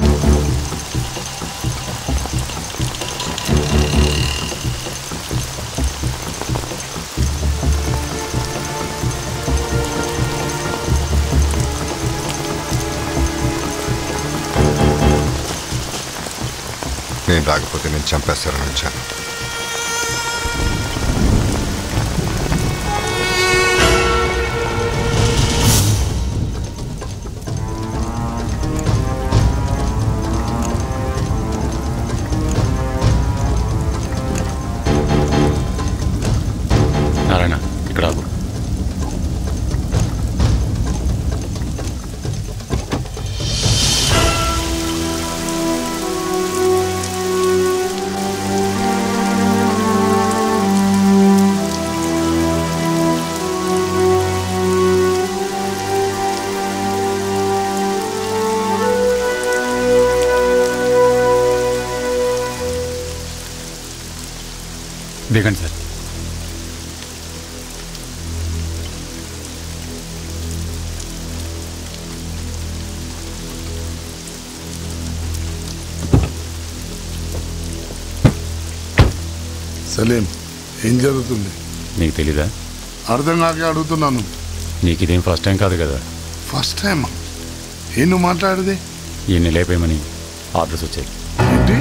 నేను రాకపోతే నేను చంపేస్తారని వచ్చాను. నారాయణ ఇక్కడ ఆగు. దిగండి సార్. సలీం, ఏం జరుగుతుంది? నీకు తెలీదా? అర్థం కాకే అడుగుతున్నాను. నీకు ఇదేం ఫస్ట్ టైం కాదు కదా? ఫస్ట్ టైమా? ఏం నువ్వు మాట్లాడేది? ఈయన్ని లేపేయమని ఆర్డర్స్ వచ్చాయి. ఏంటి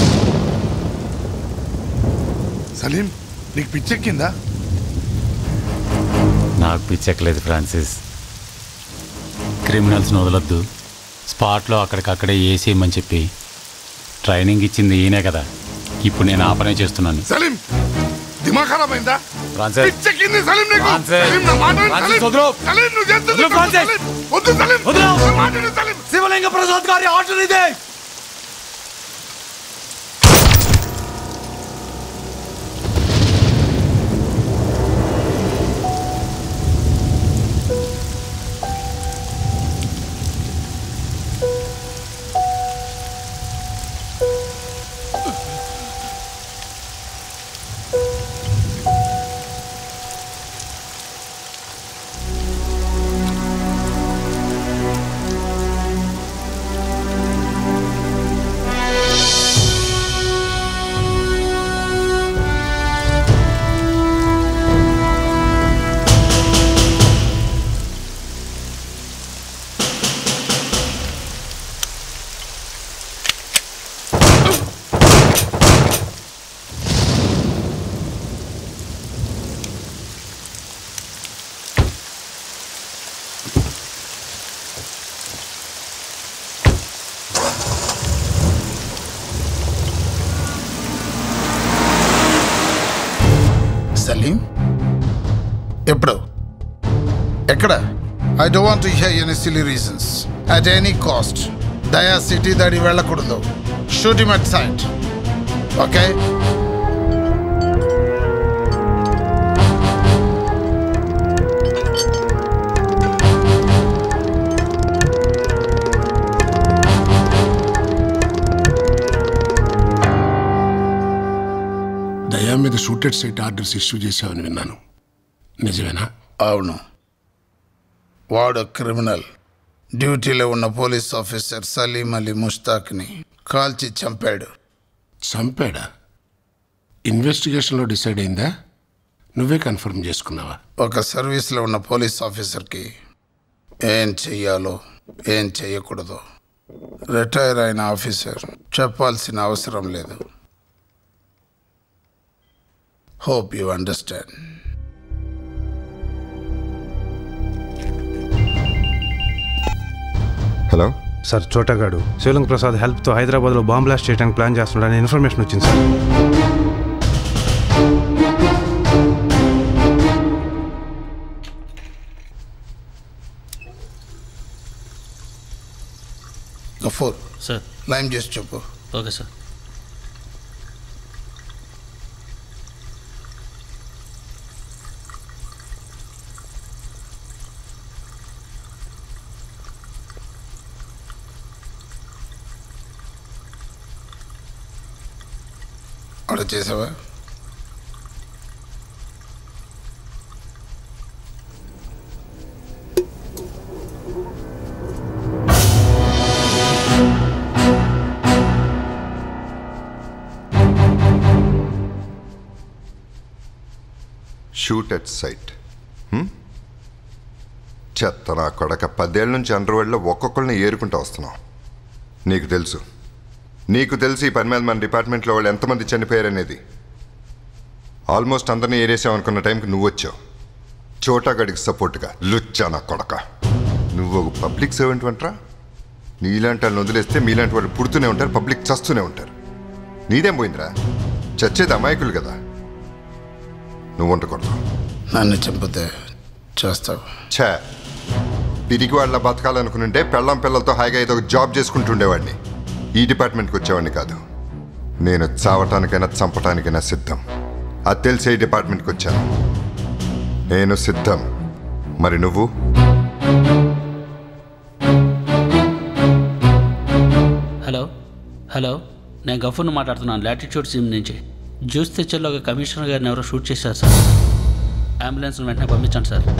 సలీం, నీకు పిచ్చెక్కిందా? నాకు పిచ్చెక్కలేదు ఫ్రాన్సిస్, క్రిమినల్స్ని వదలొద్దు, స్పాట్లో అక్కడికక్కడే ఏసేయమని చెప్పి ట్రైనింగ్ ఇచ్చింది ఈయనే కదా. ఇప్పుడు నేను ఆ పనే చేస్తున్నాను. సలీం దిమాగ్ ఖరాబ్ అయిందా? ఫ్రాన్సిస్ పిచ్చెక్కింది సలీం నీకు. ఫ్రాన్సిస్ సలీం నా మాట విను. ఫ్రాన్సిస్ సలీం వదలు. సలీం నువ్వు చేస్తుంది వదలు ఫ్రాన్సిస్. సలీం. వద్దు సలీం వదలు. నా మాట విను సలీం. శివలింగ ప్రసాద్ గారి ఆర్డర్ ఇదే. సలీం ఎప్పుడు ఎక్కడ? I don't want to hear any silly reasons. At any cost Daya city దాడి వెళ్ళకూడదు. Shoot him at sight. Okay? Daya మీద షూటెడ్ సైట్ ఆర్డర్స్ ఇష్యూ చేశావని విన్నాను, నిజమేనా? అవును. వాడు క్రిమినల్. డ్యూటీలో ఉన్న పోలీస్ ఆఫీసర్ సలీం అలీ ముష్తాక్ని కాల్చి చంపాడు. చంపాడా? ఇన్వెస్టిగేషన్లో డిసైడ్ అయిందా? నువ్వే కన్ఫర్మ్ చేసుకున్నావా? ఒక సర్వీస్లో ఉన్న పోలీస్ ఆఫీసర్కి ఏం చెయ్యాలో ఏం చెయ్యకూడదో రిటైర్ అయిన ఆఫీసర్ చెప్పాల్సిన అవసరం లేదు. Hope you understand. Hello sir, చోటగాడు శివలింగ ప్రసాద్ హెల్ప్తో హైదరాబాద్లో బాంబ్ బ్లాస్ట్ చేయడానికి ప్లాన్ చేస్తున్నాడని ఇన్ఫర్మేషన్ వచ్చింది సార్. గఫూర్ సార్, లైమ్ చేసి చెప్పు. Okay sir. ఆర్డర్ చేసావా? Shoot at sight. చెత్త నా కొడక. పదేళ్ళ నుంచి అండర్వరల్డ్లో ఒక్కొక్కరిని ఏరుకుంటూ వస్తున్నాం. నీకు తెలుసు నీకు తెలిసి ఈ పని మీద మన డిపార్ట్మెంట్లో వాళ్ళు ఎంతమంది చనిపోయారనేది. ఆల్మోస్ట్ అందరినీ ఏరేసామనుకున్న టైంకి నువ్వు వచ్చావు చోటాగడికి సపోర్ట్గా. లుచ్చా నా కొడక. నువ్వు ఒక పబ్లిక్ సర్వెంట్ అంటరా? నీలాంటి వాళ్ళని వదిలేస్తే మీలాంటి వాళ్ళు పుడుతూనే ఉంటారు, పబ్లిక్ చస్తూనే ఉంటారు. నీదేం పోయిందిరా? చచ్చేది అమాయకులు కదా. నువ్వు ఉండకూడదు. నన్ను చంపితే చేస్తావు. ఛా, పిరికి వాళ్ళ బతకాలనుకునుంటే పెళ్ళం పిల్లలతో హాయిగా ఏదో ఒక జాబ్ చేసుకుంటుండేవాడిని. ఈ డిపార్ట్మెంట్కి వచ్చేవాడిని కాదు. నేను చావటానికైనా చంపటానికైనా సిద్ధం. అది తెలిసే ఈ డిపార్ట్మెంట్కి వచ్చాను. నేను సిద్ధం. మరి నువ్వు? హలో హలో నేను గఫూర్ని మాట్లాడుతున్నాను, లాటిట్యూడ్ సిమ్ నుంచి. జ్యూస్ తెచ్చర్లో ఒక కమిషనర్ గారిని ఎవరో షూట్ చేశారు సార్. అంబులెన్స్ని వెంటనే పంపించండి సార్.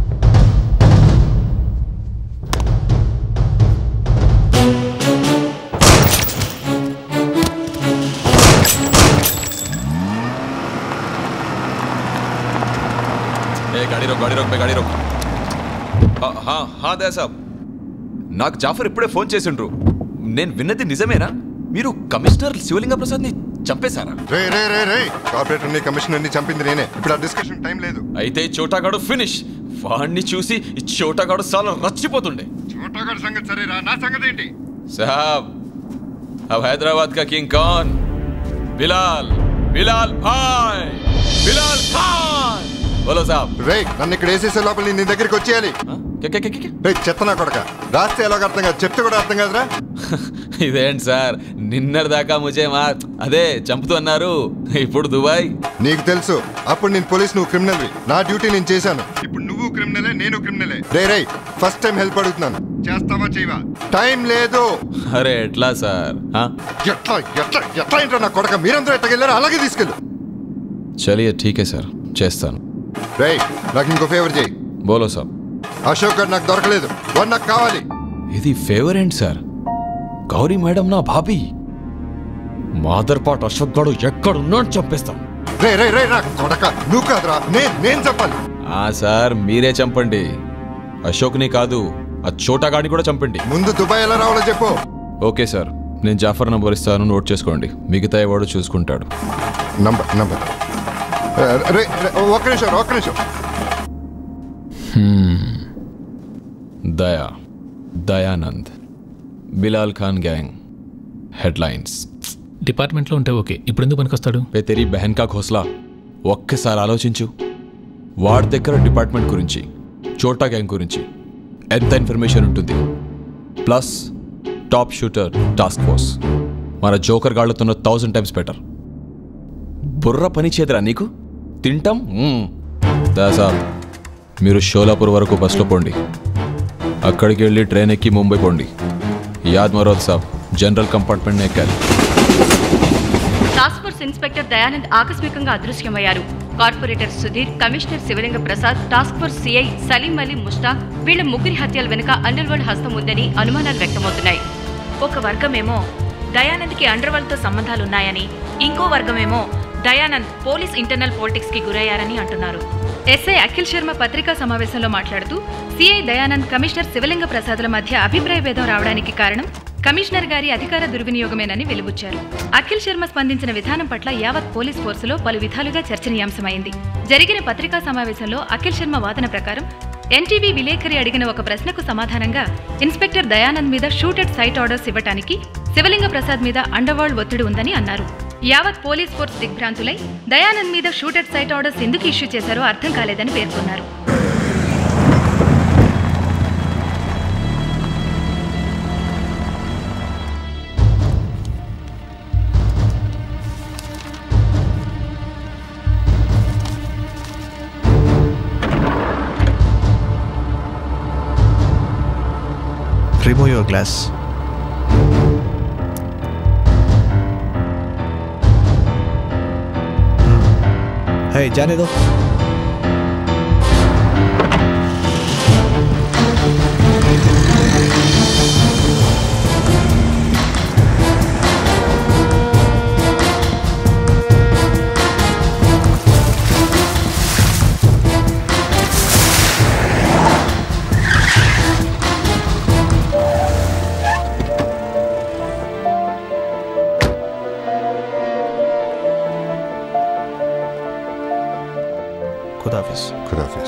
गाड़ी रोक गाड़ी रोक पे गाड़ी रोक. हाँ हाँ దయా సాబ్, నాకు జాఫర్ ఇప్పుడే ఫోన్ చేసిండ్రు. నేను విన్నది నిజమేనా? మీరు కమిషనర్ శివలింగ ప్రసాద్ని చంపేశారా? రే రే రే రే కార్పొరేటర్ని కమిషనర్ని చంపింది నేనే. ఇప్పుడు ఆ డిస్కషన్ టైం లేదు. అయితే చోటాగాడు ఫినిష్. వాడిని చూసి ఈ చోటగాడు చాలా రచ్చిపోతుండే. చోటగాడు సంగతి సరేరా, నా సంగతి ఏంటి? సాబ్ अब हैदराबाद का किंग कौन? बिलाल बिलाल भाई बिलाल खान बोलो साहब. రే నన్ను ఇక్కడ వేసేసే లోపల నీ దగ్గరికి వచ్చేయాలి. రే చెత్త నా కొడక, రాస్తే ఎలాగ అర్థం కాదు, చెప్తే కూడా అర్థం కాదురా. ఇదేంటి సార్, నిన్నటి దాకా ముజే మా అదే చంపుతూ అన్నారు, ఇప్పుడు దుబాయ్. నీకు తెలుసు అప్పుడు నేను పోలీస్, నువ్వు క్రిమినల్. నా డ్యూటీ నేను చేశాను, ఇప్పుడు నువ్వు క్రిమినలే నేను క్రిమినలే. రే రే ఫస్ట్ టైం హెల్ప్ అడుగుతున్నాను, చేస్తావా చేయవా? టైం లేదు. అరే ఎట్లా సార్? ఎట్లా ఎట్లా ఎట్లా ఏంటో నా కొడక, మీరందరూ ఎట్టకెళ్ళారు అలాగే తీసుకెళ్ళు. చలియే ఠీకే సార్, చేస్తాను. రే నాకు ఇంకో ఫేవర్ చేయి. బోలో సాబ్. అశోక్ గారు నాకు దొరకలేదు, వాడు నాకు కావాలి. ఇది ఫేవర్ ఏంటి సార్? గౌరీ మేడం నా భాబీ. మాదర్ పాట్ అశోక్ గారు ఎక్కడున్నాడు చంపేస్తాం. రే రే రే నా కొడక, నువ్వు కాదురా, నేను నేను చెప్పాలి. ఆ సార్ మీరే చంపండి, అశోక్ని కాదు ఆ చోటగాడిని కూడా చంపండి. ముందు దుబాయ్ ఎలా రావాలో చెప్పు. ఓకే సార్, నేను జాఫర్ నంబర్ ఇస్తాను, నోట్ చేసుకోండి, మిగతా వాడు చూసుకుంటాడు. నంబర్ నంబర్ రే ఒక్క నిమిషం ఒక్క నిమిషం. Daya Dayanand Bilal Khan gang headlines. డిపార్ట్మెంట్లో ఉంటే ఓకే, ఇప్పుడు ఎందుకు పనికొస్తాడు? పే తెరీ బెహన్ కా ఘోస్లా. ఒక్కసారి ఆలోచించు, వాడి దగ్గర డిపార్ట్మెంట్ గురించి, చోటా గ్యాంగ్ గురించి ఎంత ఇన్ఫర్మేషన్ ఉంటుంది. Plus top shooter task force, మన జోకర్ గాళ్ళతో థౌజండ్ టైమ్స్ బెటర్. బుర్ర పని చేదరా నీకు? తింటాం. దాసాబ్ మీరు షోలాపూర్ వరకు బస్లో పోండి, అక్కడికి వెళ్ళి ట్రైన్ ఎక్కి ముంబై పోండి. యాద్ మరోద్ సాబ్ జనరల్ కంపార్ట్మెంట్ ఎక్కాలి. టాస్క్ ఫోర్స్ ఇన్స్పెక్టర్ దయానంద్ ఆకస్మికంగా అదృశ్యమయ్యారు. Corporator Sudhir, commissioner Shivalinga Prasad, task force CI Salim Ali Mushtaq వీళ్ల ముగ్గురి హత్యల వెనుక అండర్ వరల్డ్ హస్తం ఉందని అనుమానాలు వ్యక్తమవుతున్నాయి. ఒక వర్గమేమో దయానంద్కి అండర్ వరల్డ్తో సంబంధాలున్నాయని, ఇంకో వర్గమేమో దయానంద్ పోలీస్ ఇంటర్నల్ పాలిటిక్స్ కి గురయ్యారని అంటున్నారు. ఎస్ఐ అఖిల్ శర్మ పత్రికా సమావేశంలో మాట్లాడుతూ సిఐ దయానంద్, కమిషనర్ శివలింగ ప్రసాద్ల మధ్య అభిప్రాయ భేదం రావడానికి కారణం కమిషనర్ గారి అధికార దుర్వినియోగమేనని వెలుబుచ్చారు. అఖిల్ శర్మ స్పందించిన విధానం పట్ల యావత్ పోలీస్ ఫోర్సులో పలు విధాలుగా చర్చనీయాంశమైంది. జరిగిన పత్రికా సమావేశంలో అఖిల్ శర్మ వాదన ప్రకారం ఎన్టీవీ విలేకరి అడిగిన ఒక ప్రశ్నకు సమాధానంగా ఇన్స్పెక్టర్ దయానంద్ మీద షూటెడ్ సైట్ ఆర్డర్స్ ఇవ్వడానికి శివలింగ ప్రసాద్ మీద అండర్వరల్డ్ ఒత్తిడి ఉందని అన్నారు. యావత్ పోలీస్ ఫోర్స్ దిగ్భ్రాంతులై దయానంద్ మీద షూటెడ్ సైట్ ఆర్డర్స్ ఎందుకు ఇష్యూ చేశారో అర్థం కాలేదని పేర్కొన్నారు. Remove your glass. Hey, जाने दो. खुदाफिज खुदाफिज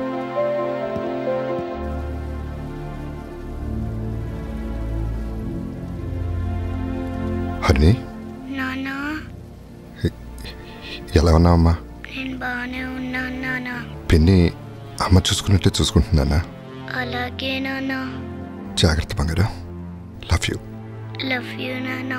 హరిణి నానా ఎలా ఉన్నావమ్మా? నేను బాగానే ఉన్నాను నానా. పిన్ని అమ్మ చూసుకున్నట్టే చూసుకుంటున్నానా? అలాగే నానా. జాగ్రత్త బంగారు. Love you. లవ్ యూ నానా.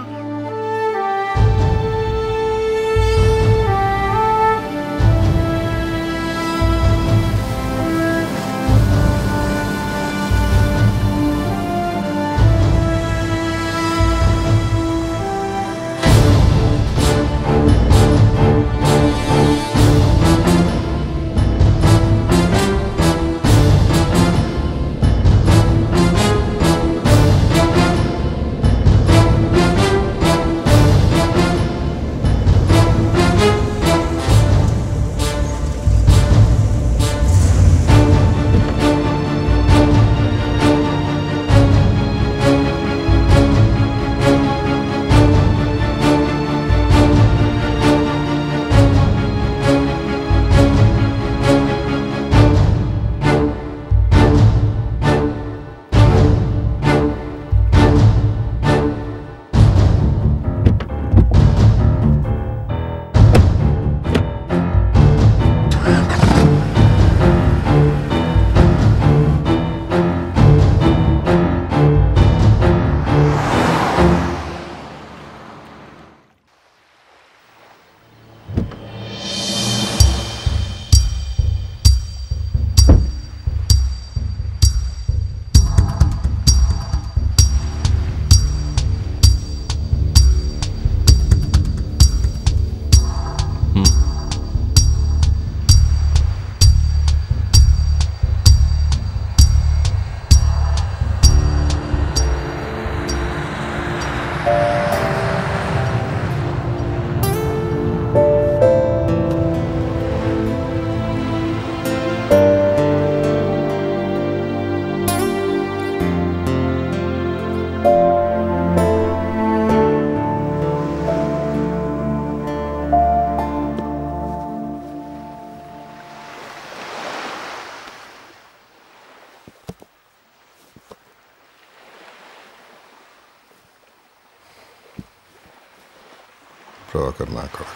బ్రోకర్ నా కొడక.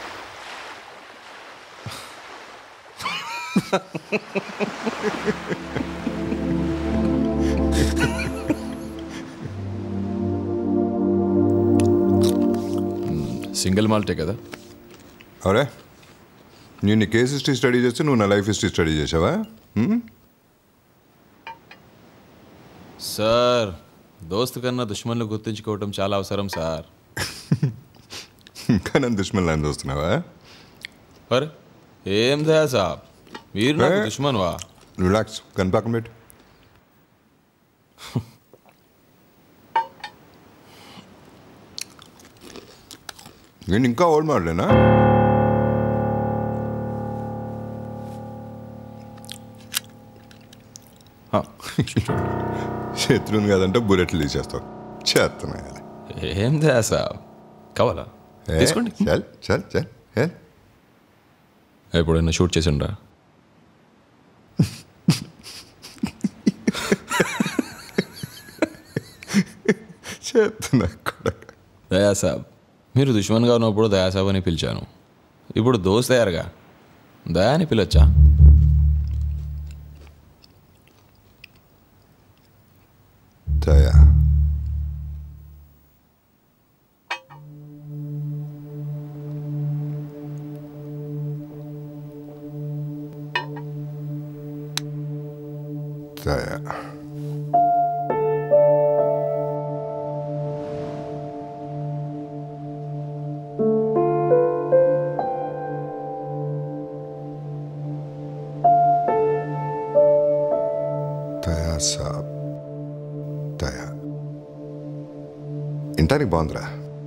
సింగిల్ మాల్టే కదా? అవరే నేను నీ కేస్ హిస్టరీ స్టడీ చేస్తే నువ్వు నా లైఫ్ హిస్టరీ స్టడీ చేసావా? సార్, దోస్తు కన్నా దుష్మన్లు గుర్తుంచుకోవటం చాలా అవసరం సార్. ఇంకా నన్ను దుష్మన్లు అని చూస్తున్నావా? అరే ఏం దా సాబ్, మీరు నాకు దుష్మన్వా? రిలాక్స్, గన్ పక్కన పెట్టు. నేను ఇంకా ఓల్డ్ మాడలేనా? శత్రువుని కాదంటే బుల్లెట్లు తీసేస్తావు. చేస్తున్నాయి. ఏం దా సాబ్, కావాలా? తీసుకోండి. చల్ చల్ చల్. ఎప్పుడైనా షూట్ చేసిండ్రా? చేస్తున్నా. దయా సాబ్, మీరు దుష్మన్గా ఉన్నప్పుడు దయా సాబ్ అని పిలిచాను. ఇప్పుడు దోస్త్ తయారుగా దయా అని పిలవచ్చా? దయా దయా దయా సాబ్. దయా ఇంటానికి బాగుందిరా.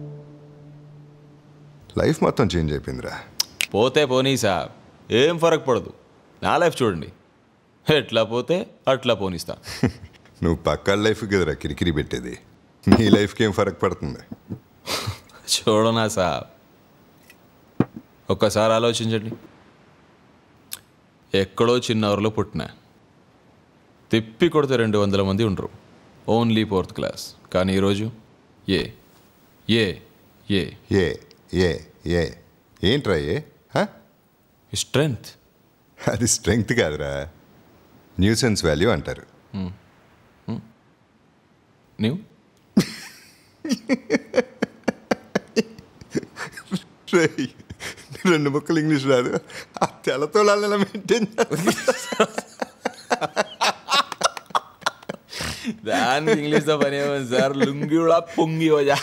లైఫ్ మొత్తం చేంజ్ అయిపోయిందిరా. పోతే పోనీ సాబ్, ఏం ఫరక్ పడదు. నా లైఫ్ చూడండి, ఎట్లా పోతే అట్లా పోనిస్తా. నువ్వు పక్క లైఫ్ కదరా కిరికిరి పెట్టేది. నీ లైఫ్కి ఏం ఫరక్ పడుతుంది? చూడనా సాబ్, ఒక్కసారి ఆలోచించండి. ఎక్కడో చిన్న ఊరిలో పుట్టినా, తిప్పి కొడితే రెండు వందల మంది ఉండరు, ఓన్లీ ఫోర్త్ క్లాస్. కానీ ఈరోజు ఏ ఏ ఏ ఏ ఏ ఏ ఏంట్రా ఏ? స్ట్రెంగ్త్. అది స్ట్రెంగ్త్ కాదురా, న్యూసెన్స్ వాల్యూ అంటారు. న్యూ రెండు ముక్కలు ఇంగ్లీష్ రాదు, ఆ తెల్లతోళాలను మెయింటైన్ దానికి ఇంగ్లీష్తో పని ఏమని సార్? లుంగి కూడా పొంగి వజా.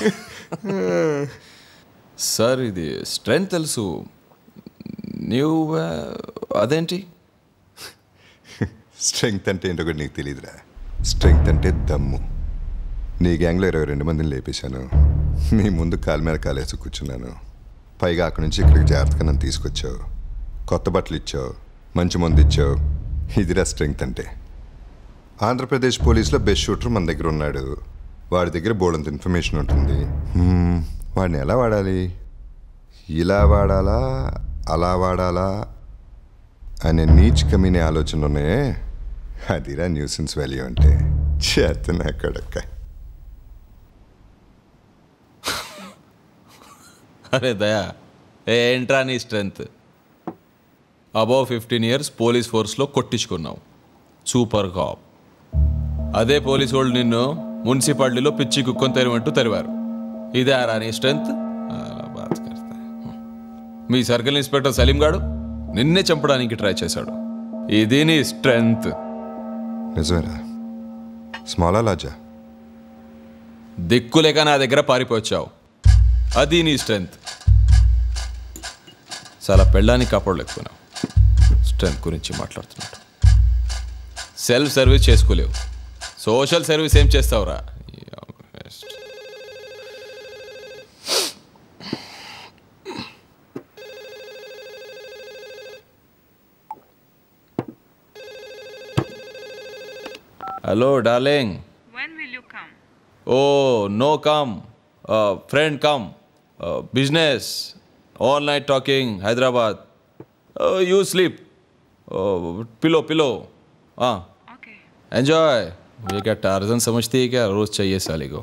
సార్ ఇది స్ట్రెంగ్త్ తెలుసు, న్యూ అదేంటి? స్ట్రెంగ్త్ అంటే ఏంటో కూడా నీకు తెలియదురా. స్ట్రెంగ్త్ అంటే దమ్ము. నీ గ్యాంగ్లో ఇరవై రెండు మందిని లేపేశాను, నీ ముందు కాలు మీద కాలేసి కూర్చున్నాను. పైగా అక్కడి నుంచి ఇక్కడికి జాగ్రత్తగా నన్ను తీసుకొచ్చావు, కొత్త బట్టలు ఇచ్చావు, మంచి మందు ఇచ్చావు. ఇదిరా స్ట్రెంగ్త్ అంటే. ఆంధ్రప్రదేశ్ పోలీసులో బెస్ట్ షూటర్ మన దగ్గర ఉన్నాడు. వాడి దగ్గర బోల్డంత ఇన్ఫర్మేషన్ ఉంటుంది. వాడిని ఎలా వాడాలి, ఇలా వాడాలా అలా వాడాలా అనే నీచ్ కమీనే ఆలోచనలు ఉన్నాయే, అదిరా న్యూసెన్స్ వాల్యూ అంటే. చేతన కడక్క. అరే దయా, ఏంట్రా నీ strength? Above fifteen years police ఫోర్స్లో కొట్టించుకున్నావు, సూపర్ కాప్. అదే పోలీస్ వాళ్ళు నిన్ను మున్సిపాలిటీలో పిచ్చి కుక్కొని తరిమంటూ తరివారు. ఇదే రా నీ స్ట్రెంగ్త్? మీ సర్కిల్ ఇన్స్పెక్టర్ సలీం గాడు నిన్నే చంపడానికి ట్రై చేశాడు. ఇది నీ స్ట్రెంగ్త్? నిజమేరా. స్మాలా లాజా? దిక్కులేక నా దగ్గర పారిపోవచ్చావు, అది నీ స్ట్రెంగ్త్. చాలా పెళ్ళానికి కాపాడలేకపోయినావు, స్ట్రెంగ్త్ గురించి మాట్లాడుతున్నాడు. సెల్ఫ్ సర్వీస్ చేసుకోలేవు, సోషల్ సర్వీస్ ఏం చేస్తావురా? Hello darling, When will you come? Oh no come friend come business all night talking Hyderabad you sleep pillow pillow हाँ एंजॉय ये क्या टार्जन समझती है क्या रोज चाहिए साली को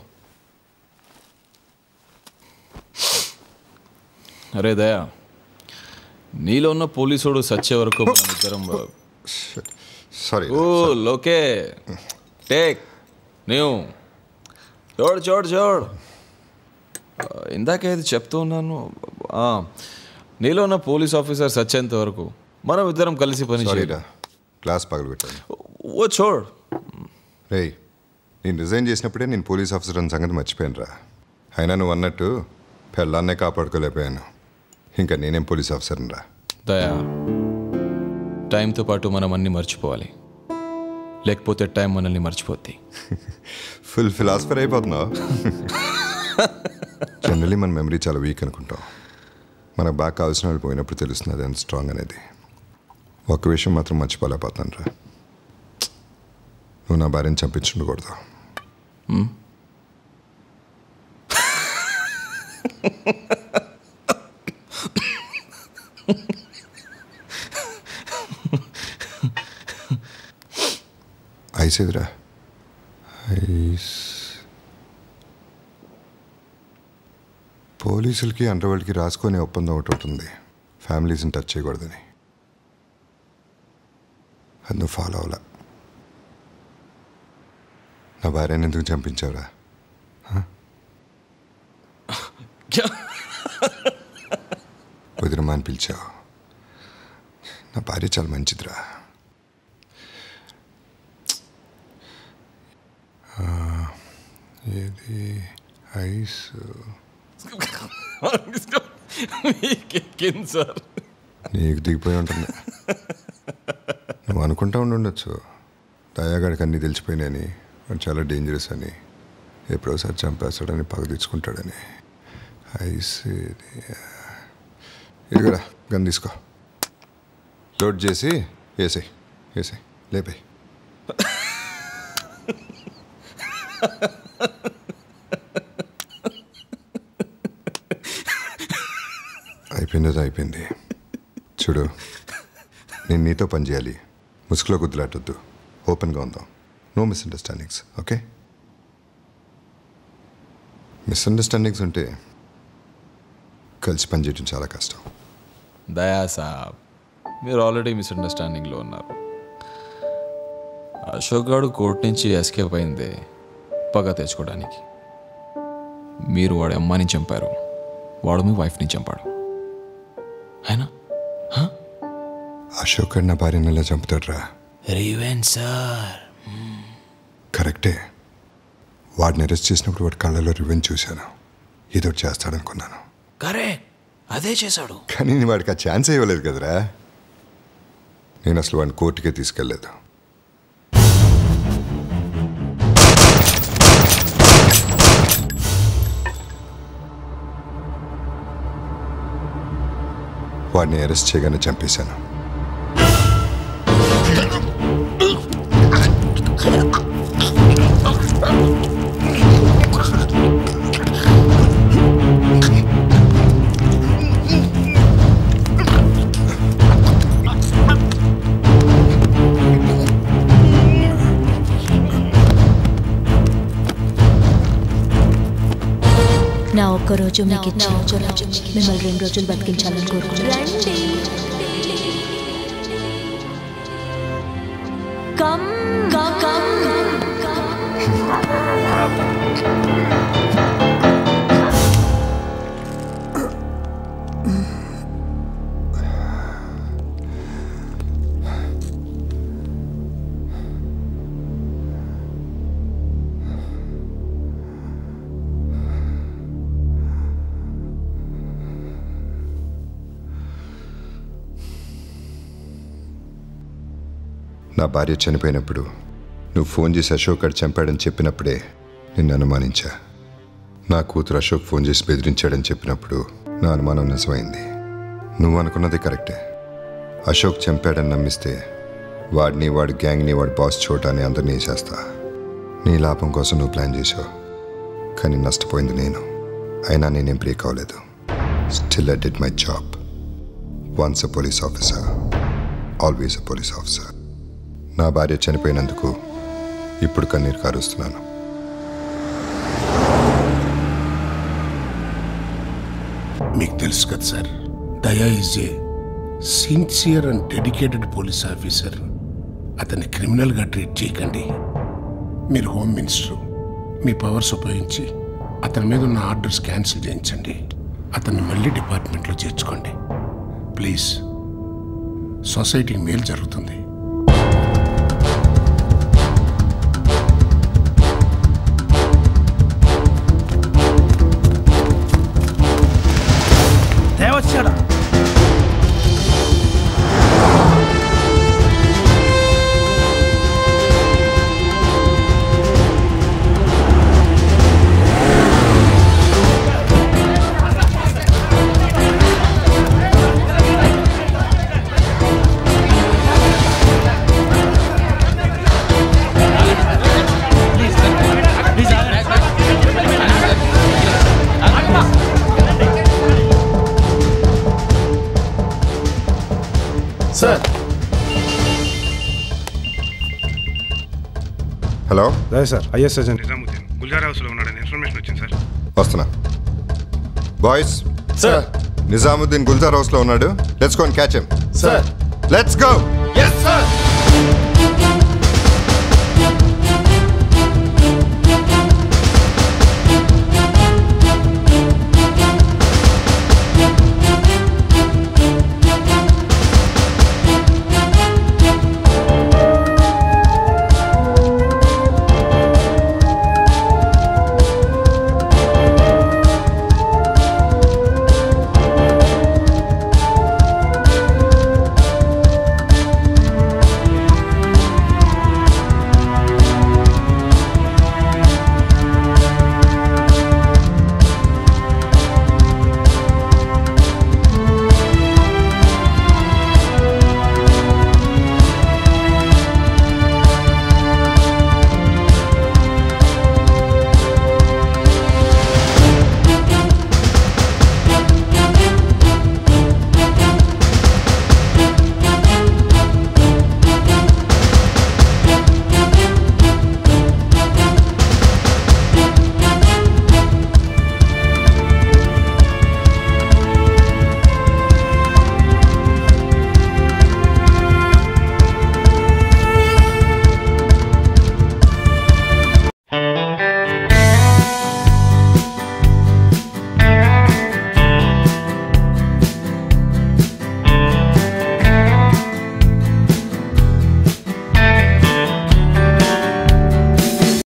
अरे दया నీలో ఉన్న పోలీసోడు సచ్చే వరకు మనం ఇద్దరం సారీ ఓ లోకే టేక్ న్యూ చూడు చూడు చూడు ఇందాక ఇది చెప్తూ ఉన్నాను నీలో ఉన్న పోలీస్ ఆఫీసర్ సచ్చేంత వరకు మనం ఇద్దరం కలిసి పని చేయరా క్లాస్ పగలు పెట్టాను ఓ చూడు రే నేను రిజైన్ చేసినప్పుడే నేను పోలీస్ ఆఫీసర్ అన్న సంగతి మర్చిపోయాను రా అయినా నువ్వు అన్నట్టు పెళ్ళాన్నే కాపాడుకోలేకపోయాను ఇంకా నేనేం పోలీస్ ఆఫీసర్ని రా దయా టైంతో పాటు మనం అన్నీ మర్చిపోవాలి లేకపోతే టైం మనల్ని మర్చిపోద్ది ఫుల్ ఫిలాసఫర్ అయిపోతున్నావు జనరలీ మన మెమరీ చాలా వీక్ అనుకుంటాం మనకు బాగా కావాల్సిన వాళ్ళు పోయినప్పుడు తెలుస్తుంది అది ఎంత స్ట్రాంగ్ అనేది ఒక్క విషయం మాత్రం మర్చిపోలేకపోతాను రా నువ్వు నా భార్యను చంపించుండకూడదు ఐసేదిరా ఐస్ పోలీసులకి అండర్వరల్డ్కి రాసుకొని ఒప్పందం ఒకటి ఉంటుంది ఫ్యామిలీస్ని టచ్ చేయకూడదని అది నువ్వు ఫాలో అవ్వలా నా భార్యను ఎందుకు చంపించావురా వదినమా అని పిలిచావు నా భార్య చాలా మంచిదిరా ఏది ఐస్ సార్ నీకు దిగిపోయి ఉంటుంది నువ్వు అనుకుంటా ఉండుండొచ్చు దయాగాడికి అన్నీ తెలిసిపోయినాయని వాడు చాలా డేంజరస్ అని ఎప్పుడోసారి చంపేస్తాడని పగ తెచ్చుకుంటాడని ఐస్ ఇదిగోరా గన్ తీసుకో లోడ్ చేసి వేసాయి వేసాయి లేపాయి అయిపోయింది అది అయిపోయింది చూడు నేను నీతో పని చేయాలి ముసుగులో గుద్దులాటొద్దు ఓపెన్గా ఉందాం నో మిస్అండర్స్టాండింగ్స్ ఓకే మిస్అండర్స్టాండింగ్స్ ఉంటే కలిసి పనిచేయడం చాలా కష్టం దయా సాబ్ మీరు ఆల్రెడీ మిస్అండర్స్టాండింగ్లో ఉన్నారు అశోక్ గారు కోర్టు నుంచి ఎస్కేప్ అయింది పగ తెచ్చుకోవడానికి మీరు వాడి అమ్మాయిని చంపారు వాడు మీ వైఫ్ని చంపాడు అయినా అశోక్ గారు నా భార్యను ఎలా చంపుతాడు రా రివెంజ్ సార్ కరెక్టే వాడిని అరెస్ట్ చేసినప్పుడు వాడి కళ్ళలో రివెంజ్ చూశాను ఏదో చేస్తాడనుకున్నాను కరెక్ట్ అదే చేశాడు కానీ నేను వాడికి ఆ ఛాన్స్ ఇవ్వలేదు కదరా నేను అసలు వాడిని కోర్టుకే తీసుకెళ్ళలేదు వాడిని అరెస్ట్ చేయగానే చంపేశాను నా ఒక్కరోజు మీకు ఇచ్చి మిమ్మల్ని రెండు రోజులు బతికించాలని కోరుకుంటున్నాను కమ్ కమ్ కమ్ నా భార్య చనిపోయినప్పుడు నువ్వు ఫోన్ చేసి అశోక్ గారు చంపాడని చెప్పినప్పుడే నిన్ను అనుమానించా నా కూతురు అశోక్ ఫోన్ చేసి బెదిరించాడని చెప్పినప్పుడు నా అనుమానం నిజమైంది నువ్వు అనుకున్నది కరెక్టే అశోక్ చంపాడని నమ్మిస్తే వాడిని వాడి గ్యాంగ్ని వాడి బాస్ చూడటాన్ని అందరినీ చేస్తా నీ లాభం కోసం నువ్వు ప్లాన్ చేసావు కానీ నష్టపోయింది నేను. అయినా నేనేం బ్రేక్ అవ్వలేదు. Still I did my job. Once a police officer, always a police officer. నా భార్య చనిపోయినందుకు ఇప్పుడు కన్నీరు కారుస్తున్నాను. మీకు తెలుసు కదా sir, Daya is a sincere and dedicated police officer. అతన్ని క్రిమినల్గా ట్రీట్ చేయకండి. మీరు హోమ్ మినిస్టర్, మీ పవర్స్ ఉపయోగించి అతని మీద ఉన్న ఆర్డర్స్ క్యాన్సిల్ చేయించండి. అతన్ని మళ్ళీ డిపార్ట్మెంట్లో చేర్చుకోండి ప్లీజ్. సొసైటీకి మేలు జరుగుతుంది. దేవచ్చాడా సార్. హలో అదే sir, IS agent Nizamuddin Gulzar హౌస్లో ఉన్నాడని ఇన్ఫర్మేషన్ వచ్చింది సార్. వస్తున్నా. బాయ్స్ సార్, నిజాముద్దీన్ గుల్జార్ హౌస్లో ఉన్నాడు. Let's go and catch him. Sir. Let's go. yes sir.